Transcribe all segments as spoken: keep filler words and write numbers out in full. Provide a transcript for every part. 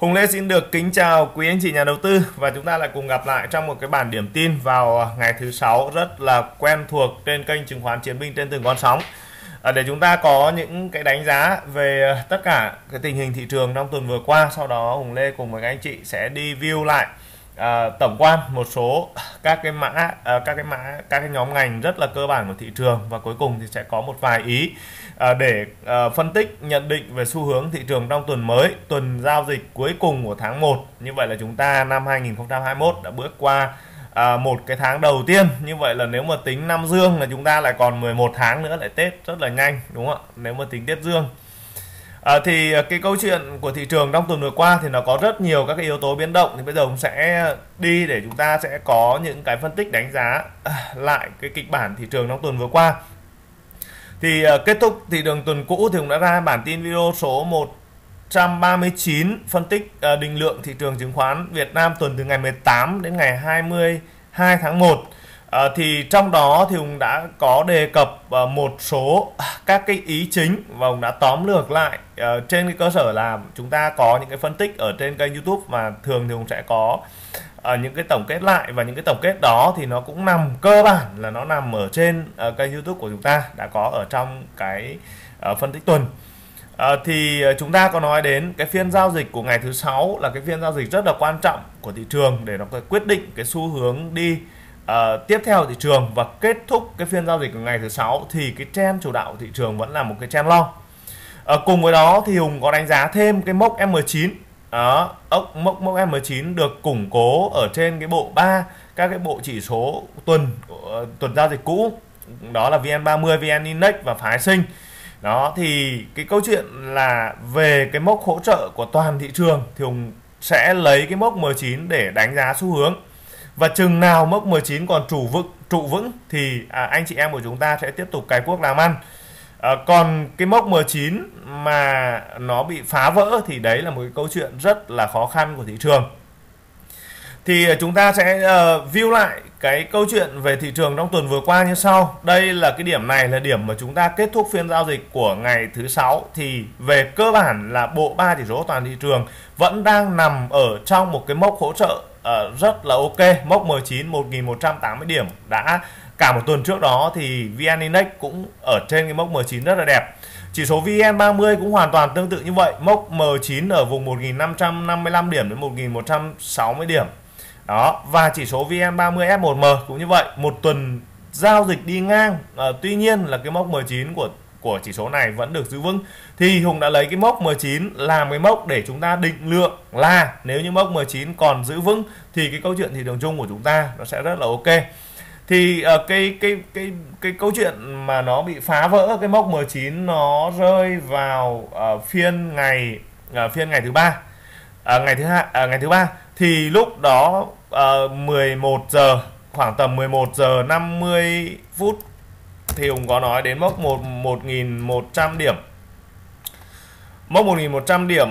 Hùng Lê xin được kính chào quý anh chị nhà đầu tư và chúng ta lại cùng gặp lại trong một cái bản điểm tin vào ngày thứ sáu rất là quen thuộc trên kênh chứng khoán Chiến binh trên từng con sóng. À, để chúng ta có những cái đánh giá về tất cả cái tình hình thị trường trong tuần vừa qua. Sau đó Hùng Lê cùng với các anh chị sẽ đi view lại à, tổng quan một số các cái mã à, các cái mã các cái nhóm ngành rất là cơ bản của thị trường, và cuối cùng thì sẽ có một vài ý à, để à, phân tích nhận định về xu hướng thị trường trong tuần mới, tuần giao dịch cuối cùng của tháng một. Như vậy là chúng ta năm hai nghìn không trăm hai mươi mốt đã bước qua À, một cái tháng đầu tiên. Như vậy là nếu mà tính năm dương là chúng ta lại còn mười một tháng nữa lại Tết, rất là nhanh đúng không ạ, nếu mà tính Tết dương. à, Thì cái câu chuyện của thị trường trong tuần vừa qua thì nó có rất nhiều các cái yếu tố biến động. Thì bây giờ cũng sẽ đi để chúng ta sẽ có những cái phân tích đánh giá lại cái kịch bản thị trường trong tuần vừa qua. Thì uh, kết thúc thị trường tuần cũ thì cũng đã ra bản tin video số một trăm ba mươi chín phân tích uh, định lượng thị trường chứng khoán Việt Nam tuần từ ngày mười tám đến ngày hai mươi hai tháng một. uh, Thì trong đó thì cũng đã có đề cập uh, một số các cái ý chính và cũng đã tóm lược lại uh, trên cái cơ sở là chúng ta có những cái phân tích ở trên kênh YouTube, mà thường thì cũng sẽ có uh, những cái tổng kết lại, và những cái tổng kết đó thì nó cũng nằm cơ bản là nó nằm ở trên uh, kênh YouTube của chúng ta, đã có ở trong cái uh, phân tích tuần. À, thì chúng ta có nói đến cái phiên giao dịch của ngày thứ sáu là cái phiên giao dịch rất là quan trọng của thị trường để nó quyết định cái xu hướng đi uh, tiếp theo thị trường, và kết thúc cái phiên giao dịch của ngày thứ sáu thì cái trend chủ đạo của thị trường vẫn là một cái trend long. À, cùng với đó thì Hùng có đánh giá thêm cái mốc M chín. Đó, ốc mốc mốc M chín được củng cố ở trên cái bộ ba các cái bộ chỉ số tuần uh, tuần giao dịch cũ, đó là V N ba mươi, V N Index và phái sinh. Đó, thì cái câu chuyện là về cái mốc hỗ trợ của toàn thị trường thì Hùng sẽ lấy cái mốc M chín để đánh giá xu hướng, và chừng nào mốc M chín còn trụ vững trụ vững thì à, anh chị em của chúng ta sẽ tiếp tục cày cuốc làm ăn. à, còn cái mốc M chín mà nó bị phá vỡ thì đấy là một cái câu chuyện rất là khó khăn của thị trường. Thì chúng ta sẽ uh, view lại cái câu chuyện về thị trường trong tuần vừa qua như sau. Đây là cái điểm này là điểm mà chúng ta kết thúc phiên giao dịch của ngày thứ sáu. Thì về cơ bản là bộ ba chỉ số toàn thị trường vẫn đang nằm ở trong một cái mốc hỗ trợ uh, rất là ok. Mốc M chín một nghìn một trăm tám mươi điểm, đã cả một tuần trước đó thì V N Index cũng ở trên cái mốc M chín rất là đẹp. Chỉ số V N ba mươi cũng hoàn toàn tương tự như vậy, mốc M chín ở vùng một nghìn năm trăm năm mươi lăm điểm đến một nghìn một trăm sáu mươi điểm. Đó, và chỉ số V N ba mươi F một M cũng như vậy, một tuần giao dịch đi ngang. à, Tuy nhiên là cái mốc M chín của của chỉ số này vẫn được giữ vững. Thì Hùng đã lấy cái mốc M chín làm cái mốc để chúng ta định lượng là nếu như mốc M chín còn giữ vững thì cái câu chuyện thị trường chung của chúng ta nó sẽ rất là ok. Thì uh, cái cái cái cái câu chuyện mà nó bị phá vỡ cái mốc M chín nó rơi vào uh, phiên ngày uh, phiên ngày thứ ba, uh, ngày thứ hai, uh, ngày thứ ba. Thì lúc đó uh, mười một giờ, khoảng tầm mười một giờ năm mươi phút thì Hùng có nói đến mốc một nghìn một trăm điểm. Mốc một nghìn một trăm điểm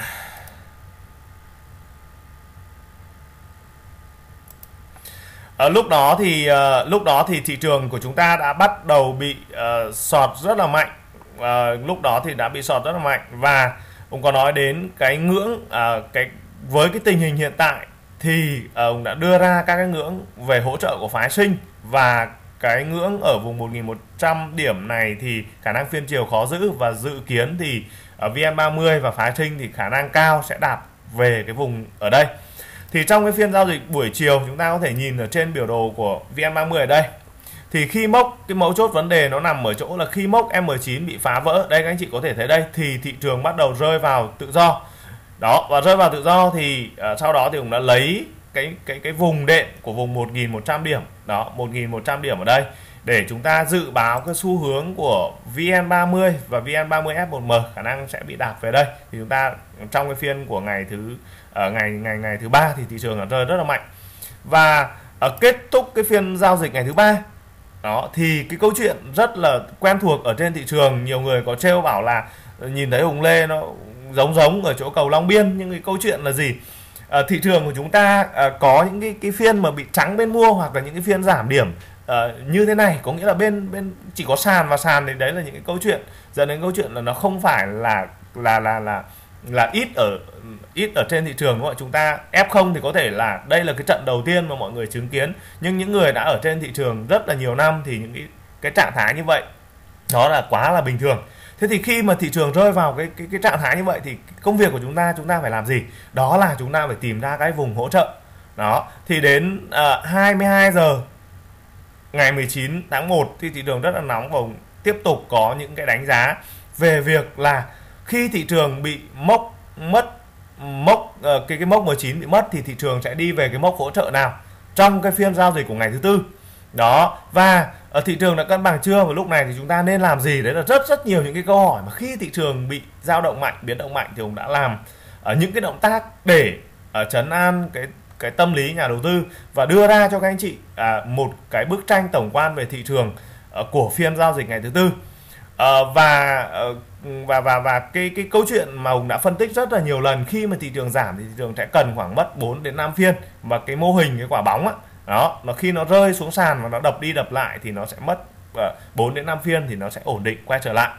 À, lúc đó thì uh, lúc đó thì thị trường của chúng ta đã bắt đầu bị uh, sọt rất là mạnh. Uh, lúc đó thì đã bị sọt rất là mạnh, và cũng có nói đến cái ngưỡng uh, cái với cái tình hình hiện tại thì uh, ông đã đưa ra các cái ngưỡng về hỗ trợ của phái sinh, và cái ngưỡng ở vùng một nghìn một trăm điểm này thì khả năng phiên chiều khó giữ, và dự kiến thì ở V N ba mươi và phái sinh thì khả năng cao sẽ đạp về cái vùng ở đây. Thì trong cái phiên giao dịch buổi chiều chúng ta có thể nhìn ở trên biểu đồ của V N ba mươi ở đây, thì khi mốc, cái mấu chốt vấn đề nó nằm ở chỗ là khi mốc M chín bị phá vỡ, đây các anh chị có thể thấy đây, thì thị trường bắt đầu rơi vào tự do. Đó, và rơi vào tự do thì uh, sau đó thì cũng đã lấy cái cái cái vùng đệm của vùng một nghìn một trăm điểm. Đó, một nghìn một trăm điểm ở đây để chúng ta dự báo cái xu hướng của V N ba mươi và V N ba mươi F một M khả năng sẽ bị đạp về đây. Thì chúng ta trong cái phiên của ngày thứ ở uh, ngày ngày ngày thứ ba thì thị trường nó rơi rất là mạnh. Và uh, kết thúc cái phiên giao dịch ngày thứ ba. Đó, thì cái câu chuyện rất là quen thuộc ở trên thị trường, nhiều người có trêu bảo là nhìn thấy Hùng Lê nó giống giống ở chỗ cầu Long Biên, nhưng cái câu chuyện là gì? À, thị trường của chúng ta à, có những cái cái phiên mà bị trắng bên mua, hoặc là những cái phiên giảm điểm à, như thế này, có nghĩa là bên bên chỉ có sàn và sàn, thì đấy là những cái câu chuyện dẫn đến câu chuyện là nó không phải là là là là là ít ở ít ở trên thị trường, đúng không? Chúng ta ép không thì có thể là đây là cái trận đầu tiên mà mọi người chứng kiến, nhưng những người đã ở trên thị trường rất là nhiều năm thì những cái, cái trạng thái như vậy đó là quá là bình thường. Thế thì khi mà thị trường rơi vào cái cái cái trạng thái như vậy thì công việc của chúng ta chúng ta phải làm gì? Đó là chúng ta phải tìm ra cái vùng hỗ trợ. Đó, thì đến uh, hai mươi hai giờ ngày mười chín tháng một thì thị trường rất là nóng và tiếp tục có những cái đánh giá về việc là khi thị trường bị mốc mất mốc uh, cái cái mốc mười chín bị mất thì thị trường sẽ đi về cái mốc hỗ trợ nào trong cái phiên giao dịch của ngày thứ tư. Đó, và ở thị trường đã cân bằng chưa, và lúc này thì chúng ta nên làm gì? Đấy là rất rất nhiều những cái câu hỏi mà khi thị trường bị dao động mạnh, biến động mạnh thì ông đã làm ở những cái động tác để ở trấn an cái cái tâm lý nhà đầu tư và đưa ra cho các anh chị à, một cái bức tranh tổng quan về thị trường à, của phiên giao dịch ngày thứ tư. À, và và và và cái cái câu chuyện mà Hùng đã phân tích rất là nhiều lần, khi mà thị trường giảm thì thị trường sẽ cần khoảng mất bốn đến năm phiên, và cái mô hình cái quả bóng á, đó, nó khi nó rơi xuống sàn và nó đập đi đập lại thì nó sẽ mất uh, bốn đến năm phiên thì nó sẽ ổn định quay trở lại.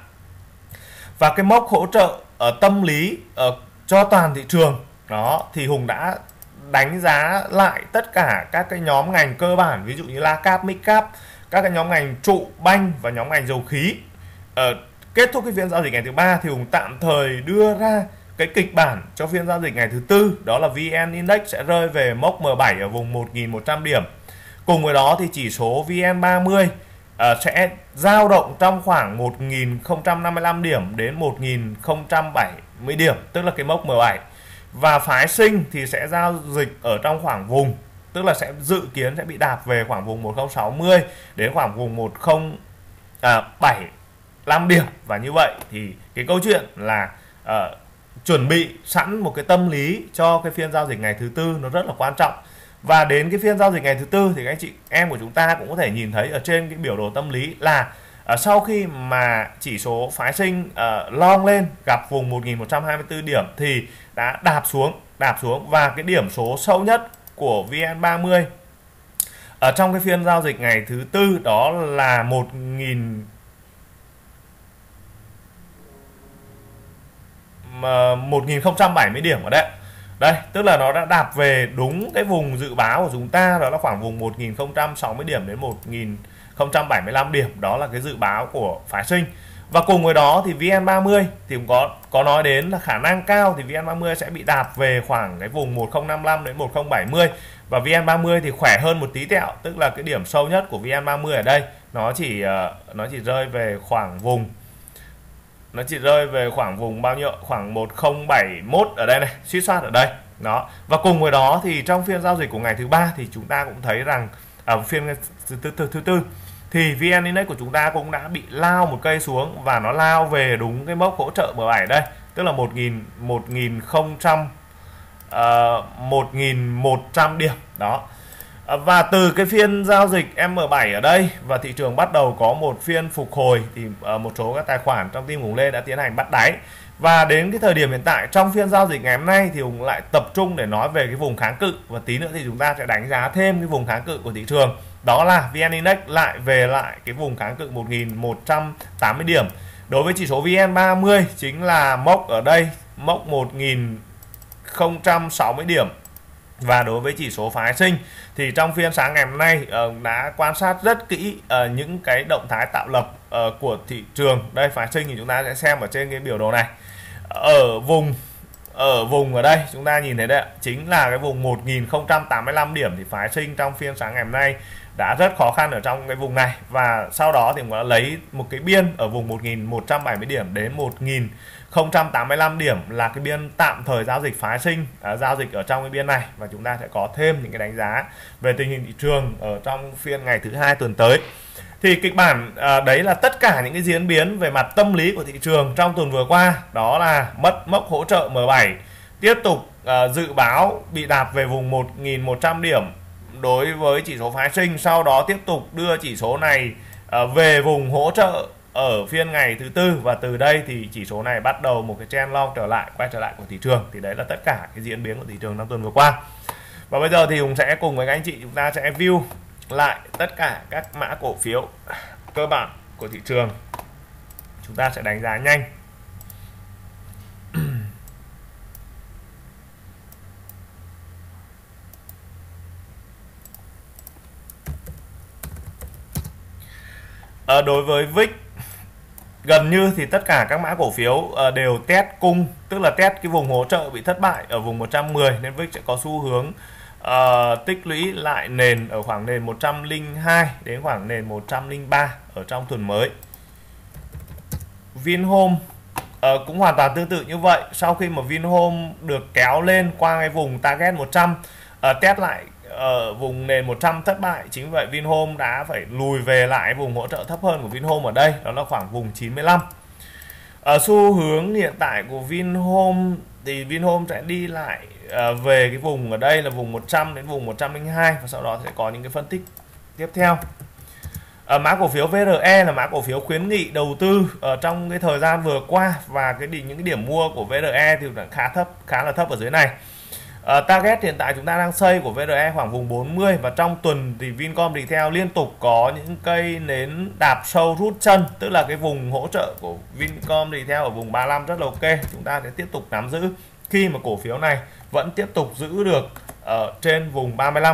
Và cái mốc hỗ trợ ở tâm lý uh, cho toàn thị trường đó thì Hùng đã đánh giá lại tất cả các cái nhóm ngành cơ bản, ví dụ như LACAP, MidCap, các cái nhóm ngành trụ banh và nhóm ngành dầu khí. uh, Kết thúc cái phiên giao dịch ngày thứ ba thì Hùng tạm thời đưa ra cái kịch bản cho phiên giao dịch ngày thứ tư, đó là vê en Index sẽ rơi về mốc M bảy ở vùng một nghìn một trăm điểm. Cùng với đó thì chỉ số vê en ba mươi uh, sẽ dao động trong khoảng một nghìn không trăm năm mươi lăm điểm đến một nghìn không trăm bảy mươi điểm, tức là cái mốc M bảy. Và phái sinh thì sẽ giao dịch ở trong khoảng vùng, tức là sẽ dự kiến sẽ bị đạp về khoảng vùng một nghìn không trăm sáu mươi đến khoảng vùng một nghìn không trăm bảy mươi lăm điểm. Và như vậy thì cái câu chuyện là uh, chuẩn bị sẵn một cái tâm lý cho cái phiên giao dịch ngày thứ tư nó rất là quan trọng. Và đến cái phiên giao dịch ngày thứ tư thì các anh chị em của chúng ta cũng có thể nhìn thấy ở trên cái biểu đồ tâm lý là uh, sau khi mà chỉ số phái sinh uh, long lên gặp vùng một nghìn một trăm hai mươi tư điểm thì đã đạp xuống đạp xuống và cái điểm số sâu nhất của vê en ba mươi ở trong cái phiên giao dịch ngày thứ tư đó là một nghìn một nghìn không trăm bảy mươi điểm ở đây. Đây, tức là nó đã đạp về đúng cái vùng dự báo của chúng ta, đó là khoảng vùng một nghìn không trăm sáu mươi điểm đến một nghìn không trăm bảy mươi lăm điểm, đó là cái dự báo của phái sinh. Và cùng với đó thì vê en ba mươi thì cũng có có nói đến là khả năng cao thì vê en ba mươi sẽ bị đạp về khoảng cái vùng một nghìn không trăm năm mươi lăm đến một nghìn không trăm bảy mươi, và vê en ba mươi thì khỏe hơn một tí tẹo, tức là cái điểm sâu nhất của vê en ba mươi ở đây nó chỉ uh, nó chỉ rơi về khoảng vùng nó chỉ rơi về khoảng vùng bao nhiêu, khoảng một nghìn không trăm bảy mươi mốt ở đây này, suýt soát ở đây đó. Và cùng với đó thì trong phiên giao dịch của ngày thứ ba thì chúng ta cũng thấy rằng ở phiên thứ tư thứ, thứ tư thì vê en Index của chúng ta cũng đã bị lao một cây xuống và nó lao về đúng cái mốc hỗ trợ M bảy đây, tức là một nghìn một nghìn không trăm uh, một nghìn một trăm điểm đó. Và từ cái phiên giao dịch M bảy ở đây và thị trường bắt đầu có một phiên phục hồi thì một số các tài khoản trong team Hùng Lê đã tiến hành bắt đáy. Và đến cái thời điểm hiện tại trong phiên giao dịch ngày hôm nay thì Hùng lại tập trung để nói về cái vùng kháng cự, và tí nữa thì chúng ta sẽ đánh giá thêm cái vùng kháng cự của thị trường, đó là vê en Index lại về lại cái vùng kháng cự một nghìn một trăm tám mươi điểm. Đối với chỉ số vê en ba mươi chính là mốc ở đây, mốc một nghìn không trăm sáu mươi điểm. Và đối với chỉ số phái sinh thì trong phiên sáng ngày hôm nay uh, đã quan sát rất kỹ uh, những cái động thái tạo lập uh, của thị trường. Đây, phái sinh thì chúng ta sẽ xem ở trên cái biểu đồ này. Ở vùng ở vùng ở đây chúng ta nhìn thấy đấy, chính là cái vùng một nghìn không trăm tám mươi lăm điểm thì phái sinh trong phiên sáng ngày hôm nay đã rất khó khăn ở trong cái vùng này, và sau đó thì cũng đã lấy một cái biên ở vùng một nghìn một trăm bảy mươi điểm đến một nghìn không trăm tám mươi lăm điểm là cái biên tạm thời giao dịch phái sinh, à, giao dịch ở trong cái biên này, và chúng ta sẽ có thêm những cái đánh giá về tình hình thị trường ở trong phiên ngày thứ hai tuần tới. Thì kịch bản à, đấy là tất cả những cái diễn biến về mặt tâm lý của thị trường trong tuần vừa qua, đó là mất mốc hỗ trợ M bảy, tiếp tục à, dự báo bị đạp về vùng một nghìn một trăm điểm đối với chỉ số phái sinh, sau đó tiếp tục đưa chỉ số này à, về vùng hỗ trợ ở phiên ngày thứ tư, và từ đây thì chỉ số này bắt đầu một cái trend long trở lại, quay trở lại của thị trường. Thì đấy là tất cả cái diễn biến của thị trường trong tuần vừa qua. Và bây giờ thì Hùng sẽ cùng với các anh chị chúng ta sẽ view lại tất cả các mã cổ phiếu cơ bản của thị trường. Chúng ta sẽ đánh giá nhanh. À, đối với vê i xê gần như thì tất cả các mã cổ phiếu uh, đều test cung, tức là test cái vùng hỗ trợ bị thất bại ở vùng một trăm mười, nên vê i xê sẽ có xu hướng uh, tích lũy lại nền ở khoảng nền một trăm lẻ hai đến khoảng nền một trăm lẻ ba ở trong tuần mới. Vinhome uh, cũng hoàn toàn tương tự như vậy. Sau khi mà Vinhome được kéo lên qua cái vùng target một trăm, uh, test lại ở vùng nền một trăm thất bại, chính vì vậy Vinhome đã phải lùi về lại vùng hỗ trợ thấp hơn của Vinhome ở đây, đó là khoảng vùng chín mươi lăm. Ở xu hướng hiện tại của Vinhome thì Vinhome sẽ đi lại uh, về cái vùng ở đây là vùng một trăm đến vùng một trăm lẻ hai, và sau đó sẽ có những cái phân tích tiếp theo. Ở mã cổ phiếu vê rờ e là mã cổ phiếu khuyến nghị đầu tư ở trong cái thời gian vừa qua, và cái những cái điểm mua của vê rờ e thì đã khá thấp, khá là thấp ở dưới này. Uh, target hiện tại chúng ta đang xây của vê rờ e khoảng vùng bốn mươi, và trong tuần thì Vincom Retail liên tục có những cây nến đạp sâu rút chân, tức là cái vùng hỗ trợ của Vincom Retail ở vùng ba mươi lăm rất là ok. Chúng ta sẽ tiếp tục nắm giữ khi mà cổ phiếu này vẫn tiếp tục giữ được ở trên vùng ba mươi lăm.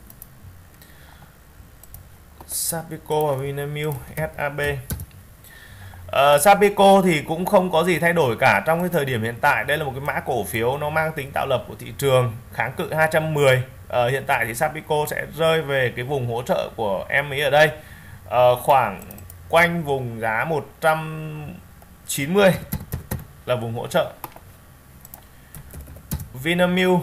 Sapeco và Vinamilk, ét a bê. Uh, Sapeco thì cũng không có gì thay đổi cả trong cái thời điểm hiện tại. Đây là một cái mã cổ phiếu nó mang tính tạo lập của thị trường, kháng cự hai trăm mười. Uh, hiện tại thì Sapeco sẽ rơi về cái vùng hỗ trợ của em ấy ở đây, uh, khoảng quanh vùng giá một trăm chín mươi là vùng hỗ trợ. Vinamilk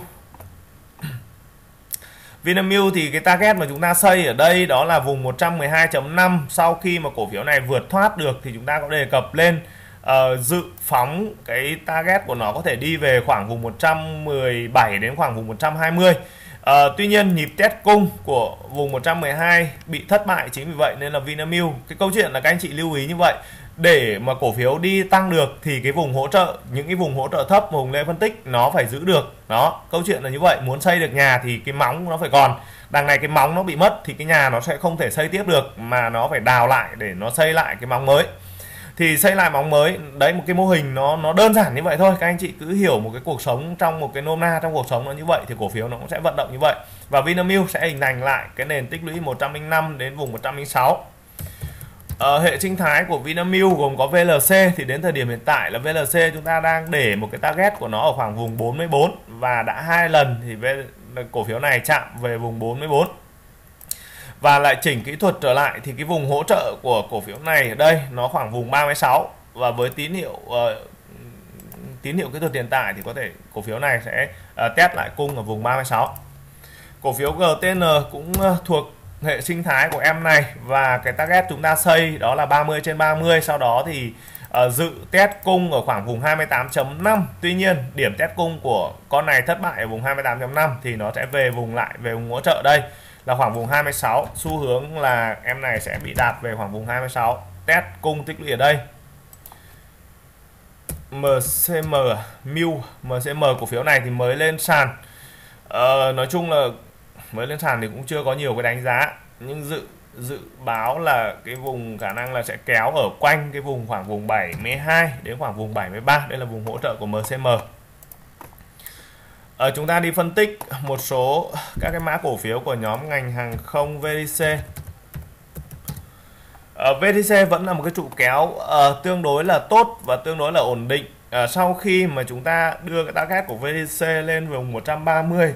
Vinamilk thì cái target mà chúng ta xây ở đây đó là vùng một trăm mười hai chấm năm. Sau khi mà cổ phiếu này vượt thoát được thì chúng ta có đề cập lên uh, dự phóng cái target của nó có thể đi về khoảng vùng một trăm mười bảy đến khoảng vùng một trăm hai mươi. Uh, tuy nhiên nhịp test cung của vùng một trăm mười hai bị thất bại, chính vì vậy nên là Vinamilk, cái câu chuyện là các anh chị lưu ý như vậy, để mà cổ phiếu đi tăng được thì cái vùng hỗ trợ, những cái vùng hỗ trợ thấp mà Hùng Lê phân tích nó phải giữ được. Đó, câu chuyện là như vậy. Muốn xây được nhà thì cái móng nó phải còn. Đằng này cái móng nó bị mất thì cái nhà nó sẽ không thể xây tiếp được, mà nó phải đào lại để nó xây lại cái móng mới. Thì xây lại móng mới, đấy, một cái mô hình nó nó đơn giản như vậy thôi. Các anh chị cứ hiểu một cái cuộc sống trong một cái nôm na trong cuộc sống nó như vậy thì cổ phiếu nó cũng sẽ vận động như vậy. Và Vinamilk sẽ hình thành lại cái nền tích lũy một trăm lẻ năm đến vùng một trăm lẻ sáu. Ờ, hệ sinh thái của Vinamilk gồm có vê lờ xê, thì đến thời điểm hiện tại là vê lờ xê chúng ta đang để một cái target của nó ở khoảng vùng bốn mươi bốn, và đã hai lần thì về, cổ phiếu này chạm về vùng bốn mươi bốn và lại chỉnh kỹ thuật trở lại, thì cái vùng hỗ trợ của cổ phiếu này ở đây nó khoảng vùng ba mươi sáu, và với tín hiệu uh, tín hiệu kỹ thuật hiện tại thì có thể cổ phiếu này sẽ uh, test lại cung ở vùng ba mươi sáu. Cổ phiếu giê tê en cũng uh, thuộc hệ sinh thái của em này, và cái target chúng ta xây đó là ba mươi trên ba mươi. Sau đó thì uh, dự test cung ở khoảng vùng hai mươi tám chấm năm. Tuy nhiên điểm test cung của con này thất bại ở vùng hai mươi tám chấm năm thì nó sẽ về vùng lại về vùng hỗ trợ đây là khoảng vùng hai mươi sáu. Xu hướng là em này sẽ bị đạt về khoảng vùng hai mươi sáu, test cung tích lũy ở đây. em xê em, Miu, em xê em cổ phiếu này thì mới lên sàn. Uh, nói chung là mới lên sàn thì cũng chưa có nhiều cái đánh giá, nhưng dự dự báo là cái vùng khả năng là sẽ kéo ở quanh cái vùng khoảng vùng bảy mươi hai đến khoảng vùng bảy mươi ba. Đây là vùng hỗ trợ của em xê em. Ở chúng ta đi phân tích một số các cái mã cổ phiếu của nhóm ngành hàng không vê tê xê. Ở vê tê xê vẫn là một cái trụ kéo uh, tương đối là tốt và tương đối là ổn định. Uh, sau khi mà chúng ta đưa cái target của vê tê xê lên vùng một trăm ba mươi,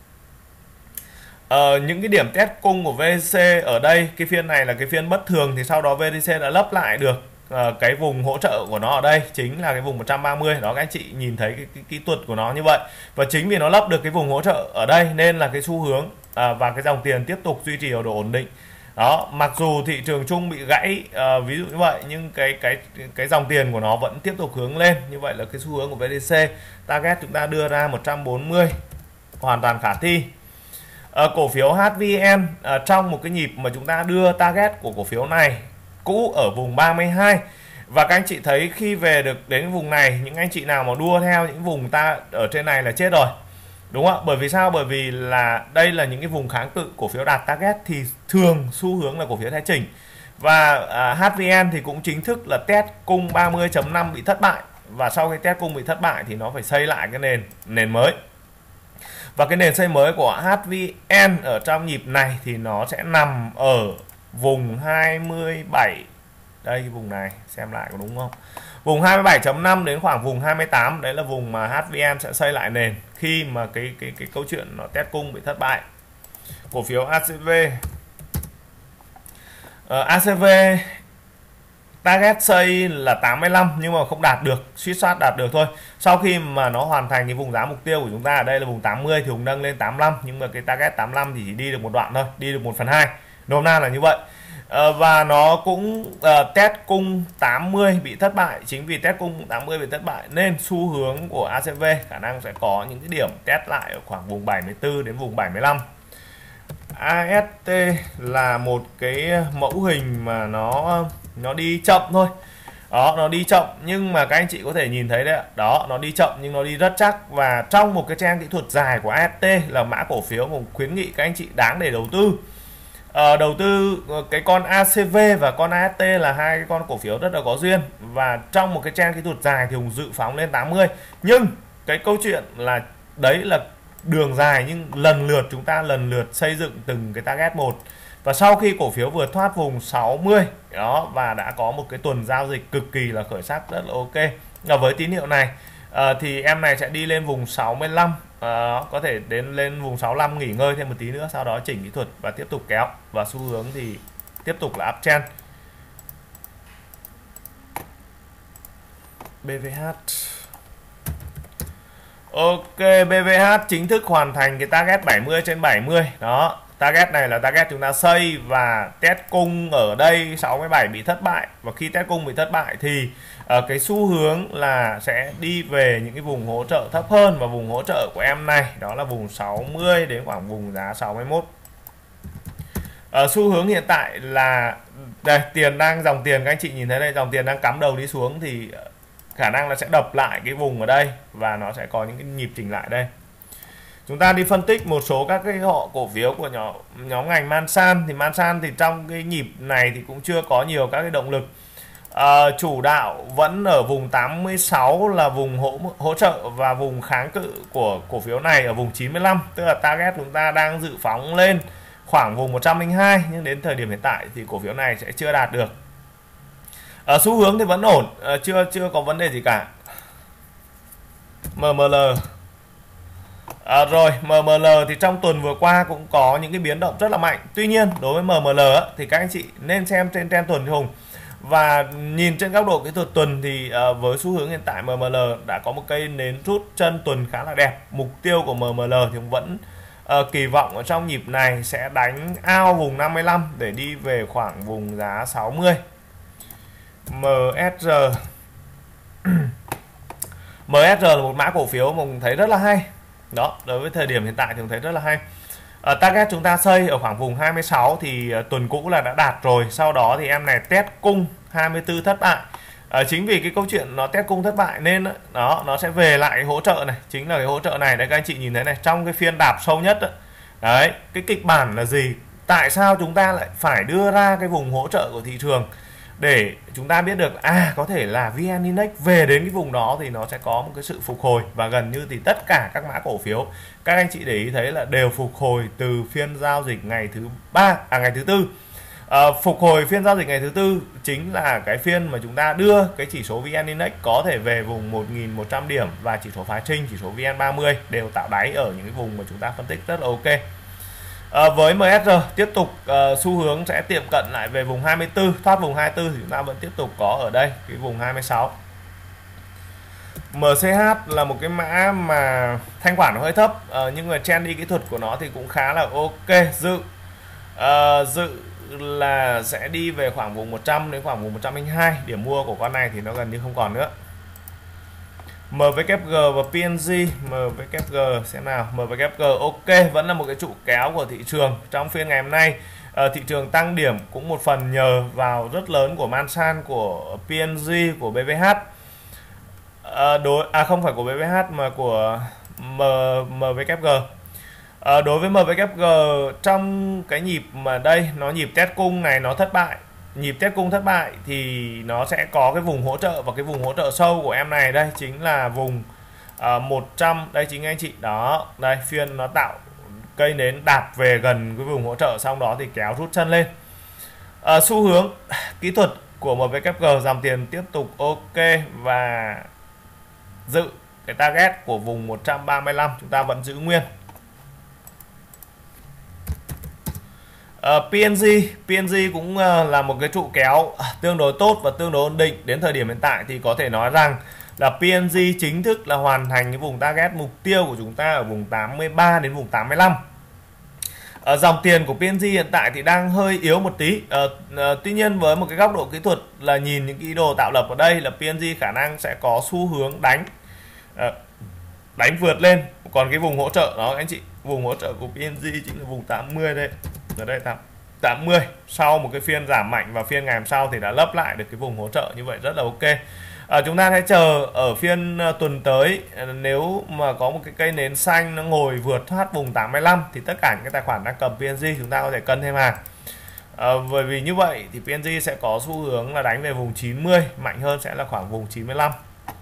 uh, những cái điểm test cung của vê tê xê ở đây, cái phiên này là cái phiên bất thường, thì sau đó vê tê xê đã lấp lại được uh, cái vùng hỗ trợ của nó ở đây, chính là cái vùng một trăm ba mươi. Đó, các anh chị nhìn thấy cái, cái kỹ thuật của nó như vậy, và chính vì nó lấp được cái vùng hỗ trợ ở đây nên là cái xu hướng uh, và cái dòng tiền tiếp tục duy trì ở độ ổn định. Đó, mặc dù thị trường chung bị gãy uh, ví dụ như vậy, nhưng cái cái cái dòng tiền của nó vẫn tiếp tục hướng lên. Như vậy là cái xu hướng của vê tê xê, target chúng ta đưa ra một trăm bốn mươi hoàn toàn khả thi. Uh, cổ phiếu hát vê en uh, trong một cái nhịp mà chúng ta đưa target của cổ phiếu này cũ ở vùng ba mươi hai, và các anh chị thấy khi về được đến vùng này, những anh chị nào mà đua theo những vùng ta ở trên này là chết rồi, đúng không ạ? Bởi vì sao? Bởi vì là đây là những cái vùng kháng cự, cổ phiếu đạt target thì thường xu hướng là cổ phiếu thái chỉnh. Và uh, hát vê en thì cũng chính thức là test cung ba mươi chấm năm bị thất bại, và sau khi test cung bị thất bại thì nó phải xây lại cái nền nền mới. Và cái nền xây mới của hát vê en ở trong nhịp này thì nó sẽ nằm ở vùng hai mươi bảy đây cái vùng này xem lại có đúng không, vùng hai mươi bảy chấm năm đến khoảng vùng hai mươi tám, đấy là vùng mà hát vê en sẽ xây lại nền khi mà cái cái cái câu chuyện nó test cung bị thất bại. Cổ phiếu a xê vê, uh, a xê vê target xây là tám mươi lăm nhưng mà không đạt được, suýt soát đạt được thôi. Sau khi mà nó hoàn thành cái vùng giá mục tiêu của chúng ta ở đây là vùng tám mươi thì cũng nâng lên tám mươi lăm, nhưng mà cái target tám mươi lăm thì chỉ đi được một đoạn thôi, đi được một phần hai, nôm na là như vậy. À, và nó cũng uh, test cung tám mươi bị thất bại. Chính vì test cung tám mươi bị thất bại nên xu hướng của a xê vê khả năng sẽ có những cái điểm test lại ở khoảng vùng bảy mươi tư đến vùng bảy mươi lăm. a ét tê là một cái mẫu hình mà nó nó đi chậm thôi. Đó, nó đi chậm nhưng mà các anh chị có thể nhìn thấy đấy ạ. Đó, nó đi chậm nhưng nó đi rất chắc, và trong một cái trend kỹ thuật dài của a ét tê là mã cổ phiếu mà khuyến nghị các anh chị đáng để đầu tư. À, đầu tư cái con a xê vê và con a ét tê là hai cái con cổ phiếu rất là có duyên, và trong một cái trend kỹ thuật dài thì Hùng dự phóng lên tám mươi. Nhưng cái câu chuyện là đấy là đường dài, nhưng lần lượt chúng ta lần lượt xây dựng từng cái target một, và sau khi cổ phiếu vừa thoát vùng sáu mươi đó và đã có một cái tuần giao dịch cực kỳ là khởi sắc rất là ok, và với tín hiệu này à, thì em này sẽ đi lên vùng sáu mươi lăm, à, có thể đến lên vùng sáu mươi lăm nghỉ ngơi thêm một tí nữa, sau đó chỉnh kỹ thuật và tiếp tục kéo, và xu hướng thì tiếp tục là uptrend. bê vê hát, ok, bê vê hát chính thức hoàn thành cái target bảy mươi trên bảy mươi. Đó, target này là target chúng ta xây, và test cung ở đây sáu mươi bảy bị thất bại, và khi test cung bị thất bại thì uh, cái xu hướng là sẽ đi về những cái vùng hỗ trợ thấp hơn, và vùng hỗ trợ của em này đó là vùng sáu mươi đến khoảng vùng giá sáu mươi mốt. Uh, xu hướng hiện tại là đây, tiền đang dòng tiền các anh chị nhìn thấy đây, dòng tiền đang cắm đầu đi xuống thì khả năng là sẽ đập lại cái vùng ở đây và nó sẽ có những cái nhịp chỉnh lại đây. Chúng ta đi phân tích một số các cái họ cổ phiếu của nhóm nhóm ngành Mansan, thì Mansan thì trong cái nhịp này thì cũng chưa có nhiều các cái động lực. À, chủ đạo vẫn ở vùng tám mươi sáu là vùng hỗ hỗ trợ, và vùng kháng cự của cổ phiếu này ở vùng chín mươi lăm, tức là target chúng ta đang dự phóng lên khoảng vùng một trăm lẻ hai, nhưng đến thời điểm hiện tại thì cổ phiếu này sẽ chưa đạt được. À, xu hướng thì vẫn ổn, à, chưa chưa có vấn đề gì cả. em em lờ, à, rồi em em lờ thì trong tuần vừa qua cũng có những cái biến động rất là mạnh. Tuy nhiên đối với em em lờ á, thì các anh chị nên xem trên trend tuần Hùng, và nhìn trên góc độ kỹ thuật tuần thì uh, với xu hướng hiện tại em em lờ đã có một cây nến rút chân tuần khá là đẹp. Mục tiêu của em em lờ thì vẫn uh, kỳ vọng ở trong nhịp này sẽ đánh ao vùng năm mươi lăm để đi về khoảng vùng giá sáu mươi. em ét rờ em ét rờ là một mã cổ phiếu mà mình thấy rất là hay. Đó, đối với thời điểm hiện tại thì mình thấy rất là hay. À, target chúng ta xây ở khoảng vùng hai mươi sáu thì uh, tuần cũ là đã đạt rồi. Sau đó thì em này test cung hai mươi tư thất bại. À, chính vì cái câu chuyện nó test cung thất bại nên đó nó sẽ về lại cái hỗ trợ này, chính là cái hỗ trợ này đấy, các anh chị nhìn thấy này, trong cái phiên đạp sâu nhất đó. Đấy, cái kịch bản là gì? Tại sao chúng ta lại phải đưa ra cái vùng hỗ trợ của thị trường để chúng ta biết được à có thể là vê en Index về đến cái vùng đó thì nó sẽ có một cái sự phục hồi, và gần như thì tất cả các mã cổ phiếu các anh chị để ý thấy là đều phục hồi từ phiên giao dịch ngày thứ ba à ngày thứ tư. À, phục hồi phiên giao dịch ngày thứ tư chính là cái phiên mà chúng ta đưa cái chỉ số vê en Index có thể về vùng một nghìn một trăm điểm, và chỉ số phái trinh, chỉ số vê en ba mươi đều tạo đáy ở những cái vùng mà chúng ta phân tích rất là ok. À, với em ét rờ tiếp tục uh, xu hướng sẽ tiệm cận lại về vùng hai mươi tư, thoát vùng hai mươi tư thì chúng ta vẫn tiếp tục có ở đây cái vùng hai mươi sáu. em xê hát là một cái mã mà thanh khoản nó hơi thấp, uh, nhưng mà trend đi kỹ thuật của nó thì cũng khá là ok. Dự uh, dự là sẽ đi về khoảng vùng một trăm đến khoảng vùng một trăm lẻ hai. Điểm mua của con này thì nó gần như không còn nữa. em vê kép giê và pê en giê, em vê kép giê xem nào, em vê kép giê ok, vẫn là một cái trụ kéo của thị trường trong phiên ngày hôm nay. À, thị trường tăng điểm cũng một phần nhờ vào rất lớn của Mansan, của pê en giê, của bê vê hát. À, đối à không phải của bê vê hát mà của em vê kép giê. À, đối với em vê kép giê trong cái nhịp mà đây nó nhịp test cung này nó thất bại, nhịp test cung thất bại thì nó sẽ có cái vùng hỗ trợ, và cái vùng hỗ trợ sâu của em này đây chính là vùng uh, một trăm, đây chính anh chị đó, đây phiên nó tạo cây nến đạp về gần cái vùng hỗ trợ, xong đó thì kéo rút chân lên. Uh, xu hướng kỹ thuật của em vê kép giê, dòng tiền tiếp tục ok và giữ cái target của vùng một trăm ba mươi lăm chúng ta vẫn giữ nguyên. Uh, pê en giê pê en giê cũng uh, là một cái trụ kéo tương đối tốt và tương đối ổn định. Đến thời điểm hiện tại thì có thể nói rằng là pê en giê chính thức là hoàn thành cái vùng target mục tiêu của chúng ta ở vùng tám mươi ba đến vùng tám mươi lăm. Uh, dòng tiền của pê en giê hiện tại thì đang hơi yếu một tí. Uh, uh, tuy nhiên với một cái góc độ kỹ thuật là nhìn những cái ý đồ tạo lập ở đây là pê en giê khả năng sẽ có xu hướng đánh uh, đánh vượt lên. Còn cái vùng hỗ trợ đó anh chị, vùng hỗ trợ của pê en giê chính là vùng tám mươi đây. Ở đây tám mươi, sau một cái phiên giảm mạnh và phiên ngày hôm sau thì đã lấp lại được cái vùng hỗ trợ, như vậy rất là ok. À, chúng ta hãy chờ ở phiên uh, tuần tới, nếu mà có một cái cây nến xanh nó ngồi vượt thoát vùng tám mươi lăm thì tất cả những cái tài khoản đang cầm pê en giê chúng ta có thể cân thêm hàng. À, bởi vì như vậy thì pê en giê sẽ có xu hướng là đánh về vùng chín mươi, mạnh hơn sẽ là khoảng vùng chín mươi lăm.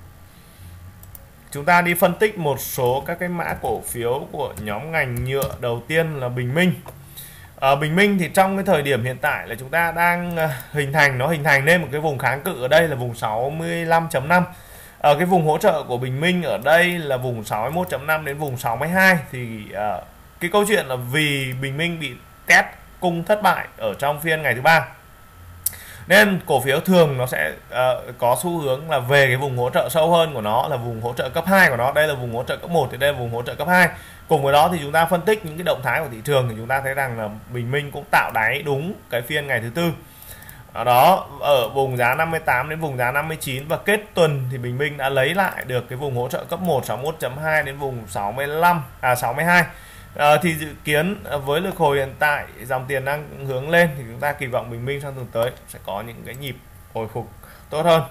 Chúng ta đi phân tích một số các cái mã cổ phiếu của nhóm ngành nhựa. Đầu tiên là Bình Minh. À, Bình Minh thì trong cái thời điểm hiện tại là chúng ta đang uh, hình thành nó hình thành nên một cái vùng kháng cự ở đây là vùng sáu mươi lăm chấm năm. Ở cái vùng hỗ trợ của Bình Minh ở đây là vùng sáu mươi mốt chấm năm đến vùng sáu mươi hai. Thì uh, cái câu chuyện là vì Bình Minh bị test cung thất bại ở trong phiên ngày thứ ba, nên cổ phiếu thường nó sẽ uh, có xu hướng là về cái vùng hỗ trợ sâu hơn của nó là vùng hỗ trợ cấp hai của nó. Đây là vùng hỗ trợ cấp một thì đây là vùng hỗ trợ cấp hai. Cùng với đó thì chúng ta phân tích những cái động thái của thị trường thì chúng ta thấy rằng là Bình Minh cũng tạo đáy đúng cái phiên ngày thứ tư. Ở đó ở vùng giá năm mươi tám đến vùng giá năm mươi chín, và kết tuần thì Bình Minh đã lấy lại được cái vùng hỗ trợ cấp một sáu mươi mốt chấm hai đến vùng sáu mươi lăm à sáu mươi hai. À, thì dự kiến với lực hồi hiện tại dòng tiền đang hướng lên thì chúng ta kỳ vọng Bình Minh sang tuần tới sẽ có những cái nhịp hồi phục tốt hơn.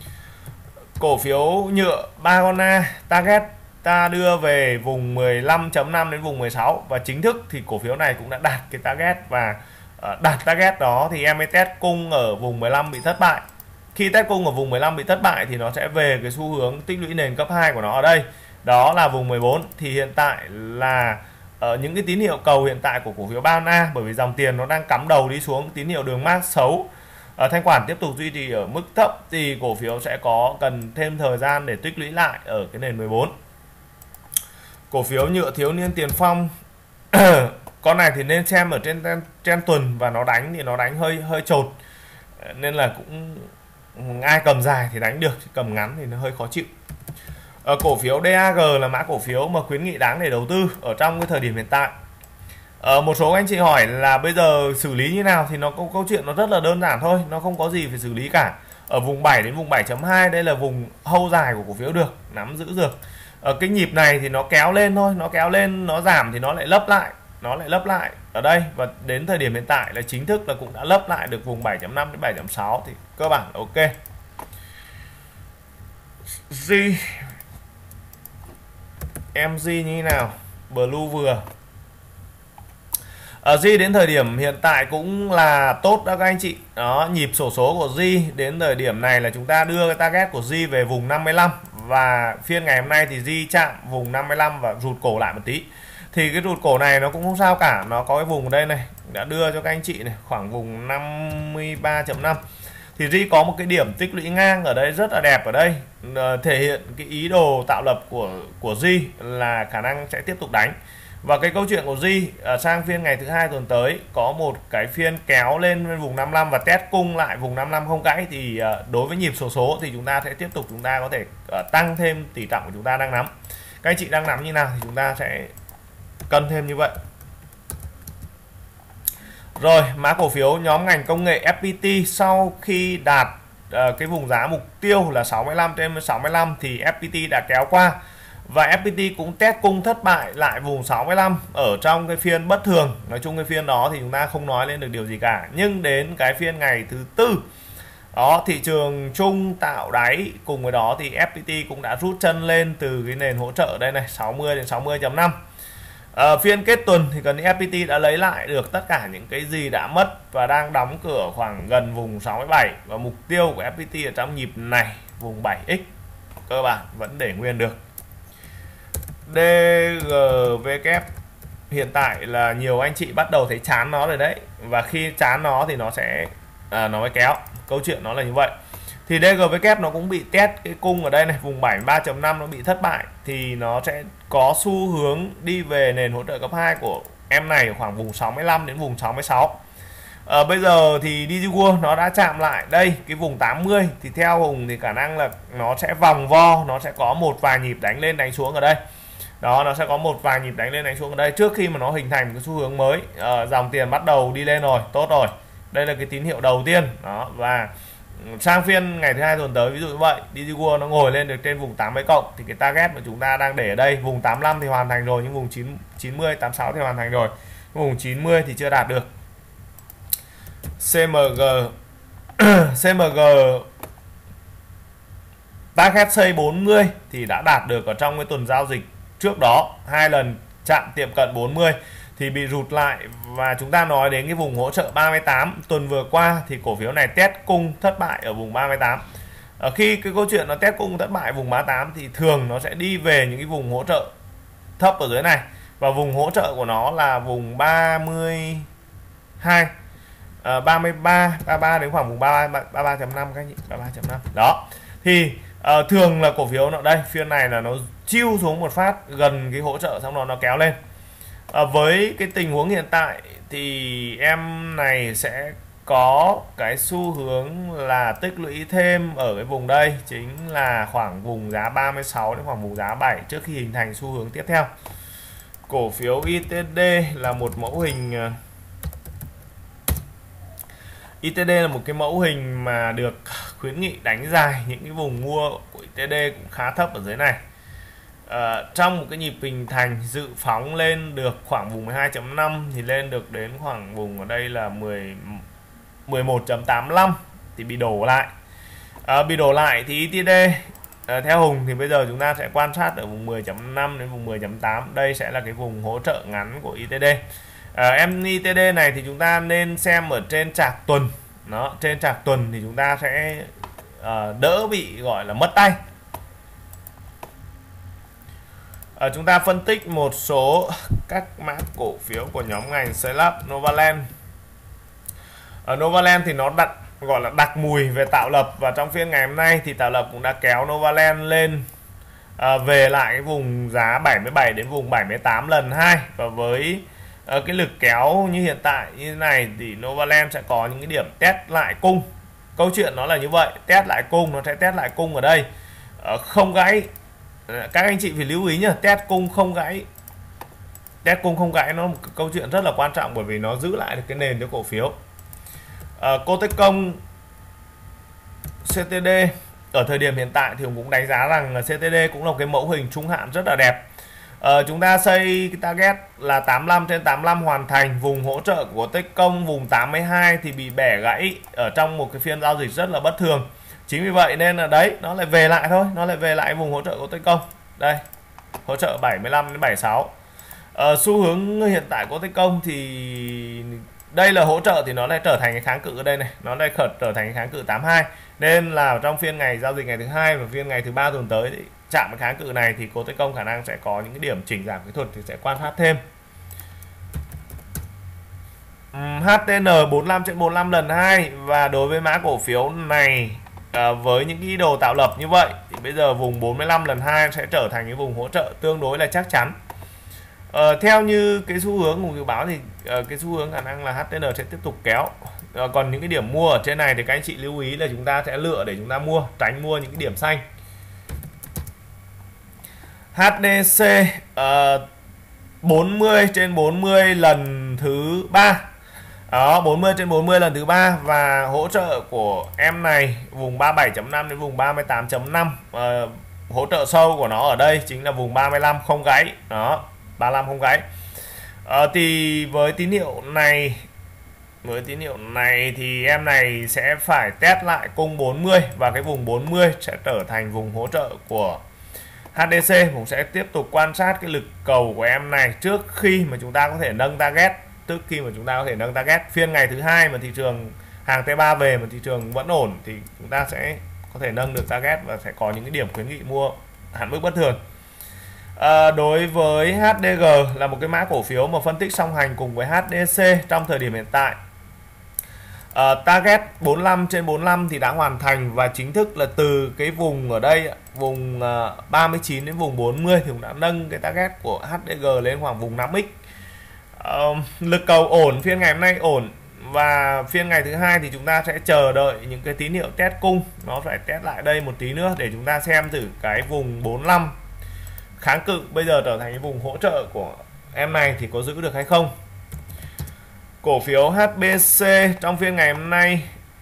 Cổ phiếu nhựa Bagona target ta đưa về vùng mười lăm chấm năm đến vùng mười sáu, và chính thức thì cổ phiếu này cũng đã đạt cái target, và uh, đạt target đó thì em ấy test cung ở vùng mười lăm bị thất bại. Khi test cung ở vùng mười lăm bị thất bại thì nó sẽ về cái xu hướng tích lũy nền cấp hai của nó ở đây, đó là vùng mười bốn. Thì hiện tại là ở uh, những cái tín hiệu cầu hiện tại của cổ phiếu Bagona, bởi vì dòng tiền nó đang cắm đầu đi xuống, tín hiệu đường mát xấu, ở thanh khoản tiếp tục duy trì ở mức thấp thì cổ phiếu sẽ có cần thêm thời gian để tích lũy lại ở cái nền mười bốn. Cổ phiếu nhựa Thiếu Niên Tiền Phong con này thì nên xem ở trên trên tuần, và nó đánh thì nó đánh hơi hơi chột, nên là cũng ai cầm dài thì đánh được, cầm ngắn thì nó hơi khó chịu. Ở cổ phiếu đê a giê là mã cổ phiếu mà khuyến nghị đáng để đầu tư ở trong cái thời điểm hiện tại. Ở một số anh chị hỏi là bây giờ xử lý như nào, thì nó có câu chuyện nó rất là đơn giản thôi, nó không có gì phải xử lý cả. Ở vùng bảy đến vùng bảy chấm hai đây là vùng hâu dài của cổ phiếu được, nắm giữ được. Ở cái nhịp này thì nó kéo lên thôi, nó kéo lên, nó giảm thì nó lại lấp lại, nó lại lấp lại ở đây, và đến thời điểm hiện tại là chính thức là cũng đã lấp lại được vùng bảy chấm năm đến bảy chấm sáu, thì cơ bản là ok. G em giê như thế nào? Blue vừa. Ở G đến thời điểm hiện tại cũng là tốt đó các anh chị. Đó, nhịp xổ số của G đến thời điểm này là chúng ta đưa cái target của G về vùng năm mươi lăm, và phiên ngày hôm nay thì G chạm vùng năm mươi lăm và rụt cổ lại một tí. Thì cái rụt cổ này nó cũng không sao cả, nó có cái vùng ở đây này, đã đưa cho các anh chị này khoảng vùng năm mươi ba chấm năm. Thì G có một cái điểm tích lũy ngang ở đây rất là đẹp ở đây, thể hiện cái ý đồ tạo lập của của G là khả năng sẽ tiếp tục đánh. Và cái câu chuyện của G sang phiên ngày thứ hai tuần tới có một cái phiên kéo lên vùng năm mươi lăm và test cung lại vùng năm mươi lăm không gãy, thì đối với nhịp số số thì chúng ta sẽ tiếp tục chúng ta có thể tăng thêm tỷ trọng của chúng ta đang nắm. Các anh chị đang nắm như nào thì chúng ta sẽ cân thêm như vậy. Rồi, mã cổ phiếu nhóm ngành công nghệ ép pê tê sau khi đạt uh, cái vùng giá mục tiêu là sáu mươi lăm trên sáu mươi lăm thì ép pê tê đã kéo qua, và ép pê tê cũng test cung thất bại lại vùng sáu mươi lăm ở trong cái phiên bất thường. Nói chung cái phiên đó thì chúng ta không nói lên được điều gì cả, nhưng đến cái phiên ngày thứ tư đó, thị trường chung tạo đáy, cùng với đó thì ép pê tê cũng đã rút chân lên từ cái nền hỗ trợ đây này, sáu mươi đến sáu mươi chấm năm. À, phiên kết tuần thì gần ép pê tê đã lấy lại được tất cả những cái gì đã mất và đang đóng cửa khoảng gần vùng sáu mươi bảy, và mục tiêu của ép pê tê ở trong nhịp này vùng bảy x cơ bản vẫn để nguyên được. đê giê vê kép hiện tại là nhiều anh chị bắt đầu thấy chán nó rồi đấy, và khi chán nó thì nó sẽ à, nó mới kéo. câu chuyện nó là như vậy. Thì đê giê vê kép nó cũng bị test cái cung ở đây này, vùng bảy mươi ba chấm năm nó bị thất bại thì nó sẽ có xu hướng đi về nền hỗ trợ cấp hai của em này ở khoảng vùng sáu mươi lăm đến vùng sáu mươi sáu. À, bây giờ thì đê giê World nó đã chạm lại đây cái vùng tám mươi, thì theo Hùng thì khả năng là nó sẽ vòng vo, nó sẽ có một vài nhịp đánh lên đánh xuống ở đây. Đó, nó sẽ có một vài nhịp đánh lên đánh xuống ở đây trước khi mà nó hình thành cái xu hướng mới. À, dòng tiền bắt đầu đi lên rồi, tốt rồi. Đây là cái tín hiệu đầu tiên. Đó, và sang phiên ngày thứ hai tuần tới ví dụ như vậy, đê giê World nó ngồi lên được trên vùng tám mươi cộng thì cái target mà chúng ta đang để ở đây vùng tám mươi lăm thì hoàn thành rồi, nhưng vùng chín mươi, tám mươi sáu thì hoàn thành rồi. Vùng chín mươi thì chưa đạt được. xê em giê xê em giê target xây bốn mươi thì đã đạt được ở trong cái tuần giao dịch trước đó, hai lần chạm tiệm cận bốn mươi thì bị rụt lại, và chúng ta nói đến cái vùng hỗ trợ ba mươi tám. Tuần vừa qua thì cổ phiếu này test cung thất bại ở vùng ba mươi tám. Ở khi cái câu chuyện nó test cung thất bại vùng ba mươi tám thì thường nó sẽ đi về những cái vùng hỗ trợ thấp ở dưới này, và vùng hỗ trợ của nó là vùng ba mươi hai, uh, ba mươi ba, ba mươi ba đến khoảng vùng ba mươi ba chấm năm các anh chị, ba mươi ba chấm năm. Đó. Thì uh, thường là cổ phiếu nó đây, phiên này là nó chiêu xuống một phát gần cái hỗ trợ xong rồi nó kéo lên. À, với cái tình huống hiện tại thì em này sẽ có cái xu hướng là tích lũy thêm ở cái vùng đây, chính là khoảng vùng giá ba mươi sáu đến khoảng vùng giá bảy trước khi hình thành xu hướng tiếp theo. Cổ phiếu i tê đê là một mẫu hình, i tê đê là một cái mẫu hình mà được khuyến nghị đánh dài. Những cái vùng mua của i tê đê cũng khá thấp ở dưới này. À, trong một cái nhịp hình thành dự phóng lên được khoảng vùng mười hai chấm năm thì lên được đến khoảng vùng ở đây là mười một chấm tám mươi lăm thì bị đổ lại. À, bị đổ lại thì i tê đê à, theo Hùng thì bây giờ chúng ta sẽ quan sát ở vùng mười chấm năm đến vùng mười chấm tám. Đây sẽ là cái vùng hỗ trợ ngắn của i tê đê. À, em i tê đê này thì chúng ta nên xem ở trên chart tuần. Nó trên chart tuần thì chúng ta sẽ à, đỡ bị gọi là mất tay. À, chúng ta phân tích một số các mã cổ phiếu của nhóm ngành xây lắp. Novaland. Ở Novaland thì nó đặt gọi là đặc mùi về tạo lập, và trong phiên ngày hôm nay thì tạo lập cũng đã kéo Novaland lên à, về lại cái vùng giá bảy mươi bảy đến vùng bảy mươi tám lần hai, và với à, cái lực kéo như hiện tại như thế này thì Novaland sẽ có những cái điểm test lại cung. Câu chuyện nó là như vậy, test lại cung, nó sẽ test lại cung ở đây à, không gãy. Các anh chị phải lưu ý nhá, test cung không gãy, test cung không gãy nó một câu chuyện rất là quan trọng, bởi vì nó giữ lại được cái nền cho cổ phiếu. à, Cotecom, xê tê đê ở thời điểm hiện tại thì cũng đánh giá rằng xê tê đê cũng là một cái mẫu hình trung hạn rất là đẹp. à, chúng ta xây cái target là tám mươi lăm trên tám mươi lăm hoàn thành, vùng hỗ trợ của Cotecom vùng tám mươi hai thì bị bẻ gãy ở trong một cái phiên giao dịch rất là bất thường. Chính vì vậy nên là đấy, nó lại về lại thôi, nó lại về lại vùng hỗ trợ của Cotecom. Đây, hỗ trợ bảy mươi lăm đến bảy mươi sáu. Ờ, xu hướng hiện tại của Cotecom thì đây là hỗ trợ thì nó lại trở thành cái kháng cự ở đây này, nó lại khởi trở thành cái kháng cự tám mươi hai. Nên là trong phiên ngày giao dịch ngày thứ hai và phiên ngày thứ ba tuần tới thì chạm cái kháng cự này thì Cotecom khả năng sẽ có những cái điểm chỉnh giảm kỹ thuật thì sẽ quan sát thêm. hát tê en bốn mươi lăm trên bốn mươi lăm lần hai, và đối với mã cổ phiếu này à, với những ý đồ tạo lập như vậy thì bây giờ vùng bốn mươi lăm lần hai sẽ trở thành cái vùng hỗ trợ tương đối là chắc chắn. à, theo như cái xu hướng của dự báo thì à, cái xu hướng khả năng là hát tê en sẽ tiếp tục kéo. à, còn những cái điểm mua ở trên này thì các anh chị lưu ý là chúng ta sẽ lựa để chúng ta mua, tránh mua những cái điểm xanh. hát đê xê à, bốn mươi trên bốn mươi lần thứ ba. Đó, bốn mươi trên bốn mươi lần thứ ba, và hỗ trợ của em này vùng ba mươi bảy chấm năm đến vùng ba mươi tám chấm năm. à, hỗ trợ sâu của nó ở đây chính là vùng ba mươi lăm không gãy. Đó, ba mươi lăm không gãy. à, thì với tín hiệu này với tín hiệu này thì em này sẽ phải test lại cung bốn mươi, và cái vùng bốn mươi sẽ trở thành vùng hỗ trợ của hát đê xê. Cũng sẽ tiếp tục quan sát cái lực cầu của em này trước khi mà chúng ta có thể nâng target. Trước khi mà chúng ta có thể nâng target phiên ngày thứ hai mà thị trường hàng T ba về mà thị trường vẫn ổn thì chúng ta sẽ có thể nâng được target và sẽ có những cái điểm khuyến nghị mua hạn mức bất thường. à, đối với hát đê giê là một cái mã cổ phiếu mà phân tích song hành cùng với hát đê xê trong thời điểm hiện tại. uh, target bốn mươi lăm trên bốn mươi lăm thì đã hoàn thành, và chính thức là từ cái vùng ở đây, vùng uh, ba mươi chín đến vùng bốn mươi thì cũng đã nâng cái target của hát đê giê lên khoảng vùng năm x. Uh, lực cầu ổn, phiên ngày hôm nay ổn, và phiên ngày thứ hai thì chúng ta sẽ chờ đợi những cái tín hiệu test cung, nó phải test lại đây một tí nữa để chúng ta xem thử cái vùng bốn mươi lăm kháng cự bây giờ trở thành cái vùng hỗ trợ của em này thì có giữ được hay không. Cổ phiếu hát bê xê trong phiên ngày hôm nay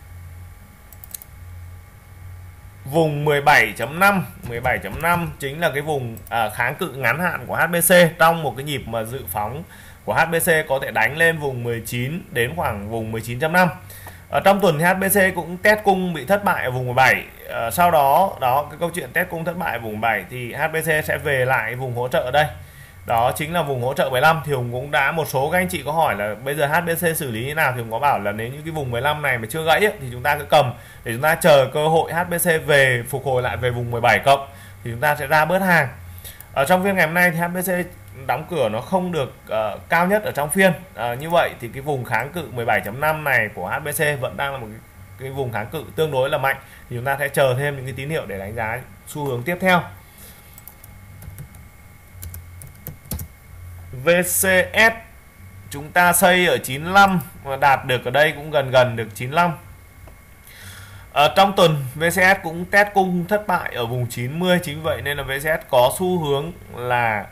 vùng mười bảy chấm năm mười bảy chấm năm chính là cái vùng à, kháng cự ngắn hạn của hát bê xê, trong một cái nhịp mà dự phóng của hát bê xê có thể đánh lên vùng mười chín đến khoảng vùng mười chín chấm năm. Ở trong tuần thì hát bê xê cũng test cung bị thất bại ở vùng mười bảy. À, sau đó đó cái câu chuyện test cung thất bại ở vùng mười bảy thì hát bê xê sẽ về lại vùng hỗ trợ ở đây. Đó chính là vùng hỗ trợ mười lăm. Thì Hùng cũng đã, một số các anh chị có hỏi là bây giờ hát bê xê xử lý như nào, thì Hùng có bảo là nếu như cái vùng mười lăm này mà chưa gãy ấy, thì chúng ta cứ cầm để chúng ta chờ cơ hội hát bê xê về phục hồi lại về vùng mười bảy cộng thì chúng ta sẽ ra bớt hàng. Ở trong phiên ngày hôm nay thì hát bê xê đóng cửa nó không được uh, cao nhất ở trong phiên. Uh, như vậy thì cái vùng kháng cự mười bảy chấm năm này của hát bê xê vẫn đang là một cái, cái vùng kháng cự tương đối là mạnh, thì chúng ta sẽ chờ thêm những cái tín hiệu để đánh giá xu hướng tiếp theo. vê xê ét chúng ta xây ở chín mươi lăm và đạt được ở đây cũng gần gần được chín mươi lăm. Ở trong tuần vê xê ét cũng test cung thất bại ở vùng chín mươi, chính vậy nên là vê xê ét có xu hướng là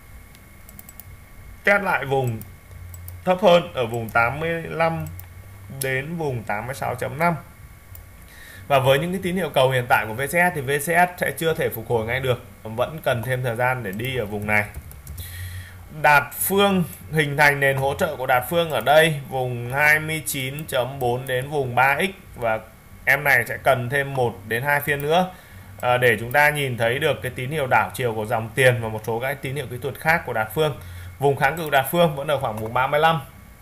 test lại vùng thấp hơn ở vùng tám mươi lăm đến vùng tám mươi sáu chấm năm. Và với những cái tín hiệu cầu hiện tại của vê xê ét thì vê xê ét sẽ chưa thể phục hồi ngay được, vẫn cần thêm thời gian để đi ở vùng này. Đạt Phương hình thành nền hỗ trợ của Đạt Phương ở đây vùng hai mươi chín chấm bốn đến vùng ba x, và em này sẽ cần thêm một đến hai phiên nữa à, để chúng ta nhìn thấy được cái tín hiệu đảo chiều của dòng tiền và một số các tín hiệu kỹ thuật khác của Đạt Phương. Vùng kháng cự Đạt Phương vẫn ở khoảng vùng ba mươi lăm.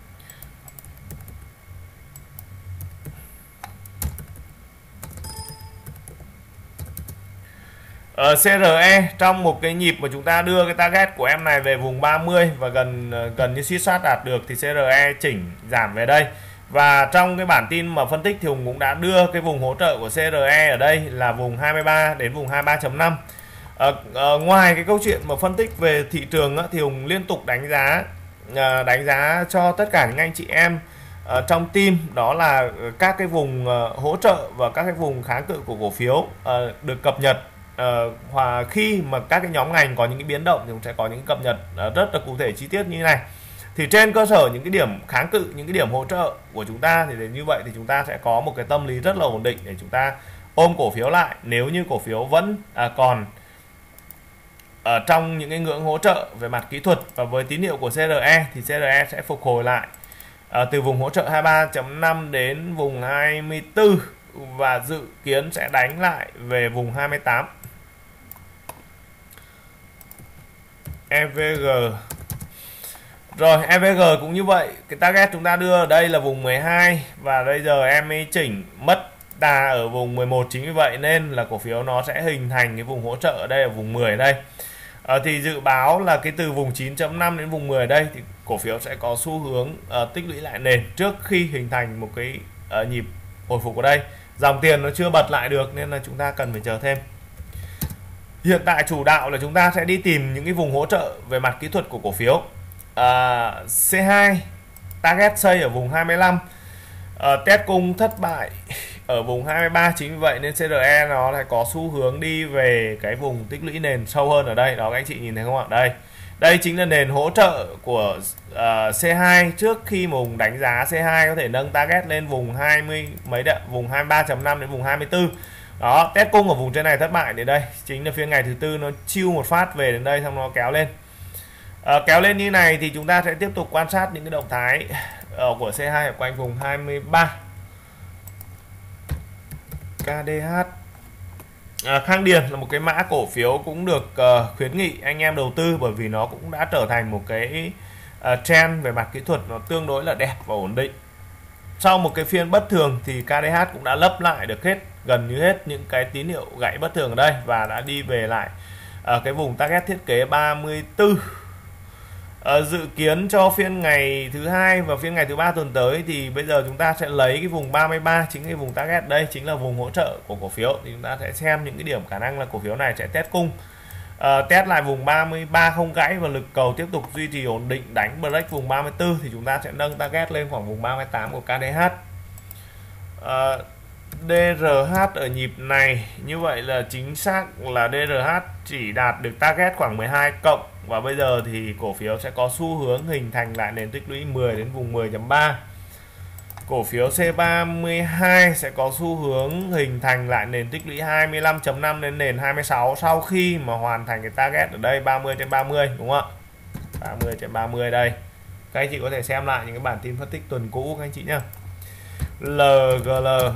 Ở xê rờ e trong một cái nhịp mà chúng ta đưa cái target của em này về vùng ba mươi và gần gần như suýt soát đạt được thì xê rờ e chỉnh giảm về đây. Và trong cái bản tin mà phân tích thì Hùng cũng đã đưa cái vùng hỗ trợ của xê rờ e ở đây là vùng hai mươi ba đến vùng hai mươi ba chấm năm. Ở, ở ngoài cái câu chuyện mà phân tích về thị trường á, thì Hùng liên tục đánh giá đánh giá cho tất cả những anh chị em ở trong team, đó là các cái vùng hỗ trợ và các cái vùng kháng cự của cổ phiếu được cập nhật. Uh, và khi mà các cái nhóm ngành có những cái biến động thì cũng sẽ có những cập nhật uh, rất là cụ thể chi tiết như thế này. Thì trên cơ sở những cái điểm kháng cự, những cái điểm hỗ trợ của chúng ta thì như vậy thì chúng ta sẽ có một cái tâm lý rất là ổn định để chúng ta ôm cổ phiếu lại nếu như cổ phiếu vẫn uh, còn ở trong những cái ngưỡng hỗ trợ về mặt kỹ thuật. Và với tín hiệu của xê rờ e thì xê rờ e sẽ phục hồi lại uh, từ vùng hỗ trợ hai mươi ba chấm năm đến vùng hai mươi tư và dự kiến sẽ đánh lại về vùng hai mươi tám. e vê giê rồi, e vê giê cũng như vậy, cái target chúng ta đưa ở đây là vùng mười hai và bây giờ em ấy chỉnh mất đà ở vùng mười một, chính vì vậy nên là cổ phiếu nó sẽ hình thành cái vùng hỗ trợ ở đây ở vùng mười ở đây. À, thì dự báo là cái từ vùng chín chấm năm đến vùng mười ở đây thì cổ phiếu sẽ có xu hướng uh, tích lũy lại nền trước khi hình thành một cái uh, nhịp hồi phục ở đây. Dòng tiền nó chưa bật lại được nên là chúng ta cần phải chờ thêm. Hiện tại chủ đạo là chúng ta sẽ đi tìm những cái vùng hỗ trợ về mặt kỹ thuật của cổ phiếu. à, xê hai target xây ở vùng hai mươi lăm, à, test cung thất bại ở vùng hai mươi ba, chính vì vậy nên xê rờ e nó lại có xu hướng đi về cái vùng tích lũy nền sâu hơn ở đây. Đó các anh chị nhìn thấy không ạ? Đây đây chính là nền hỗ trợ của uh, xê hai trước khi mà Hùng đánh giá xê hai có thể nâng target lên vùng hai mươi mấy đạ, vùng hai mươi ba chấm năm đến vùng hai mươi tư. Đó, test cung ở vùng trên này thất bại đến đây, chính là phiên ngày thứ tư nó chiêu một phát về đến đây xong nó kéo lên. À, kéo lên như này thì chúng ta sẽ tiếp tục quan sát những cái động thái uh, của xê hai ở quanh vùng hai mươi ba. ca đê hát à, Khang Điền là một cái mã cổ phiếu cũng được uh, khuyến nghị anh em đầu tư, bởi vì nó cũng đã trở thành một cái uh, trend về mặt kỹ thuật nó tương đối là đẹp và ổn định. Sau một cái phiên bất thường thì ca đê hát cũng đã lấp lại được hết gần như hết những cái tín hiệu gãy bất thường ở đây và đã đi về lại ở cái vùng target thiết kế ba mươi tư. Uh, dự kiến cho phiên ngày thứ hai và phiên ngày thứ ba tuần tới thì bây giờ chúng ta sẽ lấy cái vùng ba mươi ba, chính cái vùng target đây chính là vùng hỗ trợ của cổ phiếu, thì chúng ta sẽ xem những cái điểm khả năng là cổ phiếu này sẽ test cung. Uh, test lại vùng ba mươi ba không gãy và lực cầu tiếp tục duy trì ổn định, đánh break vùng ba mươi tư thì chúng ta sẽ nâng target lên khoảng vùng ba mươi tám của ca đê hát. Uh, đê rờ hát ở nhịp này như vậy là chính xác là đê rờ hát chỉ đạt được target khoảng mười hai cộng, và bây giờ thì cổ phiếu sẽ có xu hướng hình thành lại nền tích lũy mười đến vùng mười chấm ba. Cổ phiếu xê ba mươi hai sẽ có xu hướng hình thành lại nền tích lũy hai mươi lăm chấm năm đến nền hai mươi sáu sau khi mà hoàn thành cái target ở đây ba mươi trên ba mươi, đúng không ạ? ba mươi trên ba mươi đây. Các anh chị có thể xem lại những cái bản tin phân tích tuần cũ các anh chị nhá. lờ giê lờ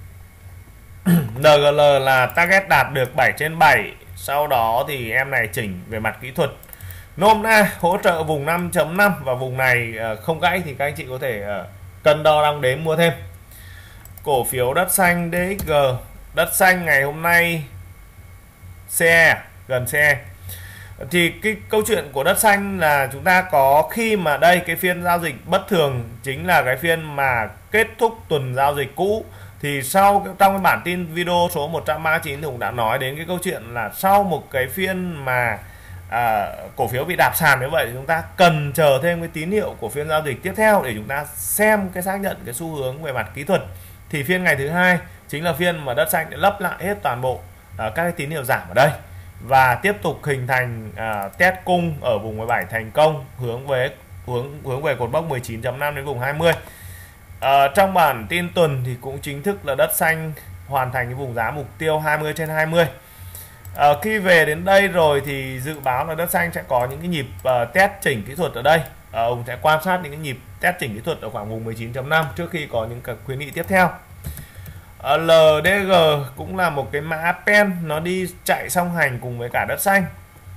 en giê lờ là target đạt được bảy trên bảy, sau đó thì em này chỉnh về mặt kỹ thuật. Nôm na hỗ trợ vùng năm chấm năm và vùng này không gãy thì các anh chị có thể cân đo đong đếm mua thêm. Cổ phiếu đất xanh đê ích giê, đất xanh ngày hôm nay xê e, gần xê e. Thì cái câu chuyện của đất xanh là chúng ta có khi mà đây cái phiên giao dịch bất thường chính là cái phiên mà kết thúc tuần giao dịch cũ. Thì sau trong cái bản tin video số một trăm ba mươi chín thì cũng đã nói đến cái câu chuyện là sau một cái phiên mà à, cổ phiếu bị đạp sàn như vậy thì chúng ta cần chờ thêm cái tín hiệu của phiên giao dịch tiếp theo để chúng ta xem cái xác nhận cái xu hướng về mặt kỹ thuật. Thì phiên ngày thứ hai chính là phiên mà đất xanh để lấp lại hết toàn bộ à, các cái tín hiệu giảm ở đây và tiếp tục hình thành à, test cung ở vùng mười bảy thành công, hướng về hướng hướng về cột mốc mười chín chấm năm đến vùng hai mươi. À, trong bản tin tuần thì cũng chính thức là đất xanh hoàn thành cái vùng giá mục tiêu hai mươi trên hai mươi. À, khi về đến đây rồi thì dự báo là đất xanh sẽ có những cái nhịp uh, test chỉnh kỹ thuật ở đây. À, ông sẽ quan sát những cái nhịp test chỉnh kỹ thuật ở khoảng vùng mười chín chấm năm trước khi có những cái khuyến nghị tiếp theo. À, lờ đê giê cũng là một cái mã pen, nó đi chạy song hành cùng với cả đất xanh.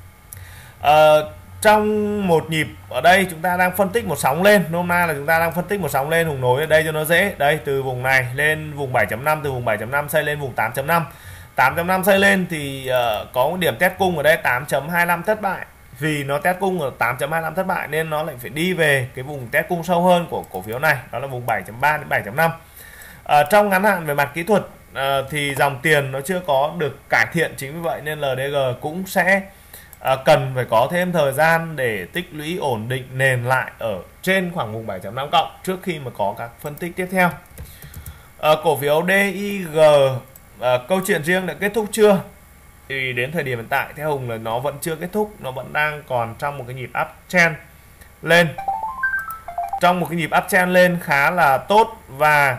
À, trong một nhịp ở đây chúng ta đang phân tích một sóng lên, hôm nay là chúng ta đang phân tích một sóng lên, Hùng nối ở đây cho nó dễ. Đây từ vùng này lên vùng bảy chấm năm, từ vùng bảy chấm năm xây lên vùng tám chấm năm. tám chấm năm xây lên thì uh, có một điểm test cung ở đây tám chấm hai lăm thất bại. Vì nó test cung ở tám chấm hai lăm thất bại nên nó lại phải đi về cái vùng test cung sâu hơn của cổ phiếu này, đó là vùng bảy chấm ba đến bảy chấm năm. Uh, trong ngắn hạn về mặt kỹ thuật uh, thì dòng tiền nó chưa có được cải thiện, chính vì vậy nên lờ đê giê cũng sẽ À, cần phải có thêm thời gian để tích lũy ổn định nền lại ở trên khoảng vùng bảy chấm năm cộng trước khi mà có các phân tích tiếp theo. À, cổ phiếu đê i giê à, câu chuyện riêng đã kết thúc chưa? Thì đến thời điểm hiện tại theo Hùng là nó vẫn chưa kết thúc, nó vẫn đang còn trong một cái nhịp uptrend lên, trong một cái nhịp uptrend lên khá là tốt và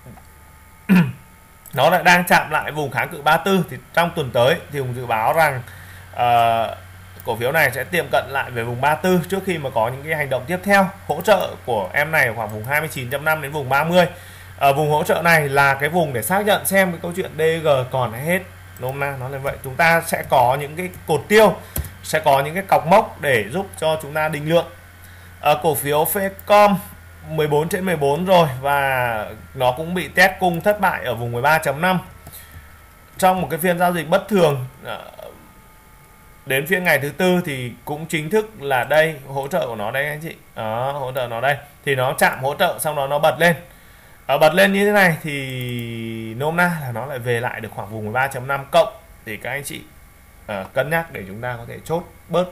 nó lại đang chạm lại vùng kháng cự ba mươi tư. Thì trong tuần tới thì Hùng dự báo rằng uh, cổ phiếu này sẽ tiệm cận lại về vùng ba mươi tư trước khi mà có những cái hành động tiếp theo. Hỗ trợ của em này khoảng vùng hai mươi chín chấm năm đến vùng ba mươi. Ở vùng hỗ trợ này là cái vùng để xác nhận xem cái câu chuyện đê giê còn hay hết. Nôm na nó là vậy. Chúng ta sẽ có những cái cột tiêu, sẽ có những cái cọc mốc để giúp cho chúng ta định lượng. Ở cổ phiếu Phecom mười bốn trên mười bốn rồi và nó cũng bị test cung thất bại ở vùng mười ba chấm năm. Trong một cái phiên giao dịch bất thường đến phiên ngày thứ tư thì cũng chính thức là đây hỗ trợ của nó đây anh chị, đó, hỗ trợ nó đây thì nó chạm hỗ trợ xong đó nó bật lên. Ở bật lên như thế này thì nôm na là nó lại về lại được khoảng vùng mười ba chấm năm cộng, thì các anh chị uh, cân nhắc để chúng ta có thể chốt bớt.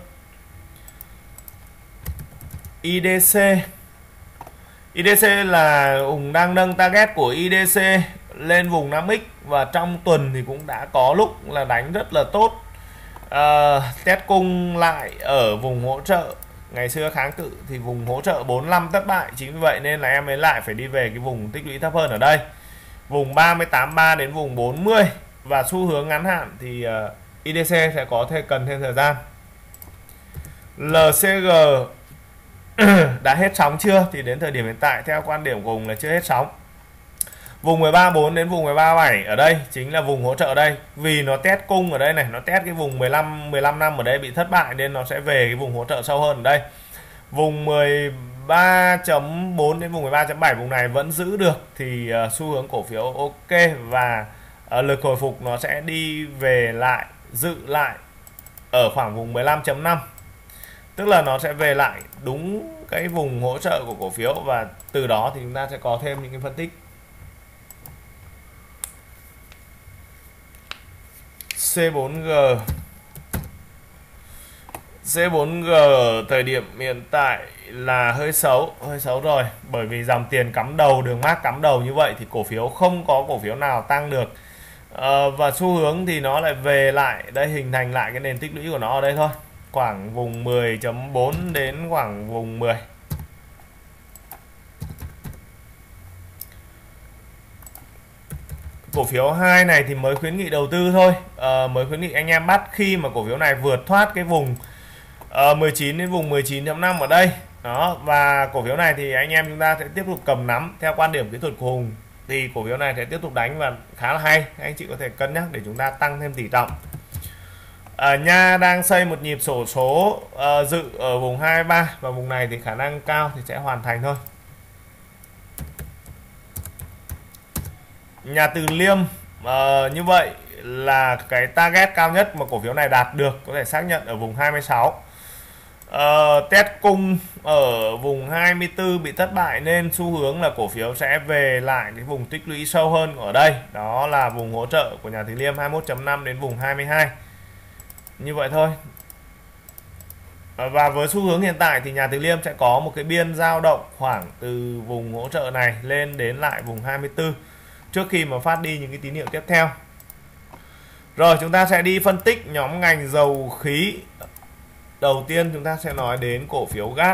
i đê xê i đê xê là Hùng đang nâng target của i đê xê lên vùng năm x và trong tuần thì cũng đã có lúc là đánh rất là tốt. Uh, test cung lại ở vùng hỗ trợ ngày xưa kháng cự thì vùng hỗ trợ bốn mươi lăm thất bại, chính vì vậy nên là em ấy lại phải đi về cái vùng tích lũy thấp hơn ở đây vùng ba mươi tám ba đến vùng bốn mươi, và xu hướng ngắn hạn thì uh, i đê xê sẽ có thể cần thêm thời gian. lờ xê giê đã hết sóng chưa? Thì đến thời điểm hiện tại theo quan điểm của Hùng là chưa hết sóng. Vùng mười ba bốn đến vùng mười ba bảy ở đây chính là vùng hỗ trợ ở đây, vì nó test cung ở đây này, nó test cái vùng mười lăm mười lăm năm ở đây bị thất bại nên nó sẽ về cái vùng hỗ trợ sâu hơn ở đây. Vùng mười ba chấm bốn đến vùng mười ba chấm bảy vùng này vẫn giữ được thì uh, xu hướng cổ phiếu ok, và uh, lực hồi phục nó sẽ đi về lại dự lại ở khoảng vùng mười lăm chấm năm. tức là nó sẽ về lại đúng cái vùng hỗ trợ của cổ phiếu, và từ đó thì chúng ta sẽ có thêm những cái phân tích. xê bốn giê xê bốn giê thời điểm hiện tại là hơi xấu, hơi xấu rồi, bởi vì dòng tiền cắm đầu, đường mác cắm đầu như vậy thì cổ phiếu không có cổ phiếu nào tăng được. à, và xu hướng thì nó lại về lại đây, hình thành lại cái nền tích lũy của nó ở đây thôi, khoảng vùng mười chấm bốn đến khoảng vùng mười. Cổ phiếu hai này thì mới khuyến nghị đầu tư thôi, à, mới khuyến nghị anh em bắt khi mà cổ phiếu này vượt thoát cái vùng uh, mười chín đến vùng mười chín chấm năm ở đây đó, và cổ phiếu này thì anh em chúng ta sẽ tiếp tục cầm nắm. Theo quan điểm kỹ thuật của Hùng thì cổ phiếu này sẽ tiếp tục đánh và khá là hay, anh chị có thể cân nhắc để chúng ta tăng thêm tỷ trọng. À, Nha đang xây một nhịp xổ số uh, dự ở vùng hai mươi ba, và vùng này thì khả năng cao thì sẽ hoàn thành thôi. Nhà Từ Liêm uh, như vậy là cái target cao nhất mà cổ phiếu này đạt được, có thể xác nhận ở vùng hai mươi sáu. uh, Test cung ở vùng hai mươi tư bị thất bại, nên xu hướng là cổ phiếu sẽ về lại cái vùng tích lũy sâu hơn ở đây, đó là vùng hỗ trợ của Nhà Từ Liêm hai mươi mốt chấm năm đến vùng hai mươi hai, như vậy thôi. Và với xu hướng hiện tại thì Nhà Từ Liêm sẽ có một cái biên dao động khoảng từ vùng hỗ trợ này lên đến lại vùng hai mươi tư trước khi mà phát đi những cái tín hiệu tiếp theo. Rồi chúng ta sẽ đi phân tích nhóm ngành dầu khí. Đầu tiên chúng ta sẽ nói đến cổ phiếu gas.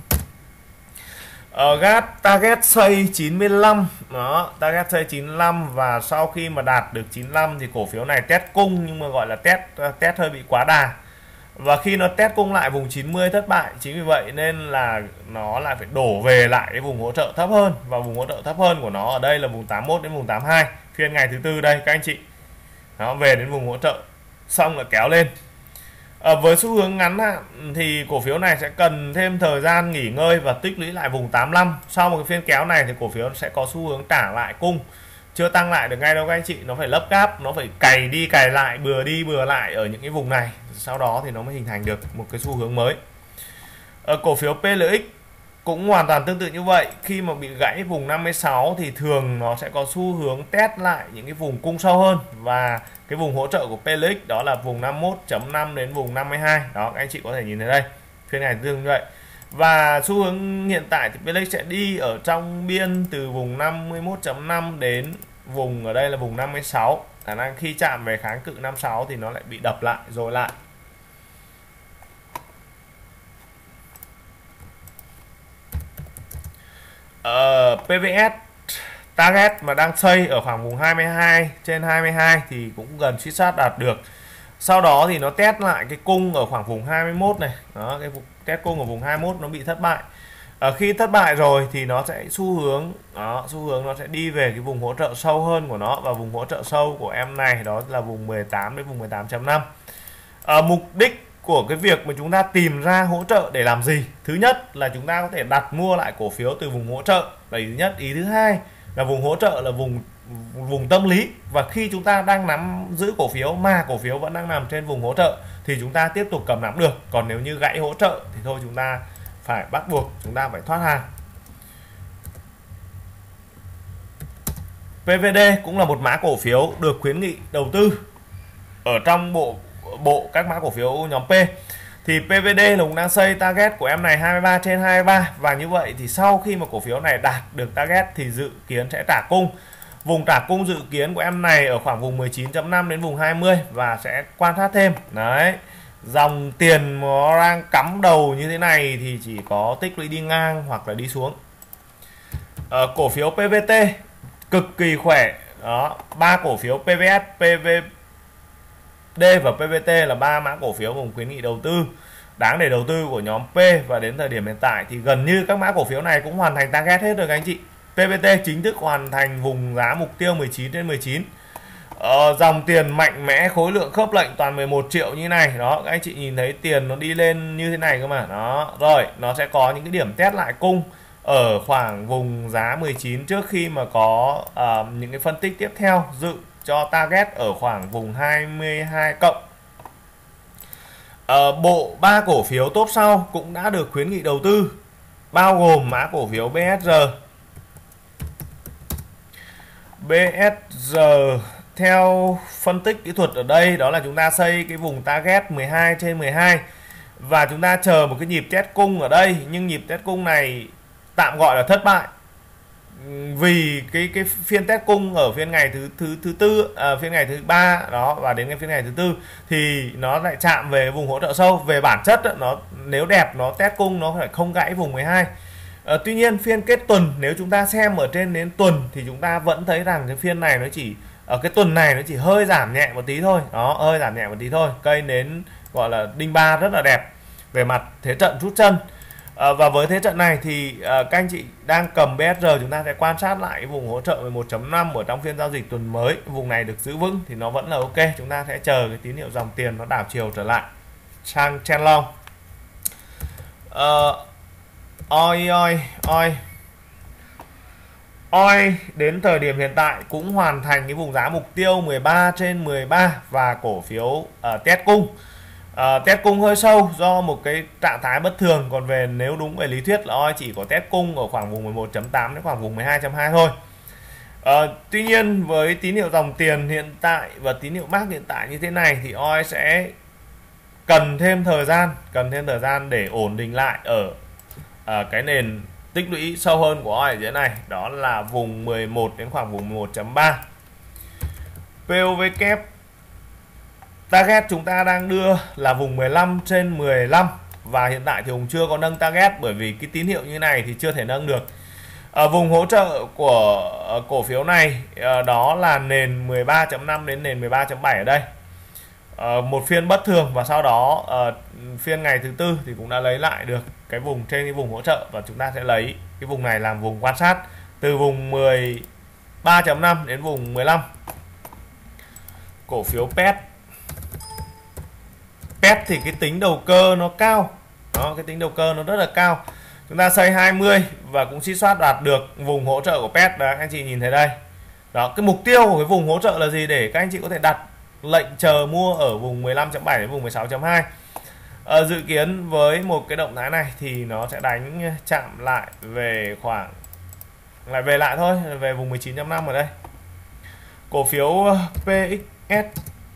Ở gas target xây chín mươi lăm, đó, target xây chín mươi lăm, và sau khi mà đạt được chín mươi lăm thì cổ phiếu này test cung, nhưng mà gọi là test test hơi bị quá đà. Và khi nó test cung lại vùng chín mươi thất bại, chính vì vậy nên là nó lại phải đổ về lại cái vùng hỗ trợ thấp hơn, và vùng hỗ trợ thấp hơn của nó ở đây là vùng tám mươi mốt đến vùng tám mươi hai, phiên ngày thứ tư đây các anh chị. Nó về đến vùng hỗ trợ xong là kéo lên. À, với xu hướng ngắn hạn thì cổ phiếu này sẽ cần thêm thời gian nghỉ ngơi và tích lũy lại vùng tám mươi lăm. Sau một cái phiên kéo này thì cổ phiếu sẽ có xu hướng trả lại cung, chưa tăng lại được ngay đâu các anh chị. Nó phải lấp gáp, nó phải cày đi cày lại, bừa đi bừa lại ở những cái vùng này, sau đó thì nó mới hình thành được một cái xu hướng mới. Ở cổ phiếu pê lờ ích cũng hoàn toàn tương tự như vậy. Khi mà bị gãy vùng năm mươi sáu thì thường nó sẽ có xu hướng test lại những cái vùng cung sâu hơn, và cái vùng hỗ trợ của pê lờ ích đó là vùng năm mươi mốt chấm năm đến vùng năm mươi hai. Đó, các anh chị có thể nhìn thấy đây, phiên ngày tương như vậy. Và xu hướng hiện tại thì pê lờ ích sẽ đi ở trong biên từ vùng năm mươi mốt chấm năm đến vùng ở đây là vùng năm mươi sáu. Khả năng khi chạm về kháng cự năm mươi sáu thì nó lại bị đập lại rồi lại. Ờ, pê vê ét target mà đang xây ở khoảng vùng hai mươi hai trên hai mươi hai thì cũng gần suýt sát đạt được. Sau đó thì nó test lại cái cung ở khoảng vùng hai mươi mốt này. Đó, cái test cung ở vùng hai mươi mốt nó bị thất bại. Ở khi thất bại rồi thì nó sẽ xu hướng đó, xu hướng nó sẽ đi về cái vùng hỗ trợ sâu hơn của nó, và vùng hỗ trợ sâu của em này đó là vùng mười tám đến vùng mười tám chấm năm. À, mục đích của cái việc mà chúng ta tìm ra hỗ trợ để làm gì? Thứ nhất là chúng ta có thể đặt mua lại cổ phiếu từ vùng hỗ trợ, là ý thứ nhất. Ý thứ hai là vùng hỗ trợ là vùng vùng tâm lý, và khi chúng ta đang nắm giữ cổ phiếu mà cổ phiếu vẫn đang nằm trên vùng hỗ trợ thì chúng ta tiếp tục cầm nắm được. Còn nếu như gãy hỗ trợ thì thôi, chúng ta phải bắt buộc chúng ta phải thoát hàng. pê vê đê cũng là một mã cổ phiếu được khuyến nghị đầu tư ở trong bộ bộ các mã cổ phiếu nhóm P. Thì pê vê đê là cũng đang xây target của em này hai mươi ba trên hai mươi ba, và như vậy thì sau khi mà cổ phiếu này đạt được target thì dự kiến sẽ trả cung. Vùng trả cung dự kiến của em này ở khoảng vùng mười chín chấm năm đến vùng hai mươi, và sẽ quan sát thêm. Đấy, dòng tiền nó đang cắm đầu như thế này thì chỉ có tích lũy đi ngang hoặc là đi xuống. Ở cổ phiếu pê vê tê cực kỳ khỏe. Đó, ba cổ phiếu pê vê ét, pê vê đê và pê vê tê là ba mã cổ phiếu vùng khuyến nghị đầu tư đáng để đầu tư của nhóm P, và đến thời điểm hiện tại thì gần như các mã cổ phiếu này cũng hoàn thành target hết rồi các anh chị. pê vê tê chính thức hoàn thành vùng giá mục tiêu mười chín trên mười chín. Ờ, dòng tiền mạnh mẽ, khối lượng khớp lệnh toàn mười một triệu như này. Đó, các anh chị nhìn thấy tiền nó đi lên như thế này cơ mà. Đó, rồi nó sẽ có những cái điểm test lại cung ở khoảng vùng giá mười chín trước khi mà có uh, những cái phân tích tiếp theo dự cho target ở khoảng vùng hai mươi hai cộng. Ờ, bộ ba cổ phiếu top sau cũng đã được khuyến nghị đầu tư, bao gồm mã cổ phiếu bê ét giê. bê ét giê theo phân tích kỹ thuật ở đây đó là chúng ta xây cái vùng target mười hai trên mười hai và chúng ta chờ một cái nhịp test cung ở đây, nhưng nhịp test cung này tạm gọi là thất bại vì cái cái phiên test cung ở phiên ngày thứ thứ thứ tư à, phiên ngày thứ ba đó, và đến cái phiên ngày thứ tư thì nó lại chạm về vùng hỗ trợ sâu. Về bản chất đó, nó nếu đẹp nó test cung nó phải không gãy vùng mười hai. À, tuy nhiên phiên kết tuần nếu chúng ta xem ở trên đến tuần thì chúng ta vẫn thấy rằng cái phiên này nó chỉ ở cái tuần này nó chỉ hơi giảm nhẹ một tí thôi, đó hơi giảm nhẹ một tí thôi. Cây nến gọi là đinh ba rất là đẹp về mặt thế trận rút chân. À, và với thế trận này thì à, các anh chị đang cầm bê ét giê chúng ta sẽ quan sát lại cái vùng hỗ trợ mười một chấm năm ở trong phiên giao dịch tuần mới. Vùng này được giữ vững thì nó vẫn là ok. Chúng ta sẽ chờ cái tín hiệu dòng tiền nó đảo chiều trở lại sang chen long. À, oi oi oi oi đến thời điểm hiện tại cũng hoàn thành cái vùng giá mục tiêu mười ba trên mười ba và cổ phiếu uh, test cung. Uh, test cung hơi sâu do một cái trạng thái bất thường, còn về nếu đúng về lý thuyết là oi chỉ có test cung ở khoảng vùng mười một chấm tám đến khoảng vùng mười hai chấm hai thôi. Uh, tuy nhiên với tín hiệu dòng tiền hiện tại và tín hiệu mác hiện tại như thế này thì oi sẽ cần thêm thời gian cần thêm thời gian để ổn định lại ở uh, cái nền tích lũy sâu hơn của oi ở dưới này, đó là vùng mười một đến khoảng vùng mười một chấm ba. pê ô vê kép target chúng ta đang đưa là vùng mười lăm trên mười lăm và hiện tại thì Hùng chưa có nâng target bởi vì cái tín hiệu như này thì chưa thể nâng được. Ở vùng hỗ trợ của cổ phiếu này đó là nền mười ba chấm năm đến nền mười ba chấm bảy ở đây. Một phiên bất thường và sau đó phiên ngày thứ tư thì cũng đã lấy lại được cái vùng trên cái vùng hỗ trợ, và chúng ta sẽ lấy cái vùng này làm vùng quan sát từ vùng mười ba chấm năm đến vùng mười lăm. Cổ phiếu pê e tê pê e tê thì cái tính đầu cơ nó cao đó, cái tính đầu cơ nó rất là cao. Chúng ta xây hai mươi và cũng suy soát đạt được vùng hỗ trợ của pê e tê. Đó, anh chị nhìn thấy đây. Đó, cái mục tiêu của cái vùng hỗ trợ là gì để các anh chị có thể đặt lệnh chờ mua ở vùng mười lăm chấm bảy đến vùng mười sáu chấm hai. À, dự kiến với một cái động thái này thì nó sẽ đánh chạm lại về khoảng lại về lại thôi, về vùng mười chín chấm năm ở đây. Cổ phiếu pê ích ét.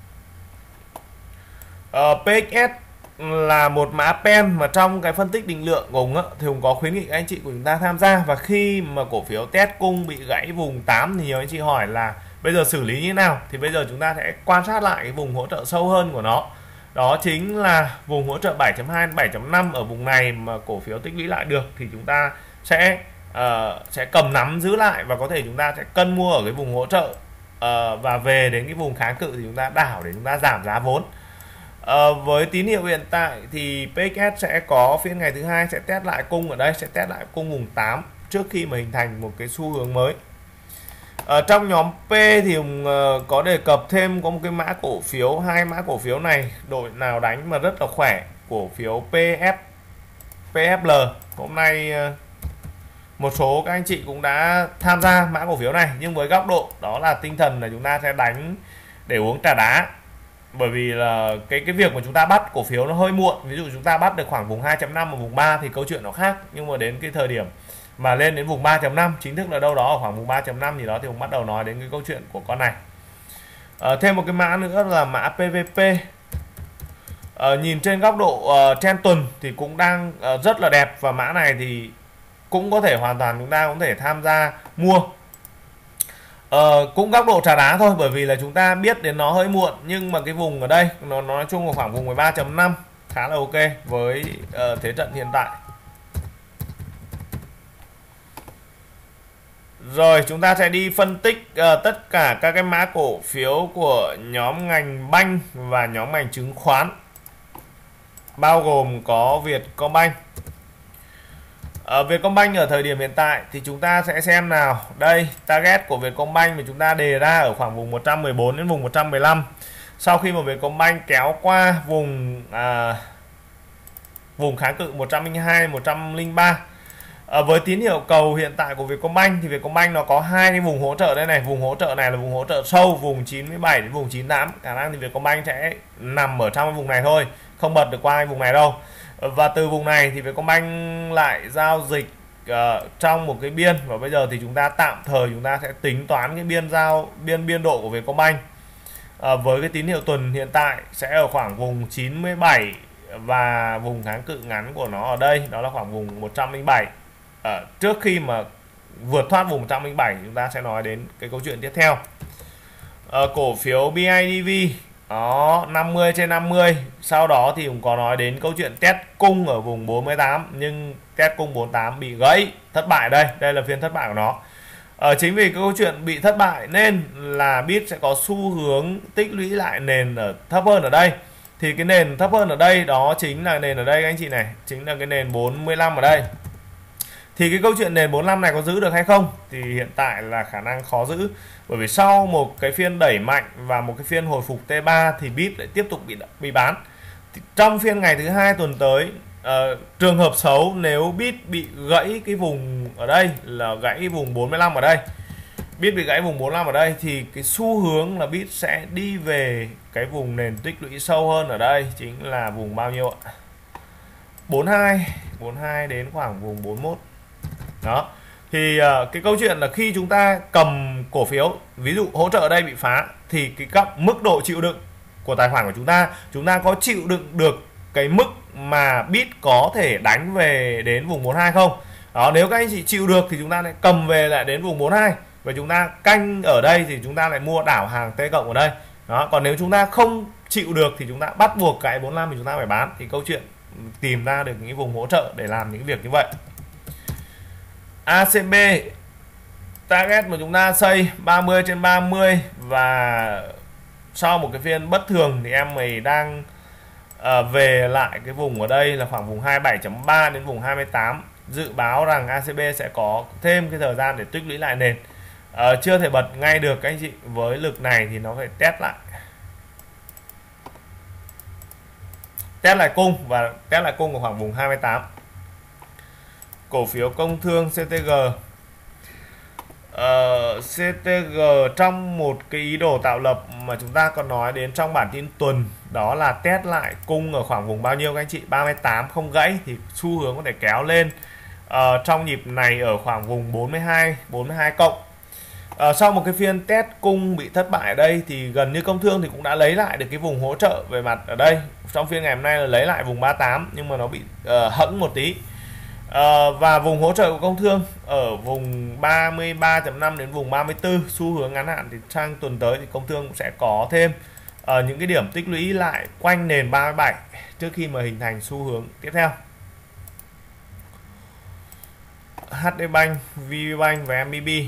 Uh, pê ích ét là một mã pen mà trong cái phân tích định lượng của Hùng thì Hùng có khuyến nghị anh chị của chúng ta tham gia, và khi mà cổ phiếu test cung bị gãy vùng tám thì nhiều anh chị hỏi là bây giờ xử lý như thế nào, thì bây giờ chúng ta sẽ quan sát lại cái vùng hỗ trợ sâu hơn của nó, đó chính là vùng hỗ trợ bảy chấm hai đến bảy chấm năm. Ở vùng này mà cổ phiếu tích lũy lại được thì chúng ta sẽ uh, sẽ cầm nắm giữ lại, và có thể chúng ta sẽ cân mua ở cái vùng hỗ trợ uh, và về đến cái vùng kháng cự thì chúng ta đảo để chúng ta giảm giá vốn. À, với tín hiệu hiện tại thì pê ích ét sẽ có phiên ngày thứ hai sẽ test lại cung ở đây, sẽ test lại cung vùng tám trước khi mà hình thành một cái xu hướng mới. À, trong nhóm P thì Hùng uh, có đề cập thêm có một cái mã cổ phiếu, hai mã cổ phiếu này đội nào đánh mà rất là khỏe, cổ phiếu pê ép pê ép lờ. Hôm nay uh, một số các anh chị cũng đã tham gia mã cổ phiếu này, nhưng với góc độ đó là tinh thần là chúng ta sẽ đánh để uống trà đá. Bởi vì là cái cái việc mà chúng ta bắt cổ phiếu nó hơi muộn, ví dụ chúng ta bắt được khoảng vùng hai chấm năm và vùng ba thì câu chuyện nó khác, nhưng mà đến cái thời điểm mà lên đến vùng ba chấm năm chính thức là đâu đó ở khoảng vùng ba chấm năm thì đó thì cũng bắt đầu nói đến cái câu chuyện của con này. À, thêm một cái mã nữa là mã pê vê pê. À, nhìn trên góc độ uh, trên tuần thì cũng đang uh, rất là đẹp, và mã này thì cũng có thể hoàn toàn chúng ta cũng có thể tham gia mua. Ờ, cũng góc độ trà đá thôi, bởi vì là chúng ta biết đến nó hơi muộn, nhưng mà cái vùng ở đây nó, nó nói chung là khoảng vùng mười ba chấm năm khá là ok với uh, thế trận hiện tại. Rồi chúng ta sẽ đi phân tích uh, tất cả các cái mã cổ phiếu của nhóm ngành banh và nhóm ngành chứng khoán, bao gồm có Vietcombank. Ở Vietcombank ở thời điểm hiện tại thì chúng ta sẽ xem nào. Đây, target của Vietcombank mà chúng ta đề ra ở khoảng vùng một trăm mười bốn đến vùng một trăm mười lăm. Sau khi mà Vietcombank kéo qua vùng à, vùng kháng cự một trăm lẻ hai, một trăm lẻ ba. À, với tín hiệu cầu hiện tại của Vietcombank thì Vietcombank nó có hai cái vùng hỗ trợ đây này. Vùng hỗ trợ này là vùng hỗ trợ sâu, vùng chín mươi bảy đến vùng chín mươi tám. Khả năng thì Vietcombank sẽ nằm ở trong cái vùng này thôi. không bật được qua cái vùng này đâu. Và từ vùng này thì Vietcombank lại giao dịch uh, trong một cái biên, và bây giờ thì chúng ta tạm thời chúng ta sẽ tính toán cái biên giao biên biên độ của Vietcombank uh, với cái tín hiệu tuần hiện tại sẽ ở khoảng vùng chín mươi bảy, và vùng kháng cự ngắn của nó ở đây đó là khoảng vùng một trăm lẻ bảy. uh, trước khi mà vượt thoát vùng một trăm lẻ bảy chúng ta sẽ nói đến cái câu chuyện tiếp theo. uh, cổ phiếu bê i đê vê đó, năm mươi trên năm mươi. Sau đó thì cũng có nói đến câu chuyện test cung ở vùng bốn mươi tám, nhưng test cung bốn mươi tám bị gãy, thất bại. Đây đây là phiên thất bại của nó. Ở chính vì cái câu chuyện bị thất bại nên là bê i tê sẽ có xu hướng tích lũy lại nền ở thấp hơn ở đây. Thì cái nền thấp hơn ở đây đó chính là nền ở đây các anh chị này, chính là cái nền bốn mươi lăm ở đây. Thì cái câu chuyện nền bốn mươi lăm này có giữ được hay không thì hiện tại là khả năng khó giữ, bởi vì sau một cái phiên đẩy mạnh và một cái phiên hồi phục T ba thì bê i tê lại tiếp tục bị bị bán. Thì trong phiên ngày thứ hai tuần tới, uh, trường hợp xấu nếu bê i tê bị gãy cái vùng ở đây là gãy vùng bốn mươi lăm ở đây, bê i tê bị gãy vùng bốn mươi lăm ở đây thì cái xu hướng là bê i tê sẽ đi về cái vùng nền tích lũy sâu hơn ở đây, chính là vùng bao nhiêu ạ? bốn mươi hai, bốn mươi hai đến khoảng vùng bốn mươi mốt. Đó. Thì uh, cái câu chuyện là khi chúng ta cầm cổ phiếu, ví dụ hỗ trợ ở đây bị phá, thì cái cấp mức độ chịu đựng của tài khoản của chúng ta, chúng ta có chịu đựng được cái mức mà bê i tê có thể đánh về đến vùng bốn mươi hai không? Đó, nếu các anh chị chịu được thì chúng ta lại cầm về lại đến vùng bốn mươi hai, và chúng ta canh ở đây thì chúng ta lại mua đảo hàng T cộng ở đây. Đó, còn nếu chúng ta không chịu được thì chúng ta bắt buộc cái bốn mươi lăm thì chúng ta phải bán. Thì câu chuyện tìm ra được những vùng hỗ trợ để làm những việc như vậy. a xê bê target mà chúng ta xây ba mươi trên ba mươi, và sau một cái phiên bất thường thì em mày đang uh, về lại cái vùng ở đây là khoảng vùng hai mươi bảy chấm ba đến vùng hai mươi tám. Dự báo rằng a xê bê sẽ có thêm cái thời gian để tích lũy lại nền. uh, chưa thể bật ngay được các anh chị, với lực này thì nó phải test lại test lại cung và test lại cung ở khoảng vùng hai mươi tám. Cổ phiếu công thương xê tê giê, uh, xê tê giê trong một cái ý đồ tạo lập mà chúng ta còn nói đến trong bản tin tuần, đó là test lại cung ở khoảng vùng bao nhiêu các anh chị? ba mươi tám không gãy thì xu hướng có thể kéo lên uh, trong nhịp này ở khoảng vùng bốn mươi hai, bốn mươi hai cộng. Uh, sau một cái phiên test cung bị thất bại ở đây thì gần như công thương thì cũng đã lấy lại được cái vùng hỗ trợ về mặt ở đây. Trong phiên ngày hôm nay là lấy lại vùng ba mươi tám, nhưng mà nó bị uh, hẫng một tí. Uh, và vùng hỗ trợ của công thương ở vùng ba mươi ba chấm năm đến vùng ba mươi tư. Xu hướng ngắn hạn thì sang tuần tới thì công thương cũng sẽ có thêm uh, những cái điểm tích lũy lại quanh nền ba mươi bảy trước khi mà hình thành xu hướng tiếp theo. hát đê Bank, vê bê Bank và em bê bê.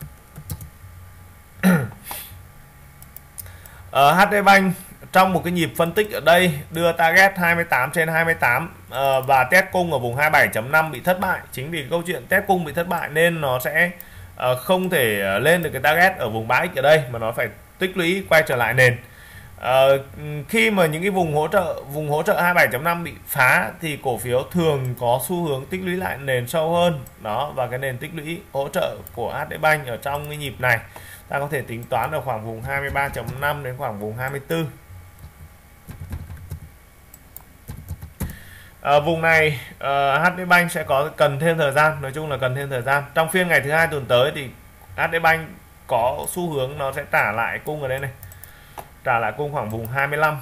uh, hát đê Bank trong một cái nhịp phân tích ở đây đưa target hai mươi tám trên hai mươi tám uh, và test cung ở vùng hai mươi bảy chấm năm bị thất bại. Chính vì câu chuyện test cung bị thất bại nên nó sẽ uh, không thể lên được cái target ở vùng ba x ở đây, mà nó phải tích lũy quay trở lại nền. Uh, khi mà những cái vùng hỗ trợ vùng hỗ trợ hai mươi bảy chấm năm bị phá thì cổ phiếu thường có xu hướng tích lũy lại nền sâu hơn. Đó, và cái nền tích lũy hỗ trợ của hát đê Bank ở trong cái nhịp này ta có thể tính toán ở khoảng vùng hai mươi ba chấm năm đến khoảng vùng hai mươi tư. À, vùng này uh, hát đê Bank sẽ có cần thêm thời gian, nói chung là cần thêm thời gian. Trong phiên ngày thứ hai tuần tới thì hát đê Bank có xu hướng nó sẽ trả lại cung ở đây này, trả lại cung khoảng vùng hai mươi lăm.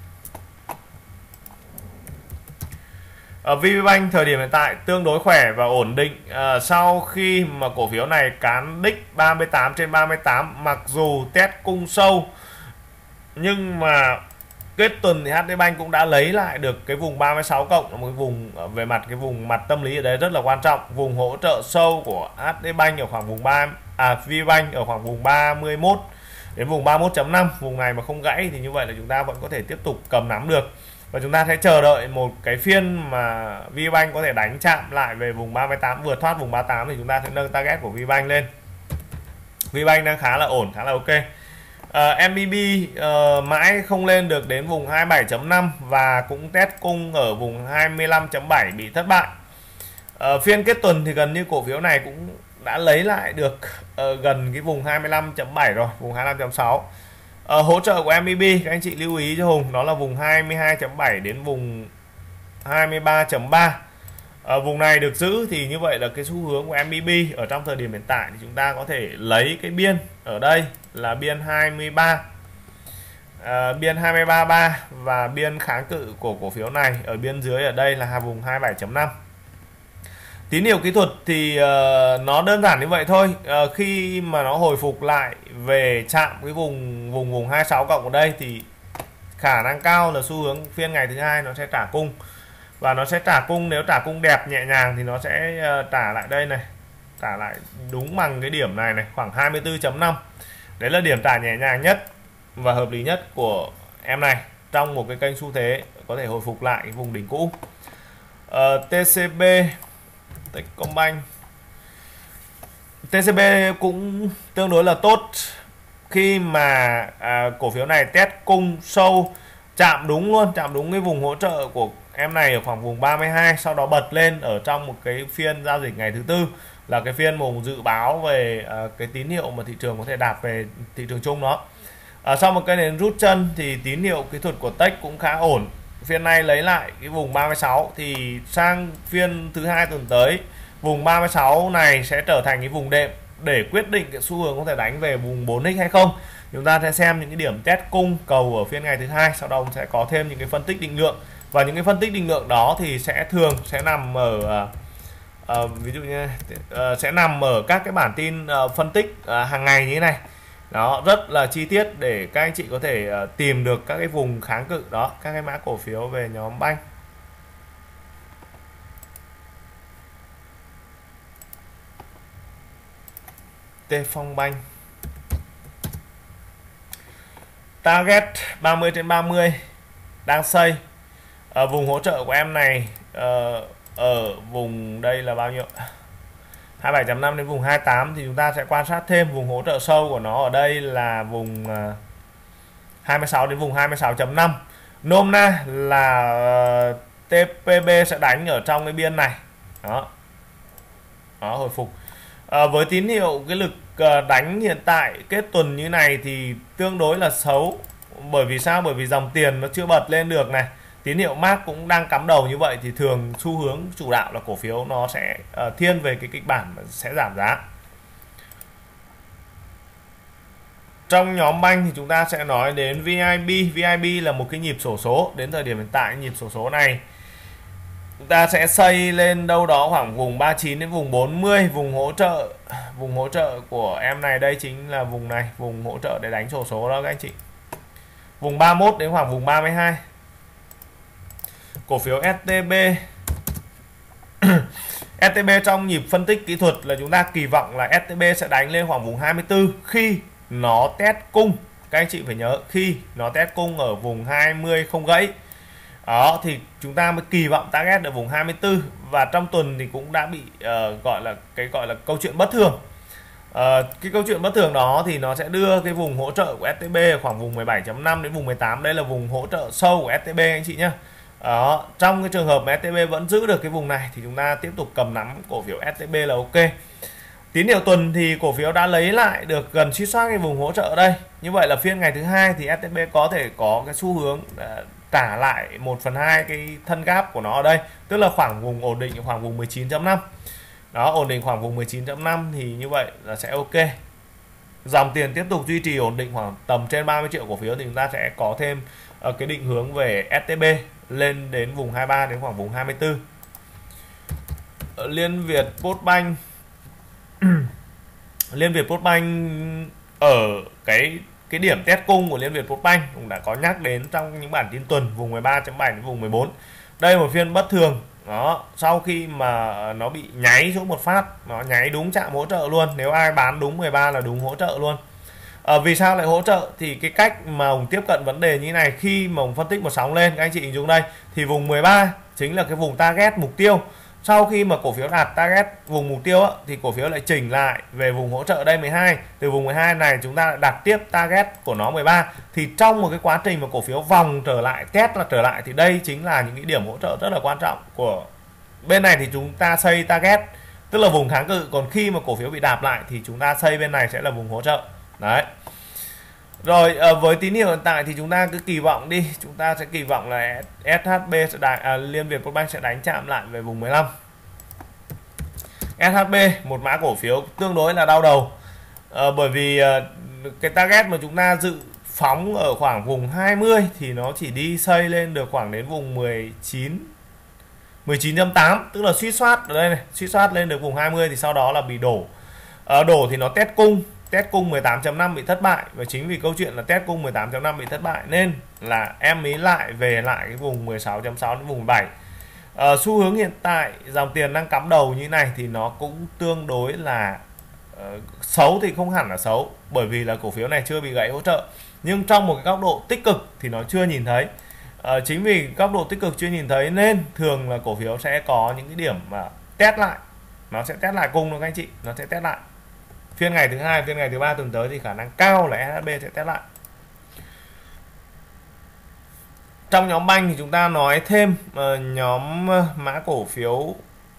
Ở vê bê Bank thời điểm hiện tại tương đối khỏe và ổn định à, sau khi mà cổ phiếu này cán đích ba mươi tám trên ba mươi tám, mặc dù test cung sâu nhưng mà kết tuần thì hát đê Bank cũng đã lấy lại được cái vùng ba mươi sáu cộng, là một cái vùng về mặt cái vùng mặt tâm lý ở đấy rất là quan trọng. Vùng hỗ trợ sâu của hát đê Bank ở khoảng vùng ba à vê bê Bank ở khoảng vùng ba mươi mốt đến vùng ba mươi mốt chấm năm. Vùng này mà không gãy thì như vậy là chúng ta vẫn có thể tiếp tục cầm nắm được, và chúng ta sẽ chờ đợi một cái phiên mà vê bê Bank có thể đánh chạm lại về vùng ba mươi tám, vượt thoát vùng ba mươi tám thì chúng ta sẽ nâng target của vê bê Bank lên. vê bê Bank đang khá là ổn, khá là ok. Uh, em bê bê uh, mãi không lên được đến vùng hai mươi bảy chấm năm và cũng test cung ở vùng hai mươi lăm chấm bảy bị thất bại. Uh, phiên kết tuần thì gần như cổ phiếu này cũng đã lấy lại được uh, gần cái vùng hai mươi lăm chấm bảy rồi, vùng hai mươi lăm chấm sáu. Ờ, hỗ trợ của em i bê các anh chị lưu ý cho Hùng đó là vùng hai mươi hai chấm bảy đến vùng hai mươi ba chấm ba. Ở vùng này được giữ thì như vậy là cái xu hướng của em i bê ở trong thời điểm hiện tại thì chúng ta có thể lấy cái biên ở đây là biên hai mươi ba, à, biên hai mươi ba ba và biên kháng cự của cổ phiếu này ở biên dưới ở đây là vùng hai mươi bảy chấm năm. Tín hiệu kỹ thuật thì uh, nó đơn giản như vậy thôi. Uh, khi mà nó hồi phục lại về chạm cái vùng vùng vùng hai mươi sáu cộng ở đây thì khả năng cao là xu hướng phiên ngày thứ hai nó sẽ trả cung, và nó sẽ trả cung, nếu trả cung đẹp nhẹ nhàng thì nó sẽ uh, trả lại đây này, trả lại đúng bằng cái điểm này này, khoảng hai mươi tư chấm năm. Đấy là điểm trả nhẹ nhàng nhất và hợp lý nhất của em này trong một cái kênh xu thế có thể hồi phục lại cái vùng đỉnh cũ. uh, tê xê bê, Techcombank, tê xê bê cũng tương đối là tốt khi mà à, cổ phiếu này test cung sâu, chạm đúng luôn, chạm đúng cái vùng hỗ trợ của em này ở khoảng vùng ba mươi hai, sau đó bật lên ở trong một cái phiên giao dịch ngày thứ tư là cái phiên mùng dự báo về à, cái tín hiệu mà thị trường có thể đạp về thị trường chung đó. À, sau một cái nền rút chân thì tín hiệu kỹ thuật của Tech cũng khá ổn. Phiên này lấy lại cái vùng ba mươi sáu thì sang phiên thứ hai tuần tới vùng ba mươi sáu này sẽ trở thành cái vùng đệm để quyết định cái xu hướng có thể đánh về vùng bốn x hay không. Chúng ta sẽ xem những cái điểm test cung cầu ở phiên ngày thứ hai, sau đó sẽ có thêm những cái phân tích định lượng, và những cái phân tích định lượng đó thì sẽ thường sẽ nằm ở uh, uh, ví dụ như uh, sẽ nằm ở các cái bản tin uh, phân tích uh, hàng ngày như thế này. Đó, rất là chi tiết để các anh chị có thể uh, tìm được các cái vùng kháng cự đó, các cái mã cổ phiếu về nhóm banh. Techcombank, target ba mươi trên ba mươi đang xây ở vùng hỗ trợ của em này uh, ở vùng đây là bao nhiêu, hai mươi bảy chấm năm đến vùng hai mươi tám, thì chúng ta sẽ quan sát thêm vùng hỗ trợ sâu của nó ở đây là vùng uh, hai mươi sáu đến vùng hai mươi sáu chấm năm. Nôm na là uh, tê pê bê sẽ đánh ở trong cái biên này đó, đó hồi phục. À, với tín hiệu cái lực uh, đánh hiện tại kết tuần như này thì tương đối là xấu. Bởi vì sao? Bởi vì dòng tiền nó chưa bật lên được này, tín hiệu mác cũng đang cắm đầu như vậy thì thường xu hướng chủ đạo là cổ phiếu nó sẽ uh, thiên về cái kịch bản sẽ giảm giá. Trong nhóm banh thì chúng ta sẽ nói đến vê i bê. vê i bê là một cái nhịp xổ số. Đến thời điểm hiện tại nhịp xổ số này chúng ta sẽ xây lên đâu đó khoảng vùng ba mươi chín đến vùng bốn mươi, vùng hỗ trợ vùng hỗ trợ của em này đây chính là vùng này, vùng hỗ trợ để đánh xổ số đó các anh chị. Vùng ba mươi mốt đến khoảng vùng ba mươi hai. Cổ phiếu ét tê bê ét tê bê trong nhịp phân tích kỹ thuật là chúng ta kỳ vọng là ét tê bê sẽ đánh lên khoảng vùng hai mươi tư khi nó test cung. Các anh chị phải nhớ, khi nó test cung ở vùng hai mươi không gãy đó thì chúng ta mới kỳ vọng target ở vùng hai mươi tư, và trong tuần thì cũng đã bị uh, gọi là cái gọi là câu chuyện bất thường. Uh, cái câu chuyện bất thường đó thì nó sẽ đưa cái vùng hỗ trợ của ét tê bê ở khoảng vùng mười bảy chấm năm đến vùng mười tám, đây là vùng hỗ trợ sâu của ét tê bê anh chị nhé. Đó, trong cái trường hợp mà ét tê bê vẫn giữ được cái vùng này thì chúng ta tiếp tục cầm nắm cổ phiếu ét tê bê là ok. Tín hiệu tuần thì cổ phiếu đã lấy lại được gần suýt soát cái vùng hỗ trợ đây. Như vậy là phiên ngày thứ hai thì ét tê bê có thể có cái xu hướng uh, trả lại một phần hai cái thân gap của nó ở đây, tức là khoảng vùng ổn định khoảng vùng mười chín chấm năm. Đó, ổn định khoảng vùng mười chín chấm năm thì như vậy là sẽ ok. Dòng tiền tiếp tục duy trì ổn định khoảng tầm trên ba mươi triệu cổ phiếu thì chúng ta sẽ có thêm uh, cái định hướng về ét tê bê lên đến vùng hai mươi ba đến khoảng vùng hai mươi tư. Liên Việt Postbank Liên Việt Postbank ở cái cái điểm test cung của Liên Việt Postbank cũng đã có nhắc đến trong những bản tin tuần, vùng mười ba chấm bảy đến vùng mười bốn. Đây là một phiên bất thường đó, sau khi mà nó bị nháy xuống một phát, nó nháy đúng chạm hỗ trợ luôn. Nếu ai bán đúng mười ba là đúng hỗ trợ luôn. À, vì sao lại hỗ trợ? Thì cái cách mà ông tiếp cận vấn đề như này, khi mà ông phân tích một sóng lên, các anh chị hình dung đây thì vùng mười ba chính là cái vùng target mục tiêu. Sau khi mà cổ phiếu đạt target vùng mục tiêu á, thì cổ phiếu lại chỉnh lại về vùng hỗ trợ đây mười hai. Từ vùng mười hai này chúng ta lại đặt tiếp target của nó mười ba. Thì trong một cái quá trình mà cổ phiếu vòng trở lại, test là trở lại, thì đây chính là những cái điểm hỗ trợ rất là quan trọng của bên này. Thì chúng ta xây target tức là vùng kháng cự, còn khi mà cổ phiếu bị đạp lại thì chúng ta xây bên này sẽ là vùng hỗ trợ. Đấy. Rồi à, với tín hiệu hiện tại thì chúng ta cứ kỳ vọng đi, chúng ta sẽ kỳ vọng là ét hát bê sẽ đánh, à, Liên Việt Postbank sẽ đánh chạm lại về vùng mười lăm. ét hát bê một mã cổ phiếu tương đối là đau đầu, à, bởi vì à, cái target mà chúng ta dự phóng ở khoảng vùng hai mươi thì nó chỉ đi xây lên được khoảng đến vùng mười chín mười chín chấm tám, tức là suýt soát ở đây này, suýt soát lên được vùng hai mươi thì sau đó là bị đổ. À, đổ thì nó test cung, test cung mười tám chấm năm bị thất bại, và chính vì câu chuyện là test cung mười tám chấm năm bị thất bại nên là em mới lại về lại cái vùng mười sáu chấm sáu đến vùng mười bảy. À, xu hướng hiện tại dòng tiền đang cắm đầu như này thì nó cũng tương đối là uh, xấu thì không hẳn là xấu, bởi vì là cổ phiếu này chưa bị gãy hỗ trợ, nhưng trong một cái góc độ tích cực thì nó chưa nhìn thấy. À, chính vì góc độ tích cực chưa nhìn thấy nên thường là cổ phiếu sẽ có những cái điểm mà test lại, nó sẽ test lại cung đó các anh chị, nó sẽ test lại phiên ngày thứ hai, phiên ngày thứ ba tuần tới thì khả năng cao là ét hát bê sẽ test lại. Trong nhóm banh thì chúng ta nói thêm uh, nhóm mã cổ phiếu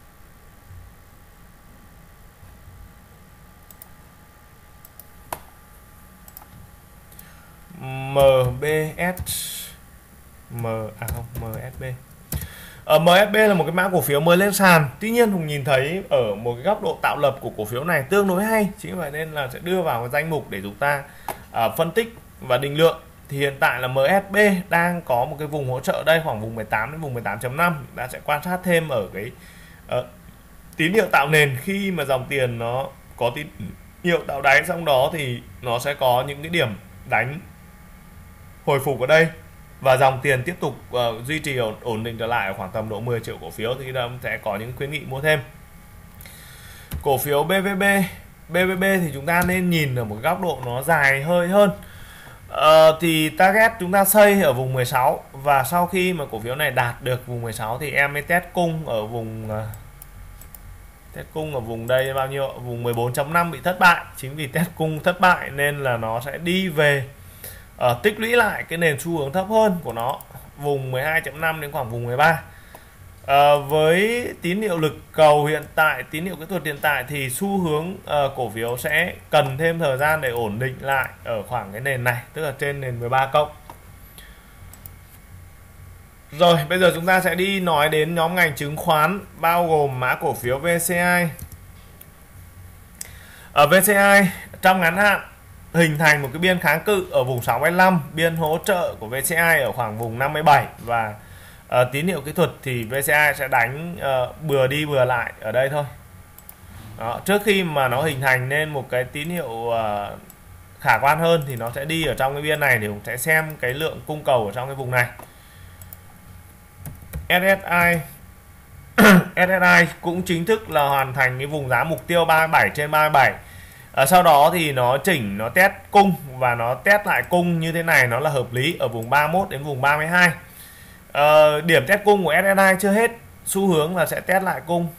em bê ét, M à không em ét bê. Ở em ét bê là một cái mã cổ phiếu mới lên sàn. Tuy nhiên Hùng nhìn thấy ở một cái góc độ tạo lập của cổ phiếu này tương đối hay, chính vậy nên là sẽ đưa vào cái danh mục để chúng ta uh, phân tích và định lượng. Thì hiện tại là em ét bê đang có một cái vùng hỗ trợ đây khoảng vùng mười tám đến vùng mười tám chấm năm. Chúng ta sẽ quan sát thêm ở cái uh, tín hiệu tạo nền. Khi mà dòng tiền nó có tín hiệu tạo đáy xong đó thì nó sẽ có những cái điểm đánh hồi phục ở đây, và dòng tiền tiếp tục uh, duy trì ổn, ổn định trở lại ở khoảng tầm độ mười triệu cổ phiếu thì chúng sẽ có những khuyến nghị mua thêm. Cổ phiếu bê vê bê, bê vê bê thì chúng ta nên nhìn ở một góc độ nó dài hơi hơn. Uh, thì target chúng ta xây ở vùng mười sáu, và sau khi mà cổ phiếu này đạt được vùng mười sáu thì em mới test cung ở vùng uh, test cung ở vùng đây bao nhiêu, vùng mười bốn chấm năm bị thất bại. Chính vì test cung thất bại nên là nó sẽ đi về uh, tích lũy lại cái nền xu hướng thấp hơn của nó, vùng mười hai chấm năm đến khoảng vùng mười ba. À, với tín hiệu lực cầu hiện tại, tín hiệu kỹ thuật hiện tại thì xu hướng uh, cổ phiếu sẽ cần thêm thời gian để ổn định lại ở khoảng cái nền này, tức là trên nền mười ba cộng. Rồi bây giờ chúng ta sẽ đi nói đến nhóm ngành chứng khoán, bao gồm mã cổ phiếu vê xê i. Ở vê xê i trong ngắn hạn hình thành một cái biên kháng cự ở vùng sáu mươi lăm, biên hỗ trợ của vê xê i ở khoảng vùng năm mươi bảy, và Uh, tín hiệu kỹ thuật thì vê xê i sẽ đánh uh, bừa đi bừa lại ở đây thôi. Đó, trước khi mà nó hình thành nên một cái tín hiệu uh, khả quan hơn thì nó sẽ đi ở trong cái biên này, để chúng sẽ xem cái lượng cung cầu ở trong cái vùng này. ét ét i ét ét i cũng chính thức là hoàn thành cái vùng giá mục tiêu ba mươi bảy trên ba mươi bảy. À, sau đó thì nó chỉnh, nó test cung và nó test lại cung như thế này, nó là hợp lý ở vùng ba mươi mốt đến vùng ba mươi hai. Uh, điểm test cung của ét ét i chưa hết, xu hướng là sẽ test lại cung.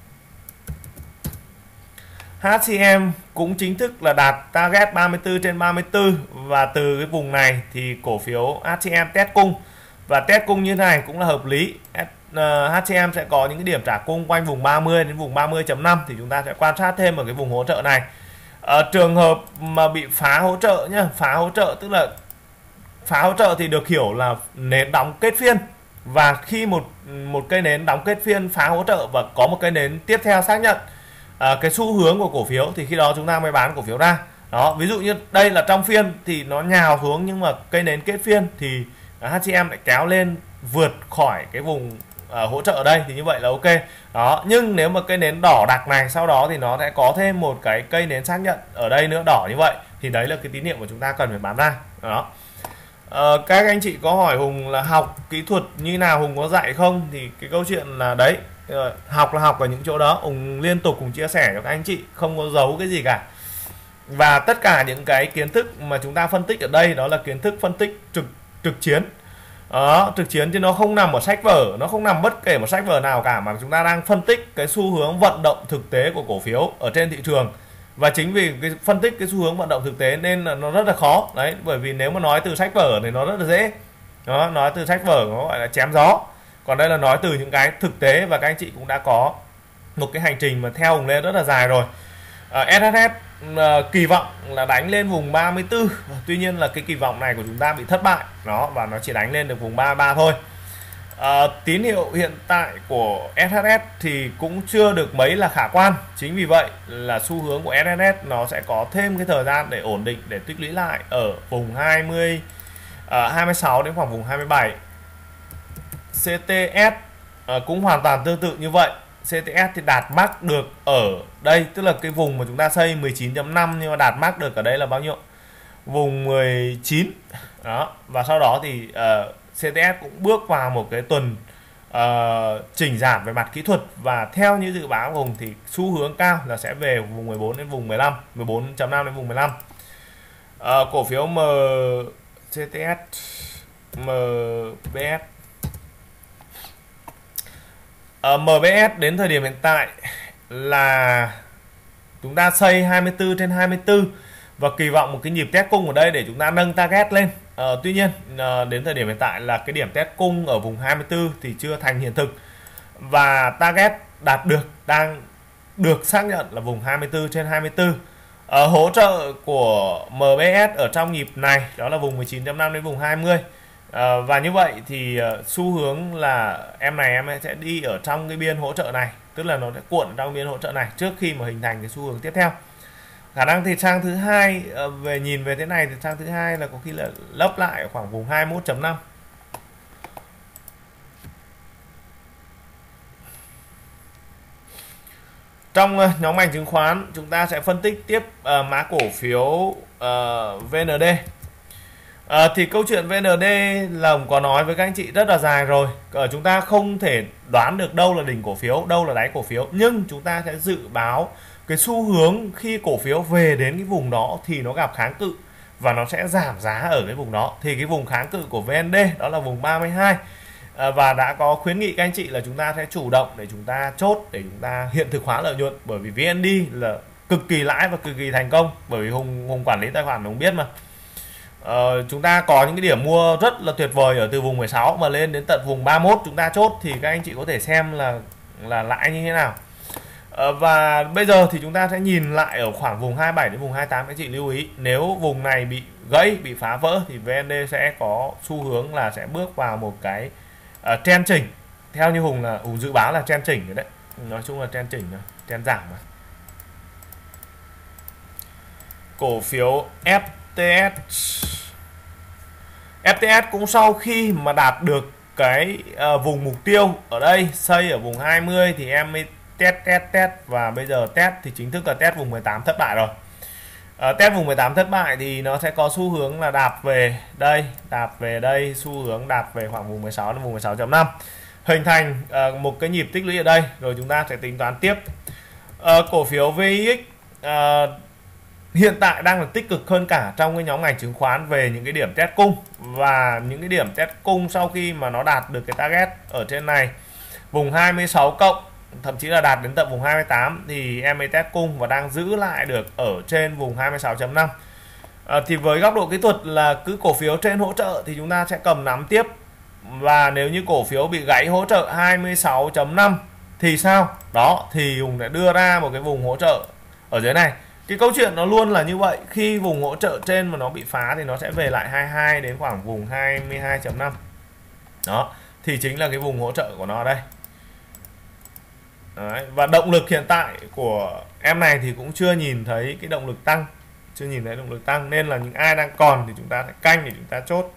hát xê em cũng chính thức là đạt target ba mươi tư trên ba mươi tư, và từ cái vùng này thì cổ phiếu hát xê em test cung, và test cung như thế này cũng là hợp lý. uh, hát xê em sẽ có những cái điểm trả cung quanh vùng ba mươi đến vùng ba mươi chấm năm, thì chúng ta sẽ quan sát thêm ở cái vùng hỗ trợ này. Uh, trường hợp mà bị phá hỗ trợ nhá, phá hỗ trợ tức là phá hỗ trợ thì được hiểu là nến đóng kết phiên, và khi một một cây nến đóng kết phiên phá hỗ trợ và có một cây nến tiếp theo xác nhận à, cái xu hướng của cổ phiếu thì khi đó chúng ta mới bán cổ phiếu ra. Đó, ví dụ như đây là trong phiên thì nó nhào xuống, nhưng mà cây nến kết phiên thì hát xê em lại kéo lên vượt khỏi cái vùng à, hỗ trợ ở đây, thì như vậy là ok. Đó, nhưng nếu mà cây nến đỏ đặc này sau đó thì nó sẽ có thêm một cái cây nến xác nhận ở đây nữa đỏ như vậy, thì đấy là cái tín hiệu mà chúng ta cần phải bán ra. Đó. Ờ, các anh chị có hỏi Hùng là học kỹ thuật như nào, Hùng có dạy không? Thì cái câu chuyện là đấy, học là học ở những chỗ đó, Hùng liên tục cùng chia sẻ cho các anh chị, không có giấu cái gì cả. Và tất cả những cái kiến thức mà chúng ta phân tích ở đây đó là kiến thức phân tích trực trực chiến. Đó, trực chiến chứ nó không nằm ở sách vở, nó không nằm bất kể một sách vở nào cả, mà chúng ta đang phân tích cái xu hướng vận động thực tế của cổ phiếu ở trên thị trường. Và chính vì cái phân tích cái xu hướng vận động thực tế nên là nó rất là khó đấy, bởi vì nếu mà nói từ sách vở thì nó rất là dễ. Đó, nói từ sách vở nó gọi là chém gió, còn đây là nói từ những cái thực tế, và các anh chị cũng đã có một cái hành trình mà theo Hùng lên rất là dài rồi. À, ét hát ét à, kỳ vọng là đánh lên vùng ba mươi tư, tuy nhiên là cái kỳ vọng này của chúng ta bị thất bại đó, và nó chỉ đánh lên được vùng ba mươi ba thôi. À, tín hiệu hiện tại của ét hát ét thì cũng chưa được mấy là khả quan, chính vì vậy là xu hướng của ét hát ét nó sẽ có thêm cái thời gian để ổn định, để tích lũy lại ở vùng hai mươi, à, hai mươi sáu đến khoảng vùng hai mươi bảy. xê tê ét à, cũng hoàn toàn tương tự như vậy. xê tê ét thì đạt mắc được ở đây, tức là cái vùng mà chúng ta xây mười chín chấm năm, nhưng mà đạt mắc được ở đây là bao nhiêu? Vùng mười chín đó. Và sau đó thì uh, xê tê ét cũng bước vào một cái tuần uh, chỉnh giảm về mặt kỹ thuật, và theo như dự báo của Hùng thì xu hướng cao là sẽ về vùng mười bốn đến vùng mười lăm, mười bốn chấm năm đến vùng mười lăm. Uh, cổ phiếu M xê tê ét, em bê ét, uh, em bê ét đến thời điểm hiện tại là chúng ta xây hai mươi tư trên hai mươi tư và kỳ vọng một cái nhịp test cung ở đây để chúng ta nâng target lên. À, tuy nhiên à, đến thời điểm hiện tại là cái điểm test cung ở vùng hai mươi tư thì chưa thành hiện thực, và target đạt được đang được xác nhận là vùng hai mươi tư trên hai mươi tư. À, hỗ trợ của em bê ét ở trong nhịp này đó là vùng mười chín chấm năm đến vùng hai mươi. À, và như vậy thì uh, xu hướng là em này em sẽ đi ở trong cái biên hỗ trợ này, tức là nó sẽ cuộn trong biên hỗ trợ này trước khi mà hình thành cái xu hướng tiếp theo. Khả năng thì sang thứ hai uh, về nhìn về thế này thì sang thứ hai là có khi là lấp lại ở khoảng vùng hai mươi mốt chấm năm. Trong uh, nhóm ngành chứng khoán chúng ta sẽ phân tích tiếp uh, mã cổ phiếu uh, vê en đê. À, thì câu chuyện vê en đê là có nói với các anh chị rất là dài rồi. À, chúng ta không thể đoán được đâu là đỉnh cổ phiếu, đâu là đáy cổ phiếu, nhưng chúng ta sẽ dự báo cái xu hướng khi cổ phiếu về đến cái vùng đó thì nó gặp kháng cự và nó sẽ giảm giá ở cái vùng đó. Thì cái vùng kháng cự của vê en đê đó là vùng ba mươi hai. À, và đã có khuyến nghị các anh chị là chúng ta sẽ chủ động để chúng ta chốt, để chúng ta hiện thực hóa lợi nhuận, bởi vì vê en đê là cực kỳ lãi và cực kỳ thành công, bởi vì Hùng, Hùng quản lý tài khoản Hùng biết mà. Uh, chúng ta có những cái điểm mua rất là tuyệt vời ở từ vùng mười sáu mà lên đến tận vùng ba mươi mốt chúng ta chốt, thì các anh chị có thể xem là là lãi như thế nào. Uh, và bây giờ thì chúng ta sẽ nhìn lại ở khoảng vùng hai mươi bảy đến vùng hai mươi tám. Các anh chị lưu ý, nếu vùng này bị gãy, bị phá vỡ thì vê en đê sẽ có xu hướng là sẽ bước vào một cái uh, trend chỉnh. Theo như Hùng là Hùng dự báo là trend chỉnh rồi đấy, nói chung là trend chỉnh rồi, trend giảm mà. Cổ phiếu ép tê ét, ép tê ét cũng sau khi mà đạt được cái uh, vùng mục tiêu ở đây, xây ở vùng hai mươi thì em mới test test test và bây giờ test thì chính thức là test vùng mười tám thất bại rồi. Uh, test vùng mười tám thất bại thì nó sẽ có xu hướng là đạp về đây, đạp về đây, xu hướng đạp về khoảng vùng mười sáu đến vùng mười sáu chấm năm, hình thành uh, một cái nhịp tích lũy ở đây, rồi chúng ta sẽ tính toán tiếp. Uh, cổ phiếu vê i ích uh, hiện tại đang là tích cực hơn cả trong cái nhóm ngành chứng khoán về những cái điểm test cung, và những cái điểm test cung sau khi mà nó đạt được cái target ở trên này vùng hai mươi sáu cộng, thậm chí là đạt đến tận vùng hai mươi tám thì em ấy test cung và đang giữ lại được ở trên vùng hai mươi sáu chấm năm. À, thì với góc độ kỹ thuật là cứ cổ phiếu trên hỗ trợ thì chúng ta sẽ cầm nắm tiếp, và nếu như cổ phiếu bị gãy hỗ trợ hai mươi sáu chấm năm thì sao? Đó thì Hùng đã đưa ra một cái vùng hỗ trợ ở dưới này. Cái câu chuyện nó luôn là như vậy, khi vùng hỗ trợ trên mà nó bị phá thì nó sẽ về lại hai mươi hai đến khoảng vùng hai mươi hai chấm năm. Đó, thì chính là cái vùng hỗ trợ của nó đây. Đấy, và động lực hiện tại của em này thì cũng chưa nhìn thấy cái động lực tăng, chưa nhìn thấy động lực tăng, nên là những ai đang còn thì chúng ta sẽ canh để chúng ta chốt.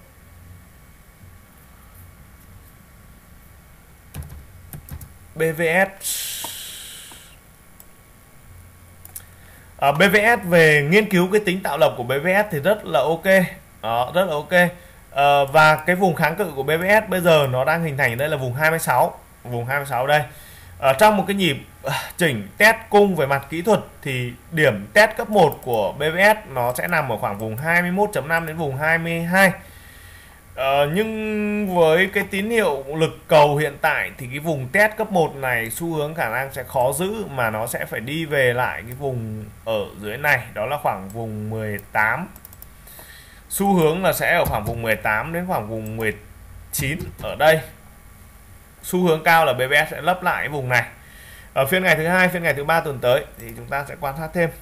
bê vê ét. À, bê vê ét về nghiên cứu cái tính tạo lập của bê vê ét thì rất là ok. Đó, rất là ok. À, và cái vùng kháng cự của bê vê ét bây giờ nó đang hình thành ở đây là vùng hai mươi sáu, vùng hai mươi sáu đây. Ở trong một cái nhịp chỉnh test cung về mặt kỹ thuật thì điểm test cấp một của bê vê ét nó sẽ nằm ở khoảng vùng hai mươi mốt chấm năm đến vùng hai mươi hai. Ờ, nhưng với cái tín hiệu lực cầu hiện tại thì cái vùng test cấp một này xu hướng khả năng sẽ khó giữ, mà nó sẽ phải đi về lại cái vùng ở dưới này, đó là khoảng vùng mười tám. Xu hướng là sẽ ở khoảng vùng mười tám đến khoảng vùng mười chín ở đây. Xu hướng cao là bê vê ét sẽ lấp lại cái vùng này. Ở phiên ngày thứ hai, phiên ngày thứ ba tuần tới thì chúng ta sẽ quan sát thêm.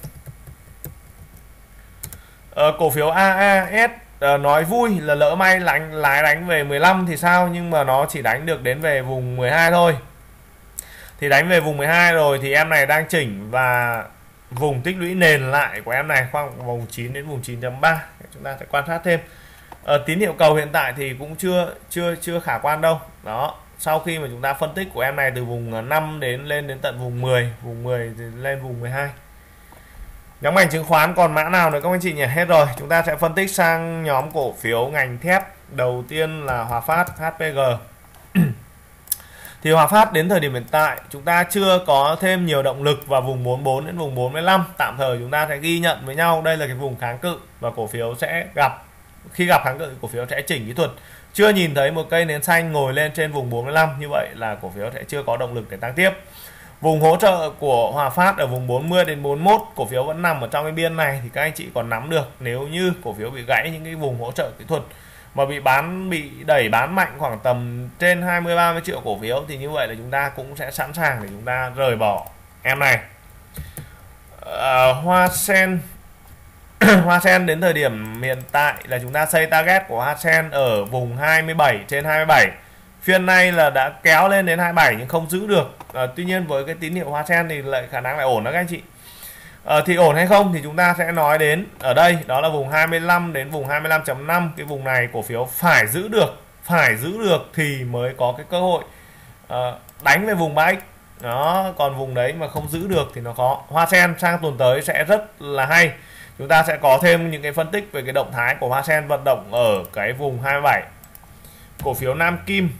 Ở cổ phiếu a a ét uh, nói vui là lỡ may lánh lái đánh về mười lăm thì sao, nhưng mà nó chỉ đánh được đến về vùng mười hai thôi. Thì đánh về vùng mười hai rồi thì em này đang chỉnh, và vùng tích lũy nền lại của em này khoảng vùng chín đến vùng chín chấm ba, chúng ta sẽ quan sát thêm. Ở tín hiệu cầu hiện tại thì cũng chưa chưa chưa khả quan đâu. Đó, sau khi mà chúng ta phân tích của em này từ vùng năm đến lên đến tận vùng mười, vùng mười thì lên vùng mười hai. Nhóm ngành chứng khoán còn mã nào nữa các anh chị nhỉ? Hết rồi. Chúng ta sẽ phân tích sang nhóm cổ phiếu ngành thép. Đầu tiên là Hòa Phát, hát pê giê. Thì Hòa Phát đến thời điểm hiện tại chúng ta chưa có thêm nhiều động lực vào vùng bốn mươi bốn đến vùng bốn mươi lăm. Tạm thời chúng ta sẽ ghi nhận với nhau đây là cái vùng kháng cự, và cổ phiếu sẽ gặp, khi gặp kháng cự cổ phiếu sẽ chỉnh kỹ thuật. Chưa nhìn thấy một cây nến xanh ngồi lên trên vùng bốn mươi lăm, như vậy là cổ phiếu sẽ chưa có động lực để tăng tiếp. Vùng hỗ trợ của Hòa Phát ở vùng bốn mươi đến bốn mươi mốt, cổ phiếu vẫn nằm ở trong cái biên này thì các anh chị còn nắm được. Nếu như cổ phiếu bị gãy những cái vùng hỗ trợ kỹ thuật mà bị bán bị đẩy bán mạnh khoảng tầm trên hai mươi ba mươi triệu cổ phiếu thì như vậy là chúng ta cũng sẽ sẵn sàng để chúng ta rời bỏ em này. À, Hoa Sen Hoa Sen đến thời điểm hiện tại là chúng ta xây target của Hoa Sen ở vùng hai mươi bảy trên hai mươi bảy. Phiên này là đã kéo lên đến hai mươi bảy nhưng không giữ được. À, tuy nhiên với cái tín hiệu Hoa Sen thì lại khả năng lại ổn đó các anh chị. À, thì ổn hay không thì chúng ta sẽ nói đến ở đây, đó là vùng hai mươi lăm đến vùng hai mươi lăm chấm năm. Cái vùng này cổ phiếu phải giữ được, phải giữ được thì mới có cái cơ hội à, đánh về vùng ba x. Đó, còn vùng đấy mà không giữ được thì nó khó. Hoa Sen sang tuần tới sẽ rất là hay. Chúng ta sẽ có thêm những cái phân tích về cái động thái của Hoa Sen vận động ở cái vùng hai mươi bảy. Cổ phiếu Nam Kim.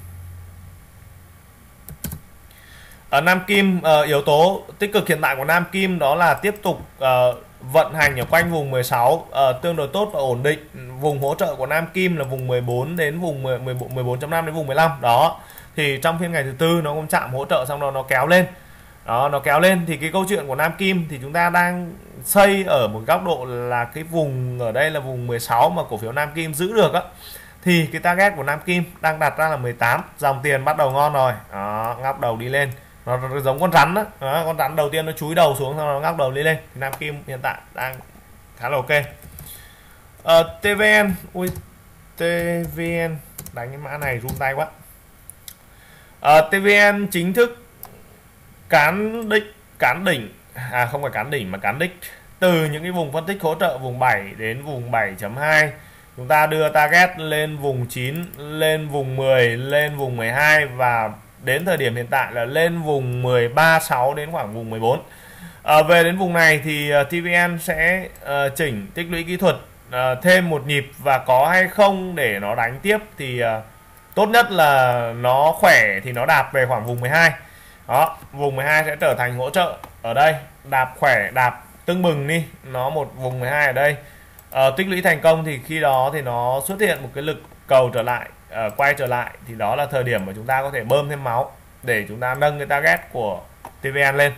Ở Nam Kim, uh, yếu tố tích cực hiện tại của Nam Kim đó là tiếp tục uh, vận hành ở quanh vùng mười sáu, uh, tương đối tốt và ổn định. Vùng hỗ trợ của Nam Kim là vùng mười bốn đến vùng mười bốn chấm năm đến vùng mười lăm. Đó, thì trong phiên ngày thứ tư nó cũng chạm hỗ trợ, xong đó nó kéo lên. Đó, nó kéo lên thì cái câu chuyện của Nam Kim thì chúng ta đang xây ở một góc độ là cái vùng ở đây là vùng mười sáu mà cổ phiếu Nam Kim giữ được á, thì cái target của Nam Kim đang đặt ra là mười tám. Dòng tiền bắt đầu ngon rồi. Đó, ngóc đầu đi lên. Nó giống con rắn đó. Đó, con rắn đầu tiên nó chúi đầu xuống, sau đó nó ngóc đầu đi lên. Thì Nam Kim hiện tại đang khá là ok. Ờ, tê vê en, ui tê vê en đánh cái mã này run tay quá. Ờ, tê vê en chính thức cán đích cán đỉnh, à không phải cán đỉnh mà cán đích từ những cái vùng phân tích hỗ trợ vùng bảy đến vùng bảy chấm hai. Chúng ta đưa target lên vùng chín, lên vùng mười, lên vùng mười hai, và đến thời điểm hiện tại là lên vùng mười ba sáu đến khoảng vùng mười bốn. À, về đến vùng này thì uh, tê vê en sẽ uh, chỉnh tích lũy kỹ thuật uh, thêm một nhịp, và có hay không để nó đánh tiếp thì uh, tốt nhất là nó khỏe thì nó đạp về khoảng vùng mười hai. Đó, vùng mười hai sẽ trở thành hỗ trợ ở đây, đạp khỏe, đạp tưng bừng đi, nó một vùng mười hai ở đây. Uh, tích lũy thành công thì khi đó thì nó xuất hiện một cái lực cầu trở lại, uh, quay trở lại, thì đó là thời điểm mà chúng ta có thể bơm thêm máu để chúng ta nâng cái target của tê vê en lên.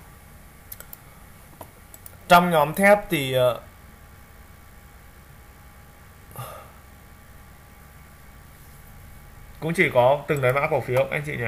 Trong nhóm thép thì uh, cũng chỉ có từng đấy mã cổ phiếu anh chị nhỉ.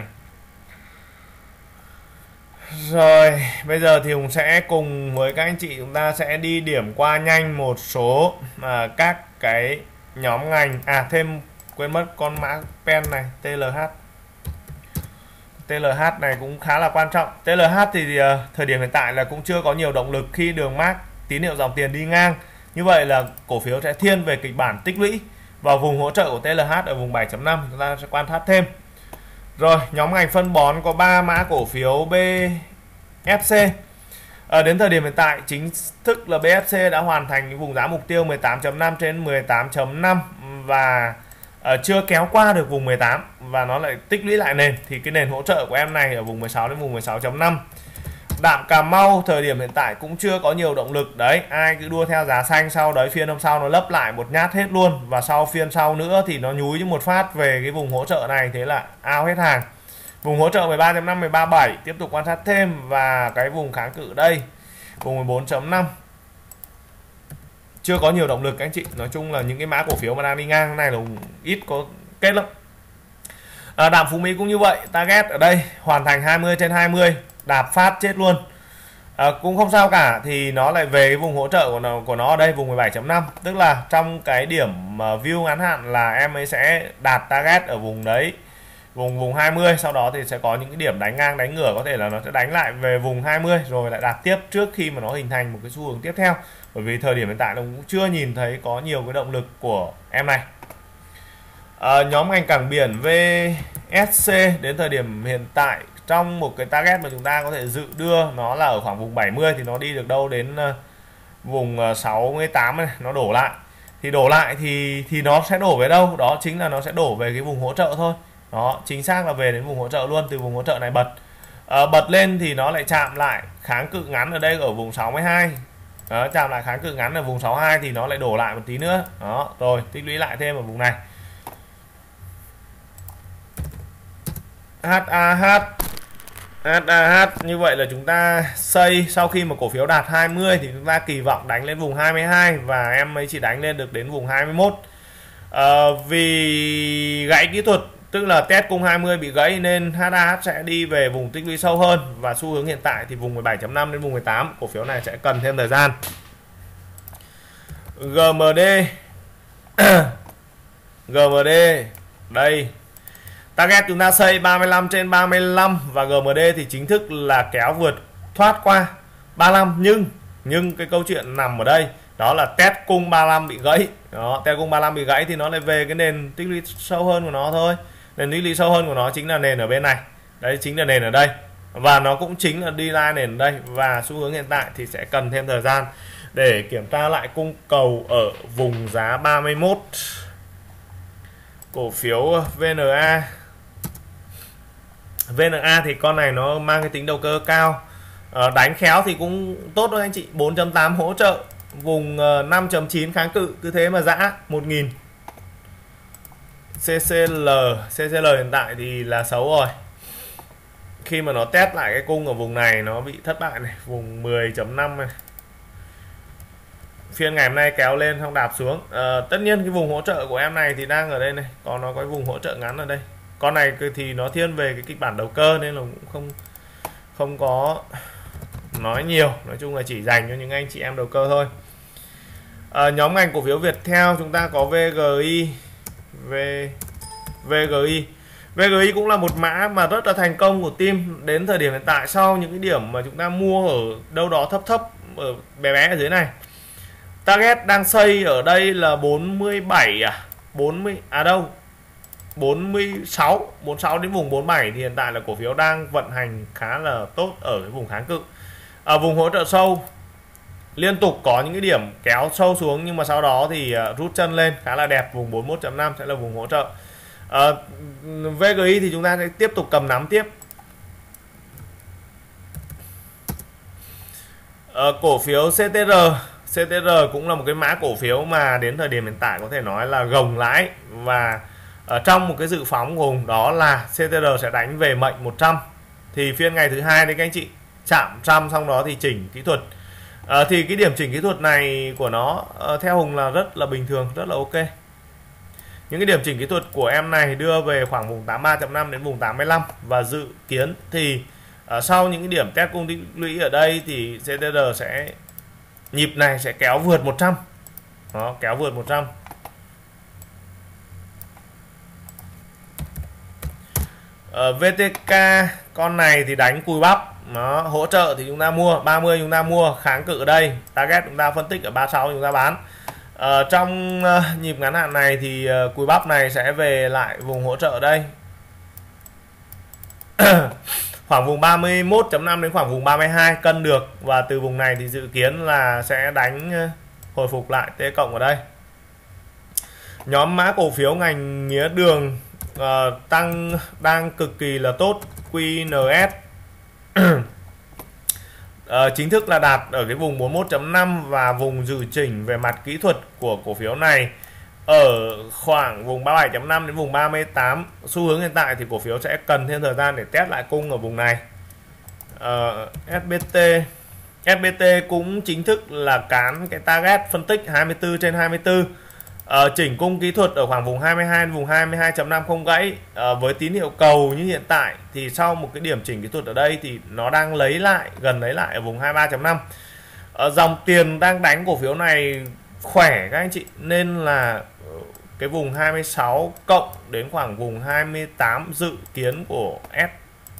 Rồi, bây giờ thì Hùng sẽ cùng với các anh chị chúng ta sẽ đi điểm qua nhanh một số à, các cái nhóm ngành. À, thêm quên mất con mã pen này, tê lờ hát. tê lờ hát này cũng khá là quan trọng. tê lờ hát thì uh, thời điểm hiện tại là cũng chưa có nhiều động lực khi đường mác tín hiệu dòng tiền đi ngang. Như vậy là cổ phiếu sẽ thiên về kịch bản tích lũy vào vùng hỗ trợ của tê lờ hát ở vùng bảy chấm năm. Chúng ta sẽ quan sát thêm. Rồi, nhóm ngành phân bón có ba mã cổ phiếu bê ép xê. Ở đến thời điểm hiện tại chính thức là bê ép xê đã hoàn thành cái vùng giá mục tiêu mười tám chấm năm trên mười tám chấm năm và uh, chưa kéo qua được vùng mười tám, và nó lại tích lũy lại nền, thì cái nền hỗ trợ của em này ở vùng mười sáu đến vùng mười sáu chấm năm. Đạm Cà Mau thời điểm hiện tại cũng chưa có nhiều động lực đấy, ai cứ đua theo giá xanh, sau đấy phiên hôm sau nó lấp lại một nhát hết luôn, và sau phiên sau nữa thì nó nhúi một phát về cái vùng hỗ trợ này, thế là ao hết hàng. Vùng hỗ trợ mười ba chấm năm, mười ba chấm bảy tiếp tục quan sát thêm, và cái vùng kháng cự đây vùng mười bốn chấm năm chưa có nhiều động lực các anh chị. Nói chung là những cái mã cổ phiếu mà đang đi ngang này là ít có kết lắm. À, Đạm Phú Mỹ cũng như vậy, target ở đây hoàn thành hai mươi trên hai mươi, đạp phát chết luôn. À, cũng không sao cả, thì nó lại về cái vùng hỗ trợ của nó của nó ở đây vùng mười bảy chấm năm, tức là trong cái điểm mà view ngắn hạn là em ấy sẽ đạt target ở vùng đấy, vùng vùng hai mươi, sau đó thì sẽ có những cái điểm đánh ngang đánh ngửa, có thể là nó sẽ đánh lại về vùng hai mươi rồi lại đạt tiếp trước khi mà nó hình thành một cái xu hướng tiếp theo, bởi vì thời điểm hiện tại nó cũng chưa nhìn thấy có nhiều cái động lực của em này. À, nhóm ngành cảng biển vê ét xê đến thời điểm hiện tại trong một cái target mà chúng ta có thể dự đưa nó là ở khoảng vùng bảy mươi, thì nó đi được đâu đến uh, vùng uh, sáu mươi tám này, nó đổ lại. Thì đổ lại thì thì nó sẽ đổ về đâu? Đó chính là nó sẽ đổ về cái vùng hỗ trợ thôi. Đó, chính xác là về đến vùng hỗ trợ luôn, từ vùng hỗ trợ này bật. Uh, bật lên thì nó lại chạm lại kháng cự ngắn ở đây ở vùng sáu mươi hai. Đó, chạm lại kháng cự ngắn ở vùng sáu mươi hai thì nó lại đổ lại một tí nữa. Đó, rồi tích lũy lại thêm ở vùng này. hát a hát hát a hát như vậy là chúng ta xây sau khi mà cổ phiếu đạt hai mươi thì chúng ta kỳ vọng đánh lên vùng hai mươi hai và em ấy chỉ đánh lên được đến vùng hai mươi mốt. À, vì gãy kỹ thuật, tức là test cung hai mươi bị gãy nên hát a hát sẽ đi về vùng tích lũy sâu hơn, và xu hướng hiện tại thì vùng mười bảy chấm năm đến vùng mười tám, cổ phiếu này sẽ cần thêm thời gian. giê em đê giê em đê đây, target chúng ta xây ba mươi lăm trên ba mươi lăm và giê em đê thì chính thức là kéo vượt thoát qua ba mươi lăm, nhưng nhưng cái câu chuyện nằm ở đây, đó là test cung ba mươi lăm bị gãy. Đó, test cung ba mươi lăm bị gãy thì nó lại về cái nền tích lũy sâu hơn của nó thôi. Nền tích lũy sâu hơn của nó chính là nền ở bên này. Đấy chính là nền ở đây. Và nó cũng chính là đi ra nền ở đây, và xu hướng hiện tại thì sẽ cần thêm thời gian để kiểm tra lại cung cầu ở vùng giá ba mươi mốt. Cổ phiếu vê en a vê en a thì con này nó mang cái tính đầu cơ cao, à, đánh khéo thì cũng tốt thôi anh chị. Bốn chấm tám hỗ trợ, vùng năm chấm chín kháng cự, cứ thế mà dã một nghìn. xê xê lờ xê xê lờ hiện tại thì là xấu rồi, khi mà nó test lại cái cung ở vùng này nó bị thất bại này, vùng mười chấm năm này, phiên ngày hôm nay kéo lên xong đạp xuống. À, tất nhiên cái vùng hỗ trợ của em này thì đang ở đây này, còn nó có vùng hỗ trợ ngắn ở đây. Con này thì nó thiên về cái kịch bản đầu cơ nên là cũng không không có nói nhiều, nói chung là chỉ dành cho những anh chị em đầu cơ thôi. À, nhóm ngành cổ phiếu Viettel chúng ta có vê giê i, v, vê giê i. vê giê i cũng là một mã mà rất là thành công của team đến thời điểm hiện tại, sau những cái điểm mà chúng ta mua ở đâu đó thấp thấp ở bé bé ở dưới này. Target đang xây ở đây là bốn mươi bảy à, bốn mươi à đâu bốn mươi sáu, bốn mươi sáu đến vùng bốn mươi bảy thì hiện tại là cổ phiếu đang vận hành khá là tốt ở cái vùng kháng cự. Ở vùng hỗ trợ sâu liên tục có những cái điểm kéo sâu xuống, nhưng mà sau đó thì rút chân lên khá là đẹp, vùng bốn mươi mốt chấm năm sẽ là vùng hỗ trợ. À, vê giê i thì chúng ta sẽ tiếp tục cầm nắm tiếp. À, cổ phiếu xê tê rờ xê tê rờ cũng là một cái mã cổ phiếu mà đến thời điểm hiện tại có thể nói là gồng lãi, và ở trong một cái dự phóng vùng đó là xê tê rờ sẽ đánh về mệnh một trăm, thì phiên ngày thứ hai đấy các anh chị chạm một trăm, xong đó thì chỉnh kỹ thuật. À, thì cái điểm chỉnh kỹ thuật này của nó à, theo Hùng là rất là bình thường, rất là ok. Những cái điểm chỉnh kỹ thuật của em này đưa về khoảng vùng tám mươi ba chấm năm đến vùng tám mươi lăm, và dự kiến thì à, sau những cái điểm test cung tích lũy ở đây thì xê tê rờ sẽ nhịp này sẽ kéo vượt một trăm. Đó, kéo vượt một trăm. Ở vê tê ca con này thì đánh cùi bắp, nó hỗ trợ thì chúng ta mua, ba mươi chúng ta mua, kháng cự ở đây, target chúng ta phân tích ở ba mươi sáu chúng ta bán. Ở trong uh, nhịp ngắn hạn này thì uh, cùi bắp này sẽ về lại vùng hỗ trợ ở đây. Khoảng vùng ba mươi mốt chấm năm đến khoảng vùng ba mươi hai cân được, và từ vùng này thì dự kiến là sẽ đánh uh, hồi phục lại T cộng ở đây. Nhóm mã cổ phiếu ngành mía đường uh, tăng đang cực kỳ là tốt, quy en ét uh, chính thức là đạt ở cái vùng bốn mươi mốt chấm năm, và vùng dự chỉnh về mặt kỹ thuật của cổ phiếu này ở khoảng vùng ba mươi bảy chấm năm đến vùng ba mươi tám. Xu hướng hiện tại thì cổ phiếu sẽ cần thêm thời gian để test lại cung ở vùng này. uh, ét bê tê ét bê tê cũng chính thức là cán cái target phân tích hai mươi tư trên hai mươi tư. uh, chỉnh cung kỹ thuật ở khoảng vùng hai mươi hai đến vùng hai mươi hai chấm năm không gãy uh, với tín hiệu cầu như hiện tại thì sau một cái điểm chỉnh kỹ thuật ở đây thì nó đang lấy lại gần lấy lại ở vùng hai mươi ba chấm năm. uh, dòng tiền đang đánh cổ phiếu này khỏe các anh chị, nên là cái vùng hai mươi sáu cộng đến khoảng vùng hai mươi tám dự kiến của ét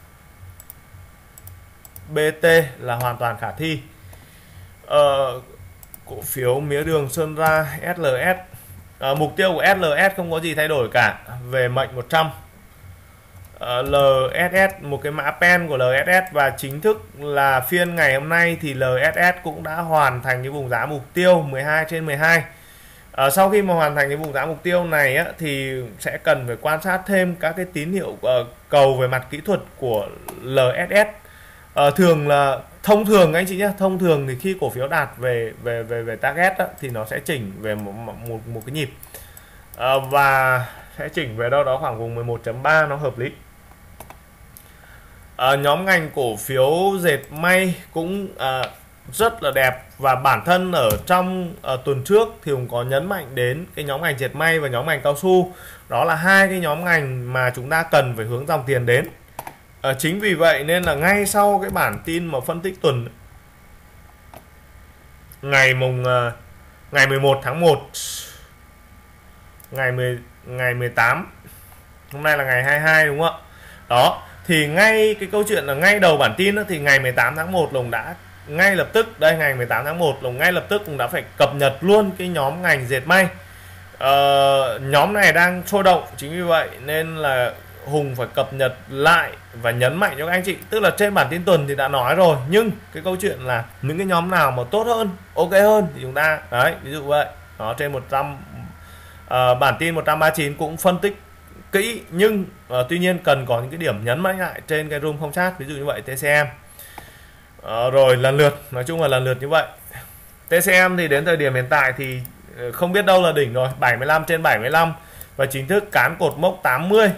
bê tê là hoàn toàn khả thi. Ờ, cổ phiếu mía đường Sơn Ra ét lờ ét, ờ, mục tiêu của ét lờ ét không có gì thay đổi cả về mệnh một trăm. ờ, lờ ét ét, một cái mã pen của lờ ét ét, và chính thức là phiên ngày hôm nay thì lờ ét ét cũng đã hoàn thành cái vùng giá mục tiêu mười hai trên mười hai. À, sau khi mà hoàn thành cái vùng giá mục tiêu này á, thì sẽ cần phải quan sát thêm các cái tín hiệu uh, cầu về mặt kỹ thuật của lờ ét ét. Uh, thường là thông thường anh chị nhé, thông thường thì khi cổ phiếu đạt về về về về target á, thì nó sẽ chỉnh về một một, một cái nhịp uh, và sẽ chỉnh về đâu đó khoảng vùng mười một chấm ba, nó hợp lý. Uh, nhóm ngành cổ phiếu dệt may cũng uh, rất là đẹp, và bản thân ở trong uh, tuần trước thì cũng có nhấn mạnh đến cái nhóm ngành dệt may và nhóm ngành cao su. Đó là hai cái nhóm ngành mà chúng ta cần phải hướng dòng tiền đến. uh, Chính vì vậy nên là ngay sau cái bản tin mà phân tích tuần ngày mùng uh, ngày mười một tháng một, ngày mười ngày mười tám, hôm nay là ngày hai mươi hai đúng không ạ? Đó, thì ngay cái câu chuyện là ngay đầu bản tin đó, thì ngày mười tám tháng một Lồng đã ngay lập tức, đây ngày mười tám tháng một Lồng ngay lập tức cũng đã phải cập nhật luôn cái nhóm ngành dệt may. ờ, Nhóm này đang sôi động, chính vì vậy nên là Hùng phải cập nhật lại và nhấn mạnh cho các anh chị. Tức là trên bản tin tuần thì đã nói rồi, nhưng cái câu chuyện là những cái nhóm nào mà tốt hơn, ok hơn thì chúng ta đấy, ví dụ vậy. Nó trên một trăm uh, bản tin một trăm ba mươi chín cũng phân tích kỹ, nhưng uh, tuy nhiên cần có những cái điểm nhấn mạnh lại trên cái room không chat, ví dụ như vậy tê xê em. Uh, rồi lần lượt, nói chung là lần lượt như vậy. tê xê em thì đến thời điểm hiện tại thì không biết đâu là đỉnh rồi, bảy mươi lăm trên bảy mươi lăm, và chính thức cán cột mốc tám mươi.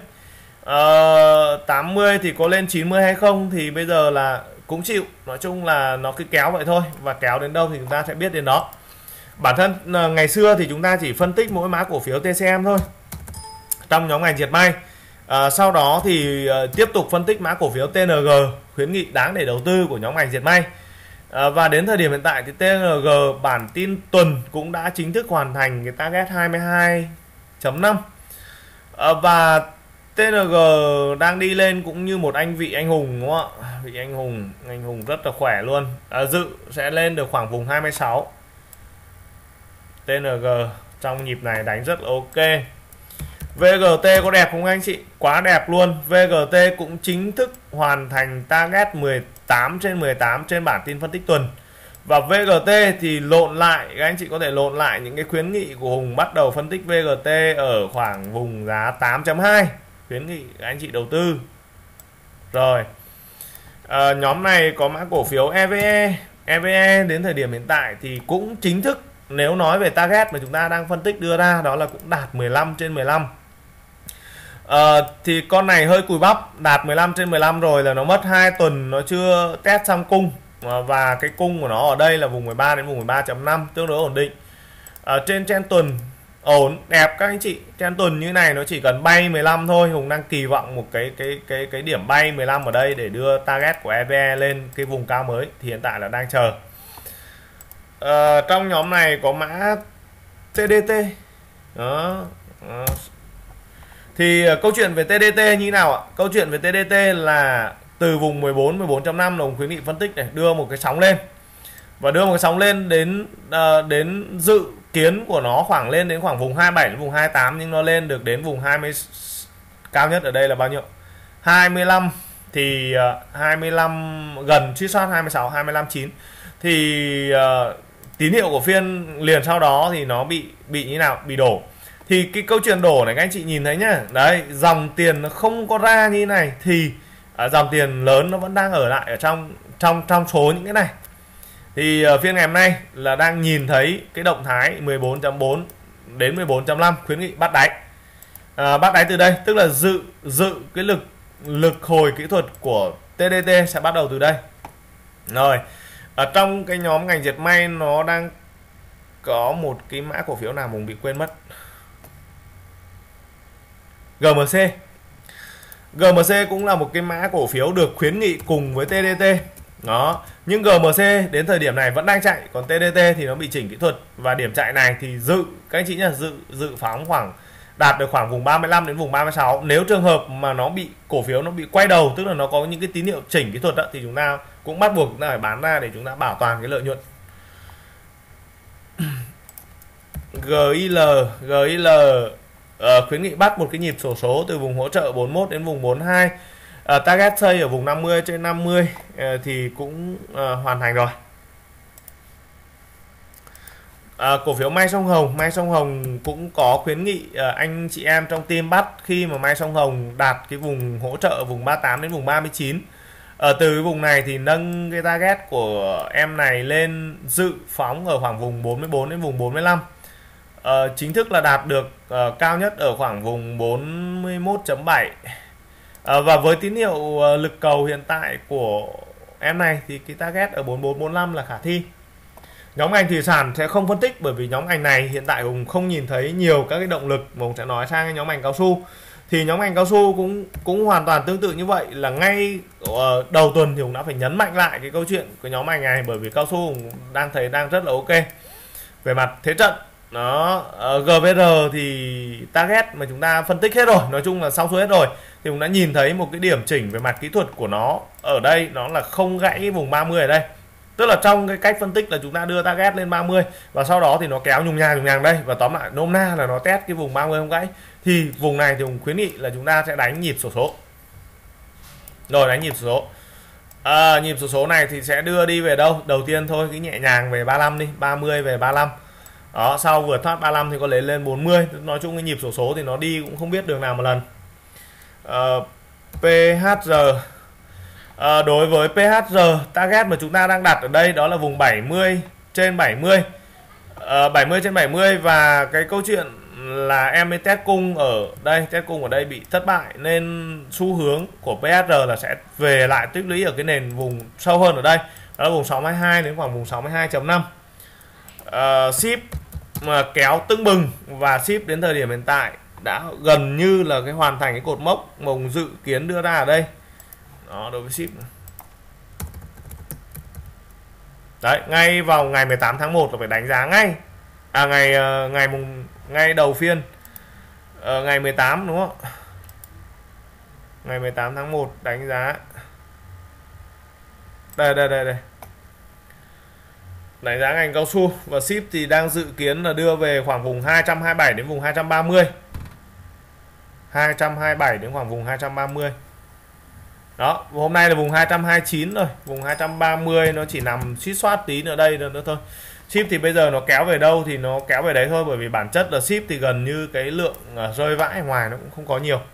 uh, tám mươi thì có lên chín mươi hay không thì bây giờ là cũng chịu, nói chung là nó cứ kéo vậy thôi, và kéo đến đâu thì chúng ta sẽ biết đến đó. Bản thân uh, ngày xưa thì chúng ta chỉ phân tích mỗi mã cổ phiếu tê xê em thôi trong nhóm ngành dệt may. À, sau đó thì uh, tiếp tục phân tích mã cổ phiếu tê en giê, khuyến nghị đáng để đầu tư của nhóm ngành dệt may. À, và đến thời điểm hiện tại thì tê en giê bản tin tuần cũng đã chính thức hoàn thành cái target hai mươi hai chấm năm. à, và tê en giê đang đi lên cũng như một anh vị anh hùng đúng không ạ? Vị anh hùng, anh hùng rất là khỏe luôn. À, dự sẽ lên được khoảng vùng hai mươi sáu. tê en giê trong nhịp này đánh rất là ok. vê giê tê có đẹp không anh chị? Quá đẹp luôn. vê giê tê cũng chính thức hoàn thành target mười tám trên mười tám trên bản tin phân tích tuần. Và vê giê tê thì lộn lại, các anh chị có thể lộn lại những cái khuyến nghị của Hùng bắt đầu phân tích vê giê tê ở khoảng vùng giá tám chấm hai, khuyến nghị các anh chị đầu tư. Rồi. À, nhóm này có mã cổ phiếu e vê e. e vê e đến thời điểm hiện tại thì cũng chính thức, nếu nói về target mà chúng ta đang phân tích đưa ra, đó là cũng đạt mười lăm trên mười lăm. À, thì con này hơi cùi bắp, đạt mười lăm trên mười lăm rồi là nó mất hai tuần nó chưa test xong cung, à, và cái cung của nó ở đây là vùng mười ba đến vùng mười ba chấm năm, tương đối ổn định. À, trên trên tuần ổn đẹp các anh chị. Trên tuần như này nó chỉ cần bay mười lăm thôi. Hùng đang kỳ vọng một cái cái cái cái điểm bay mười lăm ở đây để đưa target của e vê e lên cái vùng cao mới, thì hiện tại là đang chờ. À, trong nhóm này có mã tê đê tê đó. À, thì uh, câu chuyện về tê đê tê như thế nào ạ? Câu chuyện về tê đê tê là từ vùng mười bốn, mười bốn chấm năm là khuyến nghị phân tích này, đưa một cái sóng lên, và đưa một cái sóng lên đến uh, đến dự kiến của nó khoảng lên đến khoảng vùng hai mươi bảy đến vùng hai mươi tám, nhưng nó lên được đến vùng hai mươi, cao nhất ở đây là bao nhiêu? hai mươi lăm, thì uh, hai mươi lăm gần suýt soát hai mươi sáu, hai mươi lăm chín. Thì uh, tín hiệu của phiên liền sau đó thì nó bị bị như nào? Bị đổ. Thì cái câu chuyện đổ này các anh chị nhìn thấy nhá, đấy, dòng tiền nó không có ra như này thì à, dòng tiền lớn nó vẫn đang ở lại ở trong trong trong số những cái này. Thì uh, phiên ngày hôm nay là đang nhìn thấy cái động thái mười bốn chấm bốn đến mười bốn chấm năm, khuyến nghị bắt đáy. À, bắt đáy từ đây, tức là dự dự cái lực lực hồi kỹ thuật của tê đê tê sẽ bắt đầu từ đây. Rồi, ở trong cái nhóm ngành dệt may nó đang có một cái mã cổ phiếu nào mình bị quên mất. giê em xê. giê em xê cũng là một cái mã cổ phiếu được khuyến nghị cùng với tê đê tê. Đó, nhưng giê em xê đến thời điểm này vẫn đang chạy, còn tê đê tê thì nó bị chỉnh kỹ thuật, và điểm chạy này thì dự các anh chị nhá, dự dự phóng khoảng đạt được khoảng vùng ba mươi lăm đến vùng ba mươi sáu. Nếu trường hợp mà nó bị cổ phiếu nó bị quay đầu, tức là nó có những cái tín hiệu chỉnh kỹ thuật đó, thì chúng ta cũng bắt buộc chúng ta phải bán ra để chúng ta bảo toàn cái lợi nhuận. giê i lờ giê i lờ uh, khuyến nghị bắt một cái nhịp xổ số từ vùng hỗ trợ bốn mươi mốt đến vùng bốn mươi hai. Uh, target xây ở vùng năm mươi trên năm mươi uh, thì cũng uh, hoàn thành rồi. À, cổ phiếu Mai Sông Hồng, Mai Sông Hồng cũng có khuyến nghị à, anh chị em trong team bắt khi mà Mai Sông Hồng đạt cái vùng hỗ trợ vùng ba mươi tám đến vùng ba mươi chín. Ở từ cái vùng này thì nâng cái target của em này lên dự phóng ở khoảng vùng bốn mươi bốn đến vùng bốn mươi lăm. À, chính thức là đạt được à, cao nhất ở khoảng vùng bốn mươi mốt chấm bảy. À, và với tín hiệu à, lực cầu hiện tại của em này thì cái target ở bốn mươi bốn bốn mươi lăm là khả thi. Nhóm ngành thủy sản sẽ không phân tích, bởi vì nhóm ngành này hiện tại cũng không nhìn thấy nhiều các cái động lực. Mà cũng sẽ nói sang cái nhóm ngành cao su. Thì nhóm ngành cao su cũng cũng hoàn toàn tương tự như vậy, là ngay uh, đầu tuần thì cũng đã phải nhấn mạnh lại cái câu chuyện của nhóm ngành này, bởi vì cao su cũng đang thấy đang rất là ok về mặt thế trận. Đó, uh, giê vê rờ thì target mà chúng ta phân tích hết rồi, nói chung là xong xuôi hết rồi, thì cũng đã nhìn thấy một cái điểm chỉnh về mặt kỹ thuật của nó ở đây, nó là không gãy cái vùng ba mươi ở đây. Tức là trong cái cách phân tích là chúng ta đưa target lên ba mươi và sau đó thì nó kéo nhùng nhàng nhùng nhàng đây, và tóm lại nôm na là nó test cái vùng ba mươi không gãy, thì vùng này thì cũng khuyến nghị là chúng ta sẽ đánh nhịp xổ số. Rồi, đánh nhịp xổ số. À, nhịp xổ số này thì sẽ đưa đi về đâu? Đầu tiên thôi cái nhẹ nhàng về ba mươi lăm đi, ba mươi về ba mươi lăm. Đó, sau vừa thoát ba mươi lăm thì có lấy lên bốn mươi. Nói chung cái nhịp xổ số thì nó đi cũng không biết đường nào một lần. À, pê hát rờ. À, đối với pê hát rờ, target mà chúng ta đang đặt ở đây đó là vùng bảy mươi trên bảy mươi. À, bảy mươi trên bảy mươi, và cái câu chuyện là em mới test cung ở đây, test cung ở đây bị thất bại, nên xu hướng của pê hát rờ là sẽ về lại tích lũy ở cái nền vùng sâu hơn ở đây, đó là vùng sáu mươi hai đến khoảng vùng sáu mươi hai chấm năm. À, ship mà kéo tưng bừng, và ship đến thời điểm hiện tại đã gần như là cái hoàn thành cái cột mốc mà dự kiến đưa ra ở đây. Đó, đối với ship đấy, ngay vào ngày mười tám tháng một là phải đánh giá ngay, à ngày ngày mùng ngay đầu phiên, à, ngày mười tám đúng không, ngày mười tám tháng một đánh giá đây đây đây đây đánh giá ngành cao su, và ship thì đang dự kiến là đưa về khoảng vùng hai trăm hai mươi bảy đến vùng hai trăm ba mươi, hai trăm hai mươi bảy đến khoảng vùng hai trăm ba mươi. Đó, hôm nay là vùng hai trăm hai mươi chín rồi, vùng hai trăm ba mươi nó chỉ nằm suýt soát tí nữa đây nữa, nữa thôi. Ship thì bây giờ nó kéo về đâu thì nó kéo về đấy thôi, bởi vì bản chất là ship thì gần như cái lượng uh, rơi vãi ngoài nó cũng không có nhiều.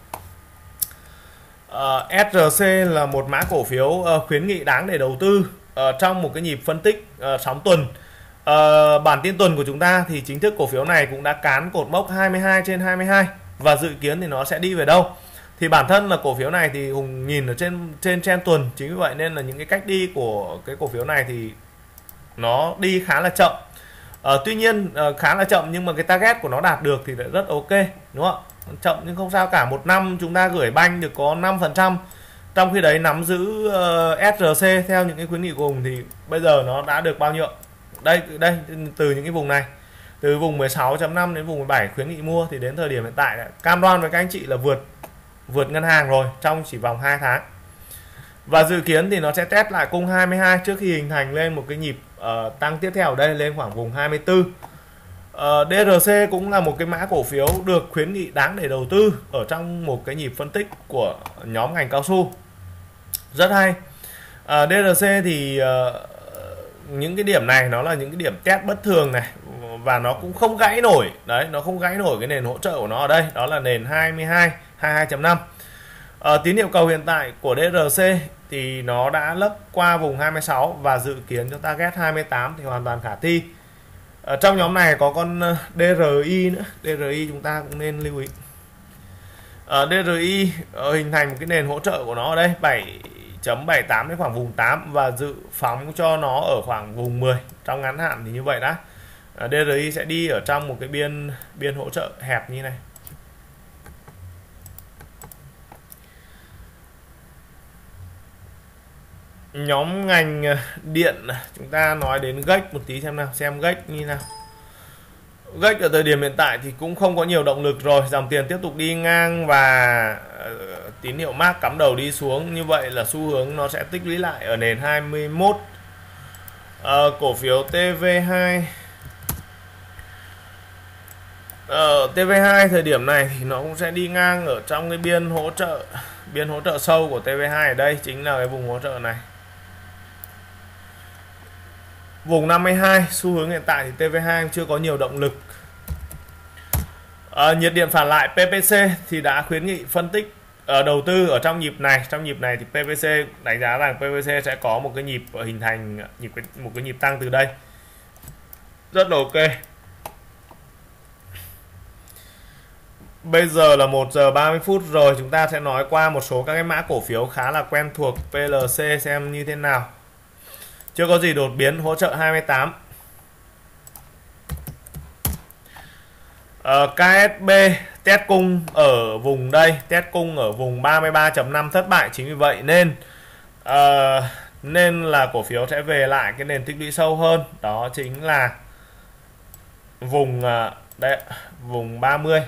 uh, ét rờ xê là một mã cổ phiếu uh, khuyến nghị đáng để đầu tư uh, trong một cái nhịp phân tích uh, sóng tuần. Uh, bản tin tuần của chúng ta thì chính thức cổ phiếu này cũng đã cán cột mốc hai mươi hai trên hai mươi hai, và dự kiến thì nó sẽ đi về đâu. Thì bản thân là cổ phiếu này thì Hùng nhìn ở trên trên trend tuần, chính vì vậy nên là những cái cách đi của cái cổ phiếu này thì nó đi khá là chậm. À, tuy nhiên à, khá là chậm nhưng mà cái target của nó đạt được thì lại rất ok, đúng không? Chậm nhưng không sao cả, một năm chúng ta gửi banh được có năm phần trăm, trong khi đấy nắm giữ uh, ét rờ xê theo những cái khuyến nghị của Hùng thì bây giờ nó đã được bao nhiêu? Đây đây từ những cái vùng này, từ vùng mười sáu chấm năm đến vùng mười bảy khuyến nghị mua, thì đến thời điểm hiện tại đã cam đoan với các anh chị là vượt vượt ngân hàng rồi trong chỉ vòng hai tháng. Và dự kiến thì nó sẽ test lại cung hai mươi hai trước khi hình thành lên một cái nhịp uh, tăng tiếp theo ở đây lên khoảng vùng hai mươi tư. uh, đê rờ xê cũng là một cái mã cổ phiếu được khuyến nghị đáng để đầu tư ở trong một cái nhịp phân tích của nhóm ngành cao su, rất hay. uh, đê rờ xê thì uh, những cái điểm này nó là những cái điểm test bất thường này, và nó cũng không gãy nổi đấy, nó không gãy nổi cái nền hỗ trợ của nó ở đây, đó là nền hai mươi hai, hai mươi hai chấm năm. À, tín hiệu cầu hiện tại của đê rờ xê thì nó đã lấp qua vùng hai mươi sáu và dự kiến cho target hai mươi tám thì hoàn toàn khả thi. Ở trong nhóm này có con đê rờ i nữa, đê rờ i chúng ta cũng nên lưu ý. À, đê rờ i hình thành một cái nền hỗ trợ của nó ở đây bảy chấm bảy tám đến khoảng vùng tám, và dự phóng cho nó ở khoảng vùng mười trong ngắn hạn thì như vậy đã. À, đê rờ i sẽ đi ở trong một cái biên biên hỗ trợ hẹp như này. Nhóm ngành điện, chúng ta nói đến gách một tí xem nào, xem gách như nào. Gách ở thời điểm hiện tại thì cũng không có nhiều động lực rồi, dòng tiền tiếp tục đi ngang và uh, tín hiệu mác cắm đầu đi xuống, như vậy là xu hướng nó sẽ tích lũy lại ở nền hai mươi mốt. Uh, cổ phiếu tê vê hai, ở uh, tê vê hai thời điểm này thì nó cũng sẽ đi ngang ở trong cái biên hỗ trợ, biên hỗ trợ sâu của tê vê hai ở đây chính là cái vùng hỗ trợ này. Vùng năm mươi hai, xu hướng hiện tại thì tê vê hai chưa có nhiều động lực. À, nhiệt điện phản lại pê pê xê thì đã khuyến nghị phân tích ở đầu tư ở trong nhịp này. Trong nhịp này thì pê pê xê đánh giá rằng pê pê xê sẽ có một cái nhịp hình thành nhịp một cái nhịp tăng từ đây. Rất là ok. Bây giờ là một giờ ba mươi phút rồi, chúng ta sẽ nói qua một số các cái mã cổ phiếu khá là quen thuộc pê lờ xê xem như thế nào. Chưa có gì đột biến, hỗ trợ hai mươi tám. Ờ, ca ét bê test cung ở vùng đây, test cung ở vùng ba mươi ba chấm năm thất bại, chính vì vậy nên uh, nên là cổ phiếu sẽ về lại cái nền tích lũy sâu hơn, đó chính là vùng uh, đây, vùng ba mươi.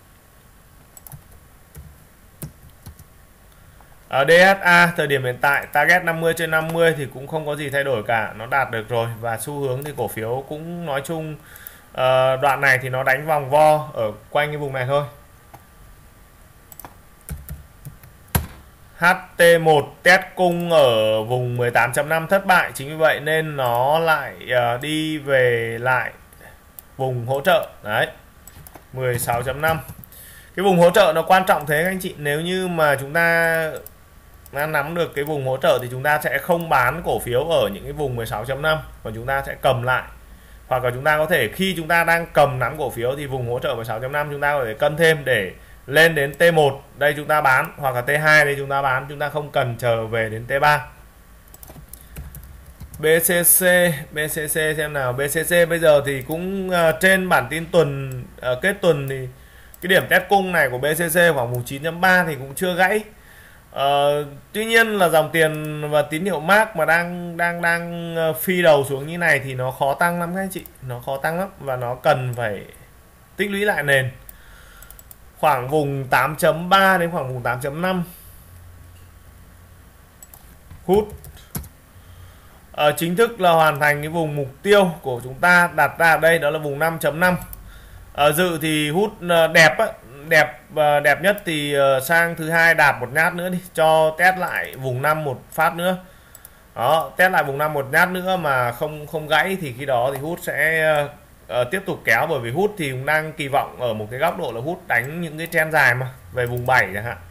Ở đê ét a thời điểm hiện tại target năm mươi trên năm mươi thì cũng không có gì thay đổi cả, nó đạt được rồi, và xu hướng thì cổ phiếu cũng nói chung uh, đoạn này thì nó đánh vòng vo ở quanh cái vùng này thôi. hát tê một test cung ở vùng mười tám chấm năm thất bại, chính vì vậy nên nó lại uh, đi về lại vùng hỗ trợ đấy mười sáu chấm năm. Cái vùng hỗ trợ nó quan trọng thế các anh chị, nếu như mà chúng ta đã nắm được cái vùng hỗ trợ thì chúng ta sẽ không bán cổ phiếu ở những cái vùng mười sáu chấm năm, còn chúng ta sẽ cầm lại, hoặc là chúng ta có thể khi chúng ta đang cầm nắm cổ phiếu thì vùng hỗ trợ mười sáu chấm năm chúng ta có thể cân thêm để lên đến tê một đây chúng ta bán, hoặc là tê hai đây chúng ta bán, chúng ta không cần chờ về đến tê ba. bê xê xê, bê xê xê xem nào, bê xê xê bây giờ thì cũng uh, trên bản tin tuần uh, kết tuần thì cái điểm test cung này của bê xê xê khoảng vùng chín chấm ba thì cũng chưa gãy. Uh, tuy nhiên là dòng tiền và tín hiệu mác mà đang đang đang phi đầu xuống như này thì nó khó tăng lắm các anh chị, nó khó tăng lắm và nó cần phải tích lũy lại nền khoảng vùng tám chấm ba đến khoảng vùng tám chấm năm. Hút uh, chính thức là hoàn thành cái vùng mục tiêu của chúng ta đặt ra ở đây, đó là vùng năm chấm năm. uh, dự thì hút uh, đẹp á, đẹp và đẹp nhất thì uh, sang thứ hai đạp một nhát nữa đi, cho test lại vùng năm một phát nữa. Đó, test lại vùng năm một nhát nữa mà không không gãy thì khi đó thì hút sẽ uh, uh, tiếp tục kéo, bởi vì hút thì cũng đang kỳ vọng ở một cái góc độ là hút đánh những cái trend dài mà về vùng bảy chẳng hạn.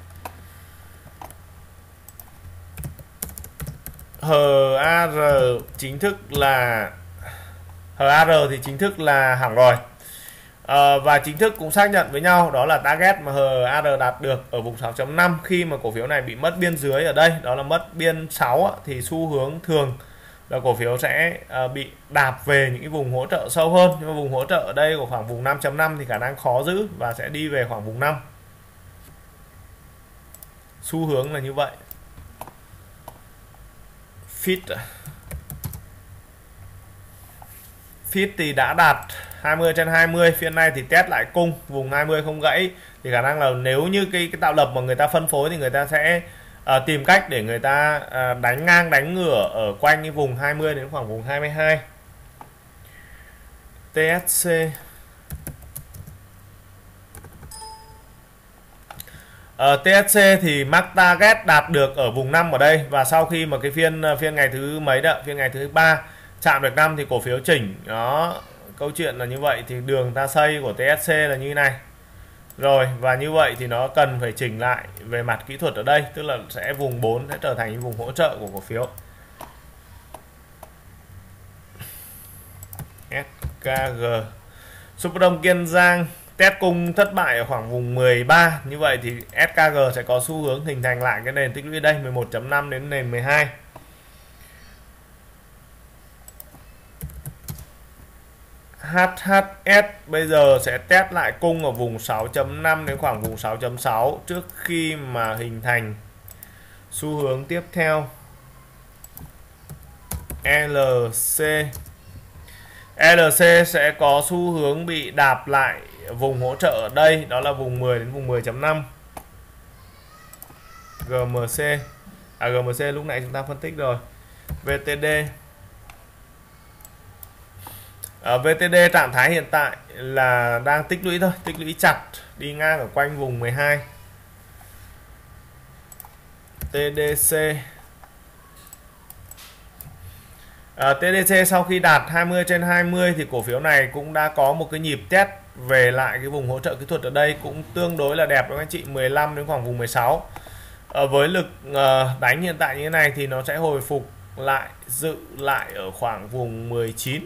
hát a rờ chính thức là hát a rờ thì chính thức là hỏng rồi. À, và chính thức cũng xác nhận với nhau đó là target mà hát a rờ đạt được ở vùng sáu chấm năm. Khi mà cổ phiếu này bị mất biên dưới ở đây, đó là mất biên sáu thì xu hướng thường là cổ phiếu sẽ uh, bị đạp về những cái vùng hỗ trợ sâu hơn, nhưng mà vùng hỗ trợ ở đây của khoảng vùng năm chấm năm thì khả năng khó giữ và sẽ đi về khoảng vùng năm. Xu hướng là như vậy. Fit Fit thì đã đạt hai mươi trên hai mươi, phiên này thì test lại cung vùng hai mươi không gãy thì khả năng là nếu như cái, cái tạo lập mà người ta phân phối thì người ta sẽ uh, tìm cách để người ta uh, đánh ngang đánh ngửa ở quanh cái vùng hai mươi đến khoảng vùng hai mươi hai. tê ét xê uh, tê ét xê thì mark target đạt được ở vùng năm ở đây, và sau khi mà cái phiên phiên ngày thứ mấy đó, phiên ngày thứ ba chạm được năm thì cổ phiếu chỉnh. Đó, câu chuyện là như vậy, thì đường ta xây của tê ét xê là như thế này rồi, và như vậy thì nó cần phải chỉnh lại về mặt kỹ thuật ở đây, tức là sẽ vùng bốn sẽ trở thành những vùng hỗ trợ của cổ phiếu. ét ca giê Superdome Kiên Giang test cung thất bại ở khoảng vùng mười ba, như vậy thì ét ca giê sẽ có xu hướng hình thành lại cái nền tích lũy đây mười một chấm năm đến nền mười hai. hát hát ét bây giờ sẽ test lại cung ở vùng sáu chấm năm đến khoảng vùng sáu chấm sáu trước khi mà hình thành xu hướng tiếp theo. lờ xê lờ xê sẽ có xu hướng bị đạp lại vùng hỗ trợ ở đây, đó là vùng mười đến vùng mười chấm năm. giê em xê à giê em xê lúc nãy chúng ta phân tích rồi. vê tê đê ở vê tê đê trạng thái hiện tại là đang tích lũy thôi, tích lũy chặt đi ngang ở quanh vùng mười hai. tê đê xê à, tê đê xê sau khi đạt hai mươi trên hai mươi thì cổ phiếu này cũng đã có một cái nhịp test về lại cái vùng hỗ trợ kỹ thuật ở đây cũng tương đối là đẹp đó các anh chị, mười lăm đến khoảng vùng mười sáu. À, với lực uh, đánh hiện tại như thế này thì nó sẽ hồi phục lại, dự lại ở khoảng vùng mười chín.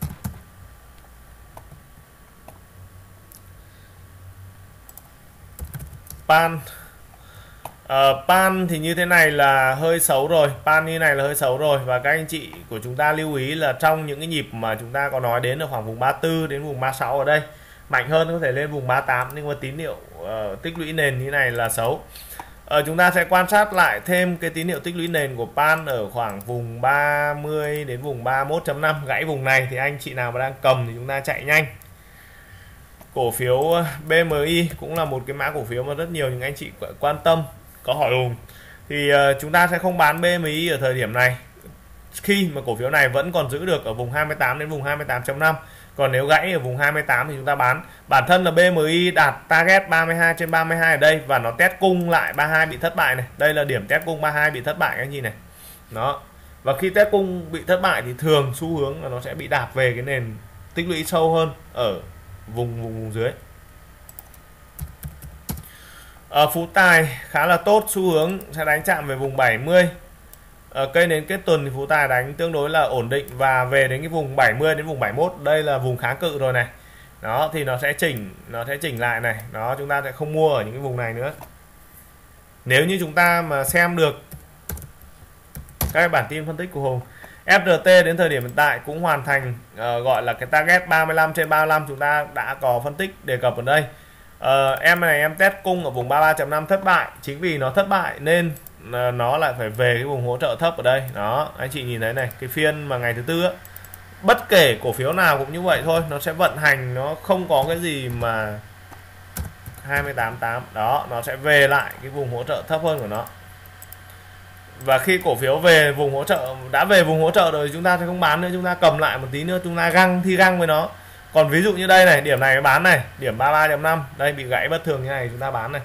Pan uh, Pan thì như thế này là hơi xấu rồi, Pan như này là hơi xấu rồi, và các anh chị của chúng ta lưu ý là trong những cái nhịp mà chúng ta có nói đến ở khoảng vùng ba mươi tư đến vùng ba mươi sáu ở đây, mạnh hơn có thể lên vùng ba mươi tám, nhưng mà tín hiệu uh, tích lũy nền như này là xấu. Uh, chúng ta sẽ quan sát lại thêm cái tín hiệu tích lũy nền của Pan ở khoảng vùng ba mươi đến vùng ba mươi mốt chấm năm. Gãy vùng này thì anh chị nào mà đang cầm thì chúng ta chạy nhanh. Cổ phiếu bê em i cũng là một cái mã cổ phiếu mà rất nhiều những anh chị quan tâm, có hỏi Hùng. Thì uh, chúng ta sẽ không bán bê em i ở thời điểm này khi mà cổ phiếu này vẫn còn giữ được ở vùng hai mươi tám đến vùng hai mươi tám chấm năm. Còn nếu gãy ở vùng hai mươi tám thì chúng ta bán. Bản thân là bê em i đạt target ba mươi hai trên ba mươi hai ở đây và nó test cung lại ba mươi hai bị thất bại này. Đây là điểm test cung ba mươi hai bị thất bại các anh chị này. Đó. Và khi test cung bị thất bại thì thường xu hướng là nó sẽ bị đạp về cái nền tích lũy sâu hơn ở vùng vùng, vùng dưới. Ở Phú Tài khá là tốt, xu hướng sẽ đánh chạm về vùng bảy mươi. Ở cây nến kết tuần thì Phú Tài đánh tương đối là ổn định và về đến cái vùng bảy mươi đến vùng bảy mươi mốt, đây là vùng kháng cự rồi này. Đó thì nó sẽ chỉnh, nó sẽ chỉnh lại này. Đó, chúng ta sẽ không mua ở những cái vùng này nữa. Nếu như chúng ta mà xem được các bản tin phân tích của Hùng, ép rờ tê đến thời điểm hiện tại cũng hoàn thành uh, gọi là cái target ba mươi lăm trên ba mươi lăm, chúng ta đã có phân tích đề cập ở đây. Uh, em này em test cung ở vùng ba mươi ba chấm năm thất bại, chính vì nó thất bại nên uh, nó lại phải về cái vùng hỗ trợ thấp ở đây. Đó, anh chị nhìn thấy này, cái phiên mà ngày thứ tư á, bất kể cổ phiếu nào cũng như vậy thôi, nó sẽ vận hành, nó không có cái gì mà hai mươi tám tám. Đó, nó sẽ về lại cái vùng hỗ trợ thấp hơn của nó. Và khi cổ phiếu về vùng hỗ trợ, đã về vùng hỗ trợ rồi, chúng ta sẽ không bán nữa, chúng ta cầm lại một tí nữa, chúng ta găng thi găng với nó. Còn ví dụ như đây này, điểm này bán này, điểm ba mươi ba chấm năm, đây bị gãy bất thường như này, chúng ta bán này.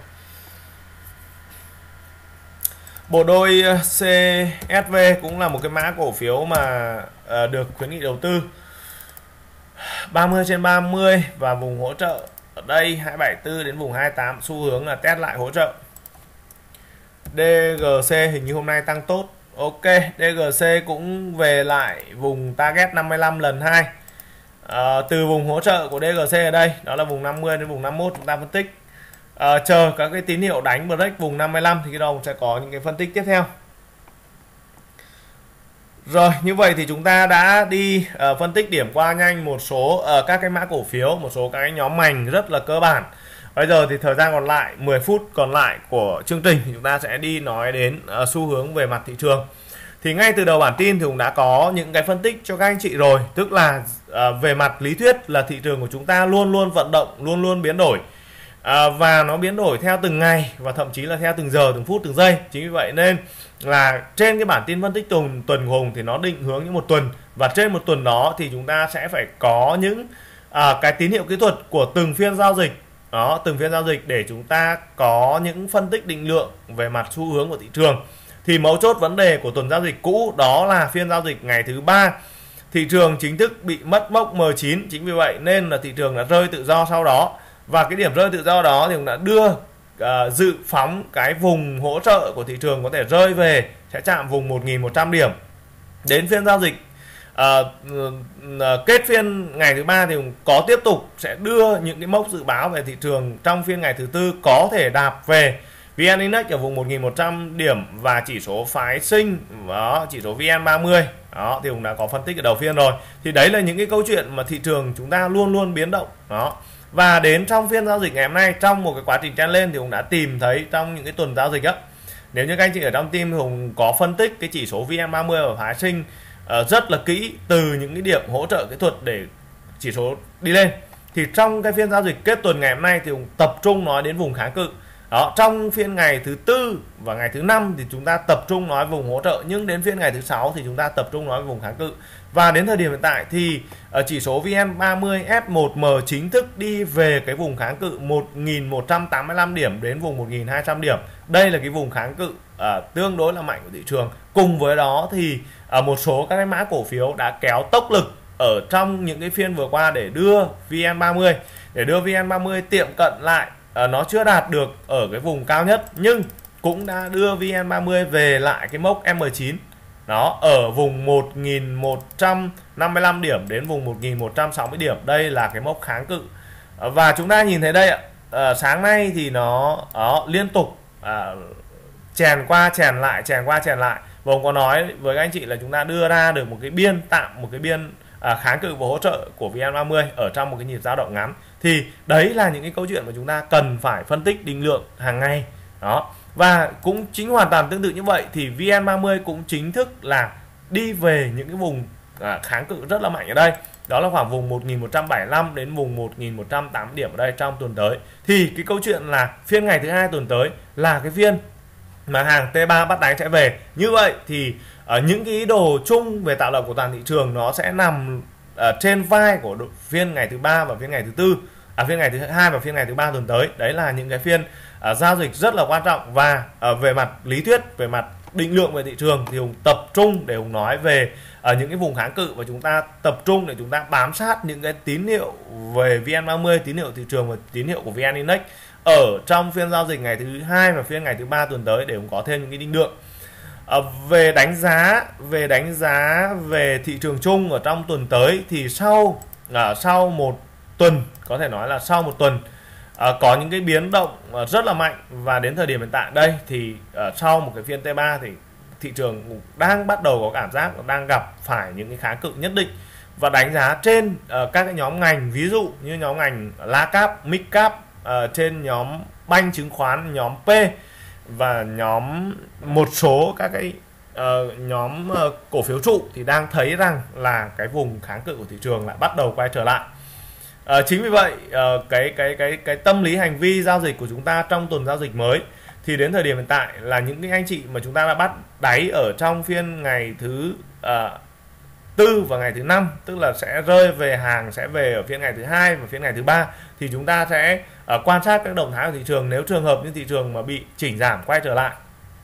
Bộ đôi xê ét vê cũng là một cái mã cổ phiếu mà uh, được khuyến nghị đầu tư. ba mươi trên ba mươi và vùng hỗ trợ ở đây hai mươi bảy tư đến vùng hai mươi tám, xu hướng là test lại hỗ trợ. đê giê xê hình như hôm nay tăng tốt. Ok, đê giê xê cũng về lại vùng target năm mươi lăm lần hai. À, từ vùng hỗ trợ của đê giê xê ở đây, đó là vùng năm mươi đến vùng năm mươi mốt, chúng ta phân tích. À, chờ các cái tín hiệu đánh break vùng năm mươi lăm thì cái đầu sẽ có những cái phân tích tiếp theo. Rồi, như vậy thì chúng ta đã đi uh, phân tích điểm qua nhanh một số uh, các cái mã cổ phiếu, một số các cái nhóm ngành rất là cơ bản. Bây giờ thì thời gian còn lại, mười phút còn lại của chương trình thì chúng ta sẽ đi nói đến uh, xu hướng về mặt thị trường. Thì ngay từ đầu bản tin thì cũng đã có những cái phân tích cho các anh chị rồi. Tức là uh, về mặt lý thuyết là thị trường của chúng ta luôn luôn vận động, luôn luôn biến đổi. À, và nó biến đổi theo từng ngày và thậm chí là theo từng giờ, từng phút, từng giây. Chính vì vậy nên là trên cái bản tin phân tích tuần tuần Hùng thì nó định hướng những một tuần, và trên một tuần đó thì chúng ta sẽ phải có những à, cái tín hiệu kỹ thuật của từng phiên giao dịch. Đó, từng phiên giao dịch để chúng ta có những phân tích định lượng về mặt xu hướng của thị trường. Thì mấu chốt vấn đề của tuần giao dịch cũ đó là phiên giao dịch ngày thứ ba, thị trường chính thức bị mất mốc M chín. Chính vì vậy nên là thị trường đã rơi tự do sau đó. Và cái điểm rơi tự do đó thì cũng đã đưa uh, dự phóng cái vùng hỗ trợ của thị trường có thể rơi về, sẽ chạm vùng một nghìn một trăm điểm. Đến phiên giao dịch uh, uh, kết phiên ngày thứ ba thì có tiếp tục sẽ đưa những cái mốc dự báo về thị trường trong phiên ngày thứ tư có thể đạp về. vê en Index ở vùng một nghìn một trăm điểm và chỉ số phái sinh, đó, chỉ số vê en ba mươi Đó thì Hùng đã có phân tích ở đầu phiên rồi. Thì đấy là những cái câu chuyện mà thị trường chúng ta luôn luôn biến động. Đó. Và đến trong phiên giao dịch ngày hôm nay, trong một cái quá trình trend lên thì Hùng đã tìm thấy trong những cái tuần giao dịch á, nếu như các anh chị ở trong team, Hùng có phân tích cái chỉ số vê en ba mươi và phái sinh uh, rất là kỹ từ những cái điểm hỗ trợ kỹ thuật để chỉ số đi lên. Thì trong cái phiên giao dịch kết tuần ngày hôm nay thì Hùng tập trung nói đến vùng kháng cự. Đó, trong phiên ngày thứ tư và ngày thứ năm thì chúng ta tập trung nói vùng hỗ trợ, nhưng đến phiên ngày thứ sáu thì chúng ta tập trung nói vùng kháng cự. Và đến thời điểm hiện tại thì ở chỉ số vê en ba mươi F một M chính thức đi về cái vùng kháng cự một nghìn một trăm tám mươi lăm điểm đến vùng một nghìn hai trăm điểm. Đây là cái vùng kháng cự uh, tương đối là mạnh của thị trường. Cùng với đó thì uh, một số các cái mã cổ phiếu đã kéo tốc lực ở trong những cái phiên vừa qua để đưa vê en ba mươi để đưa vê en ba mươi tiệm cận lại. À, nó chưa đạt được ở cái vùng cao nhất nhưng cũng đã đưa vê en ba mươi về lại cái mốc M chín. Đó, ở vùng một nghìn một trăm năm mươi lăm điểm đến vùng một nghìn một trăm sáu mươi điểm. Đây là cái mốc kháng cự. À, và chúng ta nhìn thấy đây ạ, à, sáng nay thì nó đó, liên tục à, chèn qua chèn lại, chèn qua chèn lại. Và ông có nói với các anh chị là chúng ta đưa ra được một cái biên tạm, một cái biên à, kháng cự và hỗ trợ của vê en ba mươi ở trong một cái nhịp dao động ngắn. Thì đấy là những cái câu chuyện mà chúng ta cần phải phân tích định lượng hàng ngày. Đó. Và cũng chính hoàn toàn tương tự như vậy thì vê en ba mươi cũng chính thức là đi về những cái vùng à, kháng cự rất là mạnh ở đây. Đó là khoảng vùng một nghìn một trăm bảy mươi lăm đến vùng một nghìn một trăm tám mươi điểm ở đây trong tuần tới. Thì cái câu chuyện là phiên ngày thứ hai tuần tới là cái phiên mà hàng T ba bắt đáy sẽ về. Như vậy thì ở những cái ý đồ chung về tạo lập của toàn thị trường nó sẽ nằm ở trên vai của phiên ngày thứ ba và phiên ngày thứ tư, à phiên ngày thứ hai và phiên ngày thứ ba tuần tới. Đấy là những cái phiên uh, giao dịch rất là quan trọng. Và uh, về mặt lý thuyết, về mặt định lượng về thị trường thì Hùng tập trung để Hùng nói về ở uh, những cái vùng kháng cự, và chúng ta tập trung để chúng ta bám sát những cái tín hiệu về vê en ba mươi, tín hiệu thị trường và tín hiệu của vê en Index ở trong phiên giao dịch ngày thứ hai và phiên ngày thứ ba tuần tới để Hùng có thêm những cái định lượng. À, về đánh giá về đánh giá về thị trường chung ở trong tuần tới thì sau à, sau một tuần, có thể nói là sau một tuần à, có những cái biến động à, rất là mạnh, và đến thời điểm hiện tại đây thì à, sau một cái phiên T ba thì thị trường đang bắt đầu có cảm giác đang gặp phải những cái kháng cự nhất định, và đánh giá trên à, các cái nhóm ngành, ví dụ như nhóm ngành La Cap, Mid Cap, à, trên nhóm banh chứng khoán, nhóm P và nhóm một số các cái uh, nhóm uh, cổ phiếu trụ thì đang thấy rằng là cái vùng kháng cự của thị trường lại bắt đầu quay trở lại. Uh, chính vì vậy uh, cái cái cái cái tâm lý hành vi giao dịch của chúng ta trong tuần giao dịch mới thì đến thời điểm hiện tại là những cái anh chị mà chúng ta đã bắt đáy ở trong phiên ngày thứ uh, tư và ngày thứ năm, tức là sẽ rơi về hàng sẽ về ở phiên ngày thứ hai và phiên ngày thứ ba, thì chúng ta sẽ uh, quan sát các động thái của thị trường. Nếu trường hợp như thị trường mà bị chỉnh giảm quay trở lại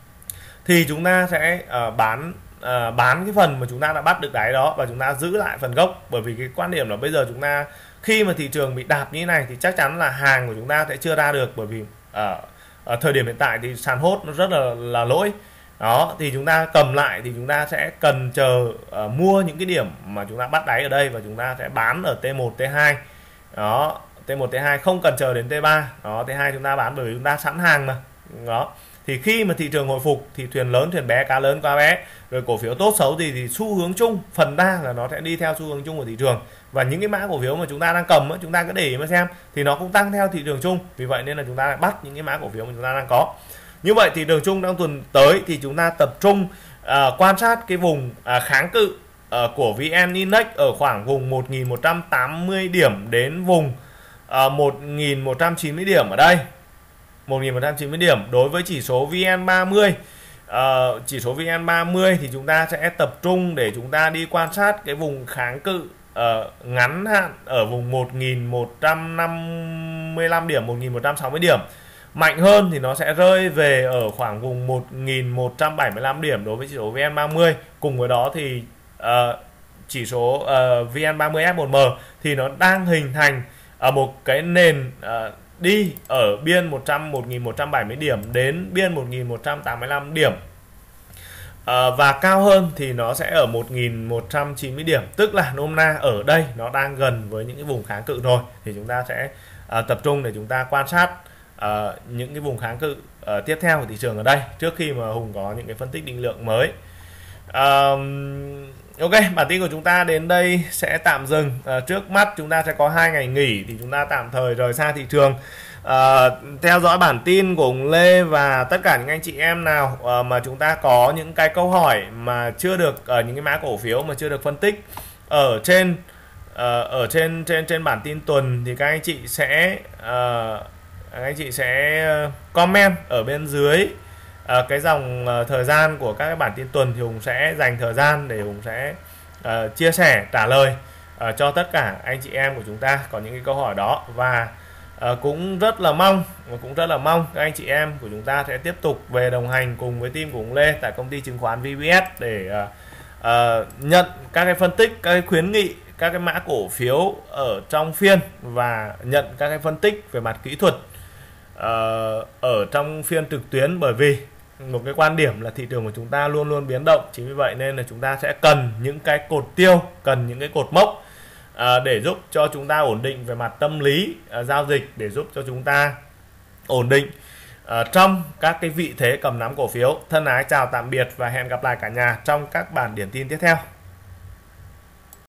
thì chúng ta sẽ uh, bán uh, bán cái phần mà chúng ta đã bắt được đáy đó và chúng ta giữ lại phần gốc. Bởi vì cái quan điểm là bây giờ chúng ta khi mà thị trường bị đạp như thế này thì chắc chắn là hàng của chúng ta sẽ chưa ra được, bởi vì ở uh, uh, thời điểm hiện tại thì sàn hốt nó rất là là lỗi. Đó thì chúng ta cầm lại thì chúng ta sẽ cần chờ uh, mua những cái điểm mà chúng ta bắt đáy ở đây, và chúng ta sẽ bán ở T một, T hai. Đó, T một, T hai không cần chờ đến T ba. Đó, T hai chúng ta bán bởi vì chúng ta sẵn hàng mà. Đó. Thì khi mà thị trường hồi phục thì thuyền lớn thuyền bé, cá lớn cá bé, rồi cổ phiếu tốt xấu gì thì xu hướng chung phần đa là nó sẽ đi theo xu hướng chung của thị trường. Và những cái mã cổ phiếu mà chúng ta đang cầm, chúng ta cứ để ý mà xem thì nó cũng tăng theo thị trường chung. Vì vậy nên là chúng ta lại bắt những cái mã cổ phiếu mà chúng ta đang có. Như vậy thì thị trường chung trong tuần tới thì chúng ta tập trung uh, quan sát cái vùng uh, kháng cự uh, của vê en Index ở khoảng vùng một nghìn một trăm tám mươi điểm đến vùng uh, một nghìn một trăm chín mươi điểm ở đây. một nghìn một trăm chín mươi điểm. Đối với chỉ số vê en ba mươi, uh, chỉ số vê en ba mươi thì chúng ta sẽ tập trung để chúng ta đi quan sát cái vùng kháng cự uh, ngắn hạn ở vùng một nghìn một trăm năm mươi lăm điểm, một nghìn một trăm sáu mươi điểm. Mạnh hơn thì nó sẽ rơi về ở khoảng vùng một nghìn một trăm bảy mươi lăm điểm đối với chỉ số vê en ba mươi. Cùng với đó thì uh, chỉ số uh, vê en ba mươi F một M thì nó đang hình thành ở uh, một cái nền uh, đi ở biên một nghìn một trăm bảy mươi điểm đến biên một nghìn một trăm tám mươi lăm điểm. À, và cao hơn thì nó sẽ ở một nghìn một trăm chín mươi điểm, tức là nôm na ở đây nó đang gần với những cái vùng kháng cự rồi, thì chúng ta sẽ à, tập trung để chúng ta quan sát à, những cái vùng kháng cự à, tiếp theo của thị trường ở đây trước khi mà Hùng có những cái phân tích định lượng mới. À, Ok, bản tin của chúng ta đến đây sẽ tạm dừng. À, trước mắt chúng ta sẽ có hai ngày nghỉ thì chúng ta tạm thời rời xa thị trường. À, theo dõi bản tin của Hùng Lê và tất cả những anh chị em nào à, mà chúng ta có những cái câu hỏi mà chưa được ở những cái mã cổ phiếu mà chưa được phân tích ở trên uh, ở trên trên trên bản tin tuần thì các anh chị sẽ uh, các anh chị sẽ comment ở bên dưới uh, cái dòng uh, thời gian của các cái bản tin tuần, thì Hùng sẽ dành thời gian để Hùng sẽ uh, chia sẻ trả lời uh, cho tất cả anh chị em của chúng ta có những cái câu hỏi đó. Và uh, cũng rất là mong cũng rất là mong các anh chị em của chúng ta sẽ tiếp tục về đồng hành cùng với team của Hùng Lê tại công ty chứng khoán vê bê ét để uh, uh, nhận các cái phân tích, các cái khuyến nghị, các cái mã cổ phiếu ở trong phiên và nhận các cái phân tích về mặt kỹ thuật uh, ở trong phiên trực tuyến. Bởi vì một cái quan điểm là thị trường của chúng ta luôn luôn biến động, chính vì vậy nên là chúng ta sẽ cần những cái cột tiêu, cần những cái cột mốc uh, để giúp cho chúng ta ổn định về mặt tâm lý uh, giao dịch, để giúp cho chúng ta ổn định uh, trong các cái vị thế cầm nắm cổ phiếu. Thân ái chào tạm biệt và hẹn gặp lại cả nhà trong các bản điểm tin tiếp theo.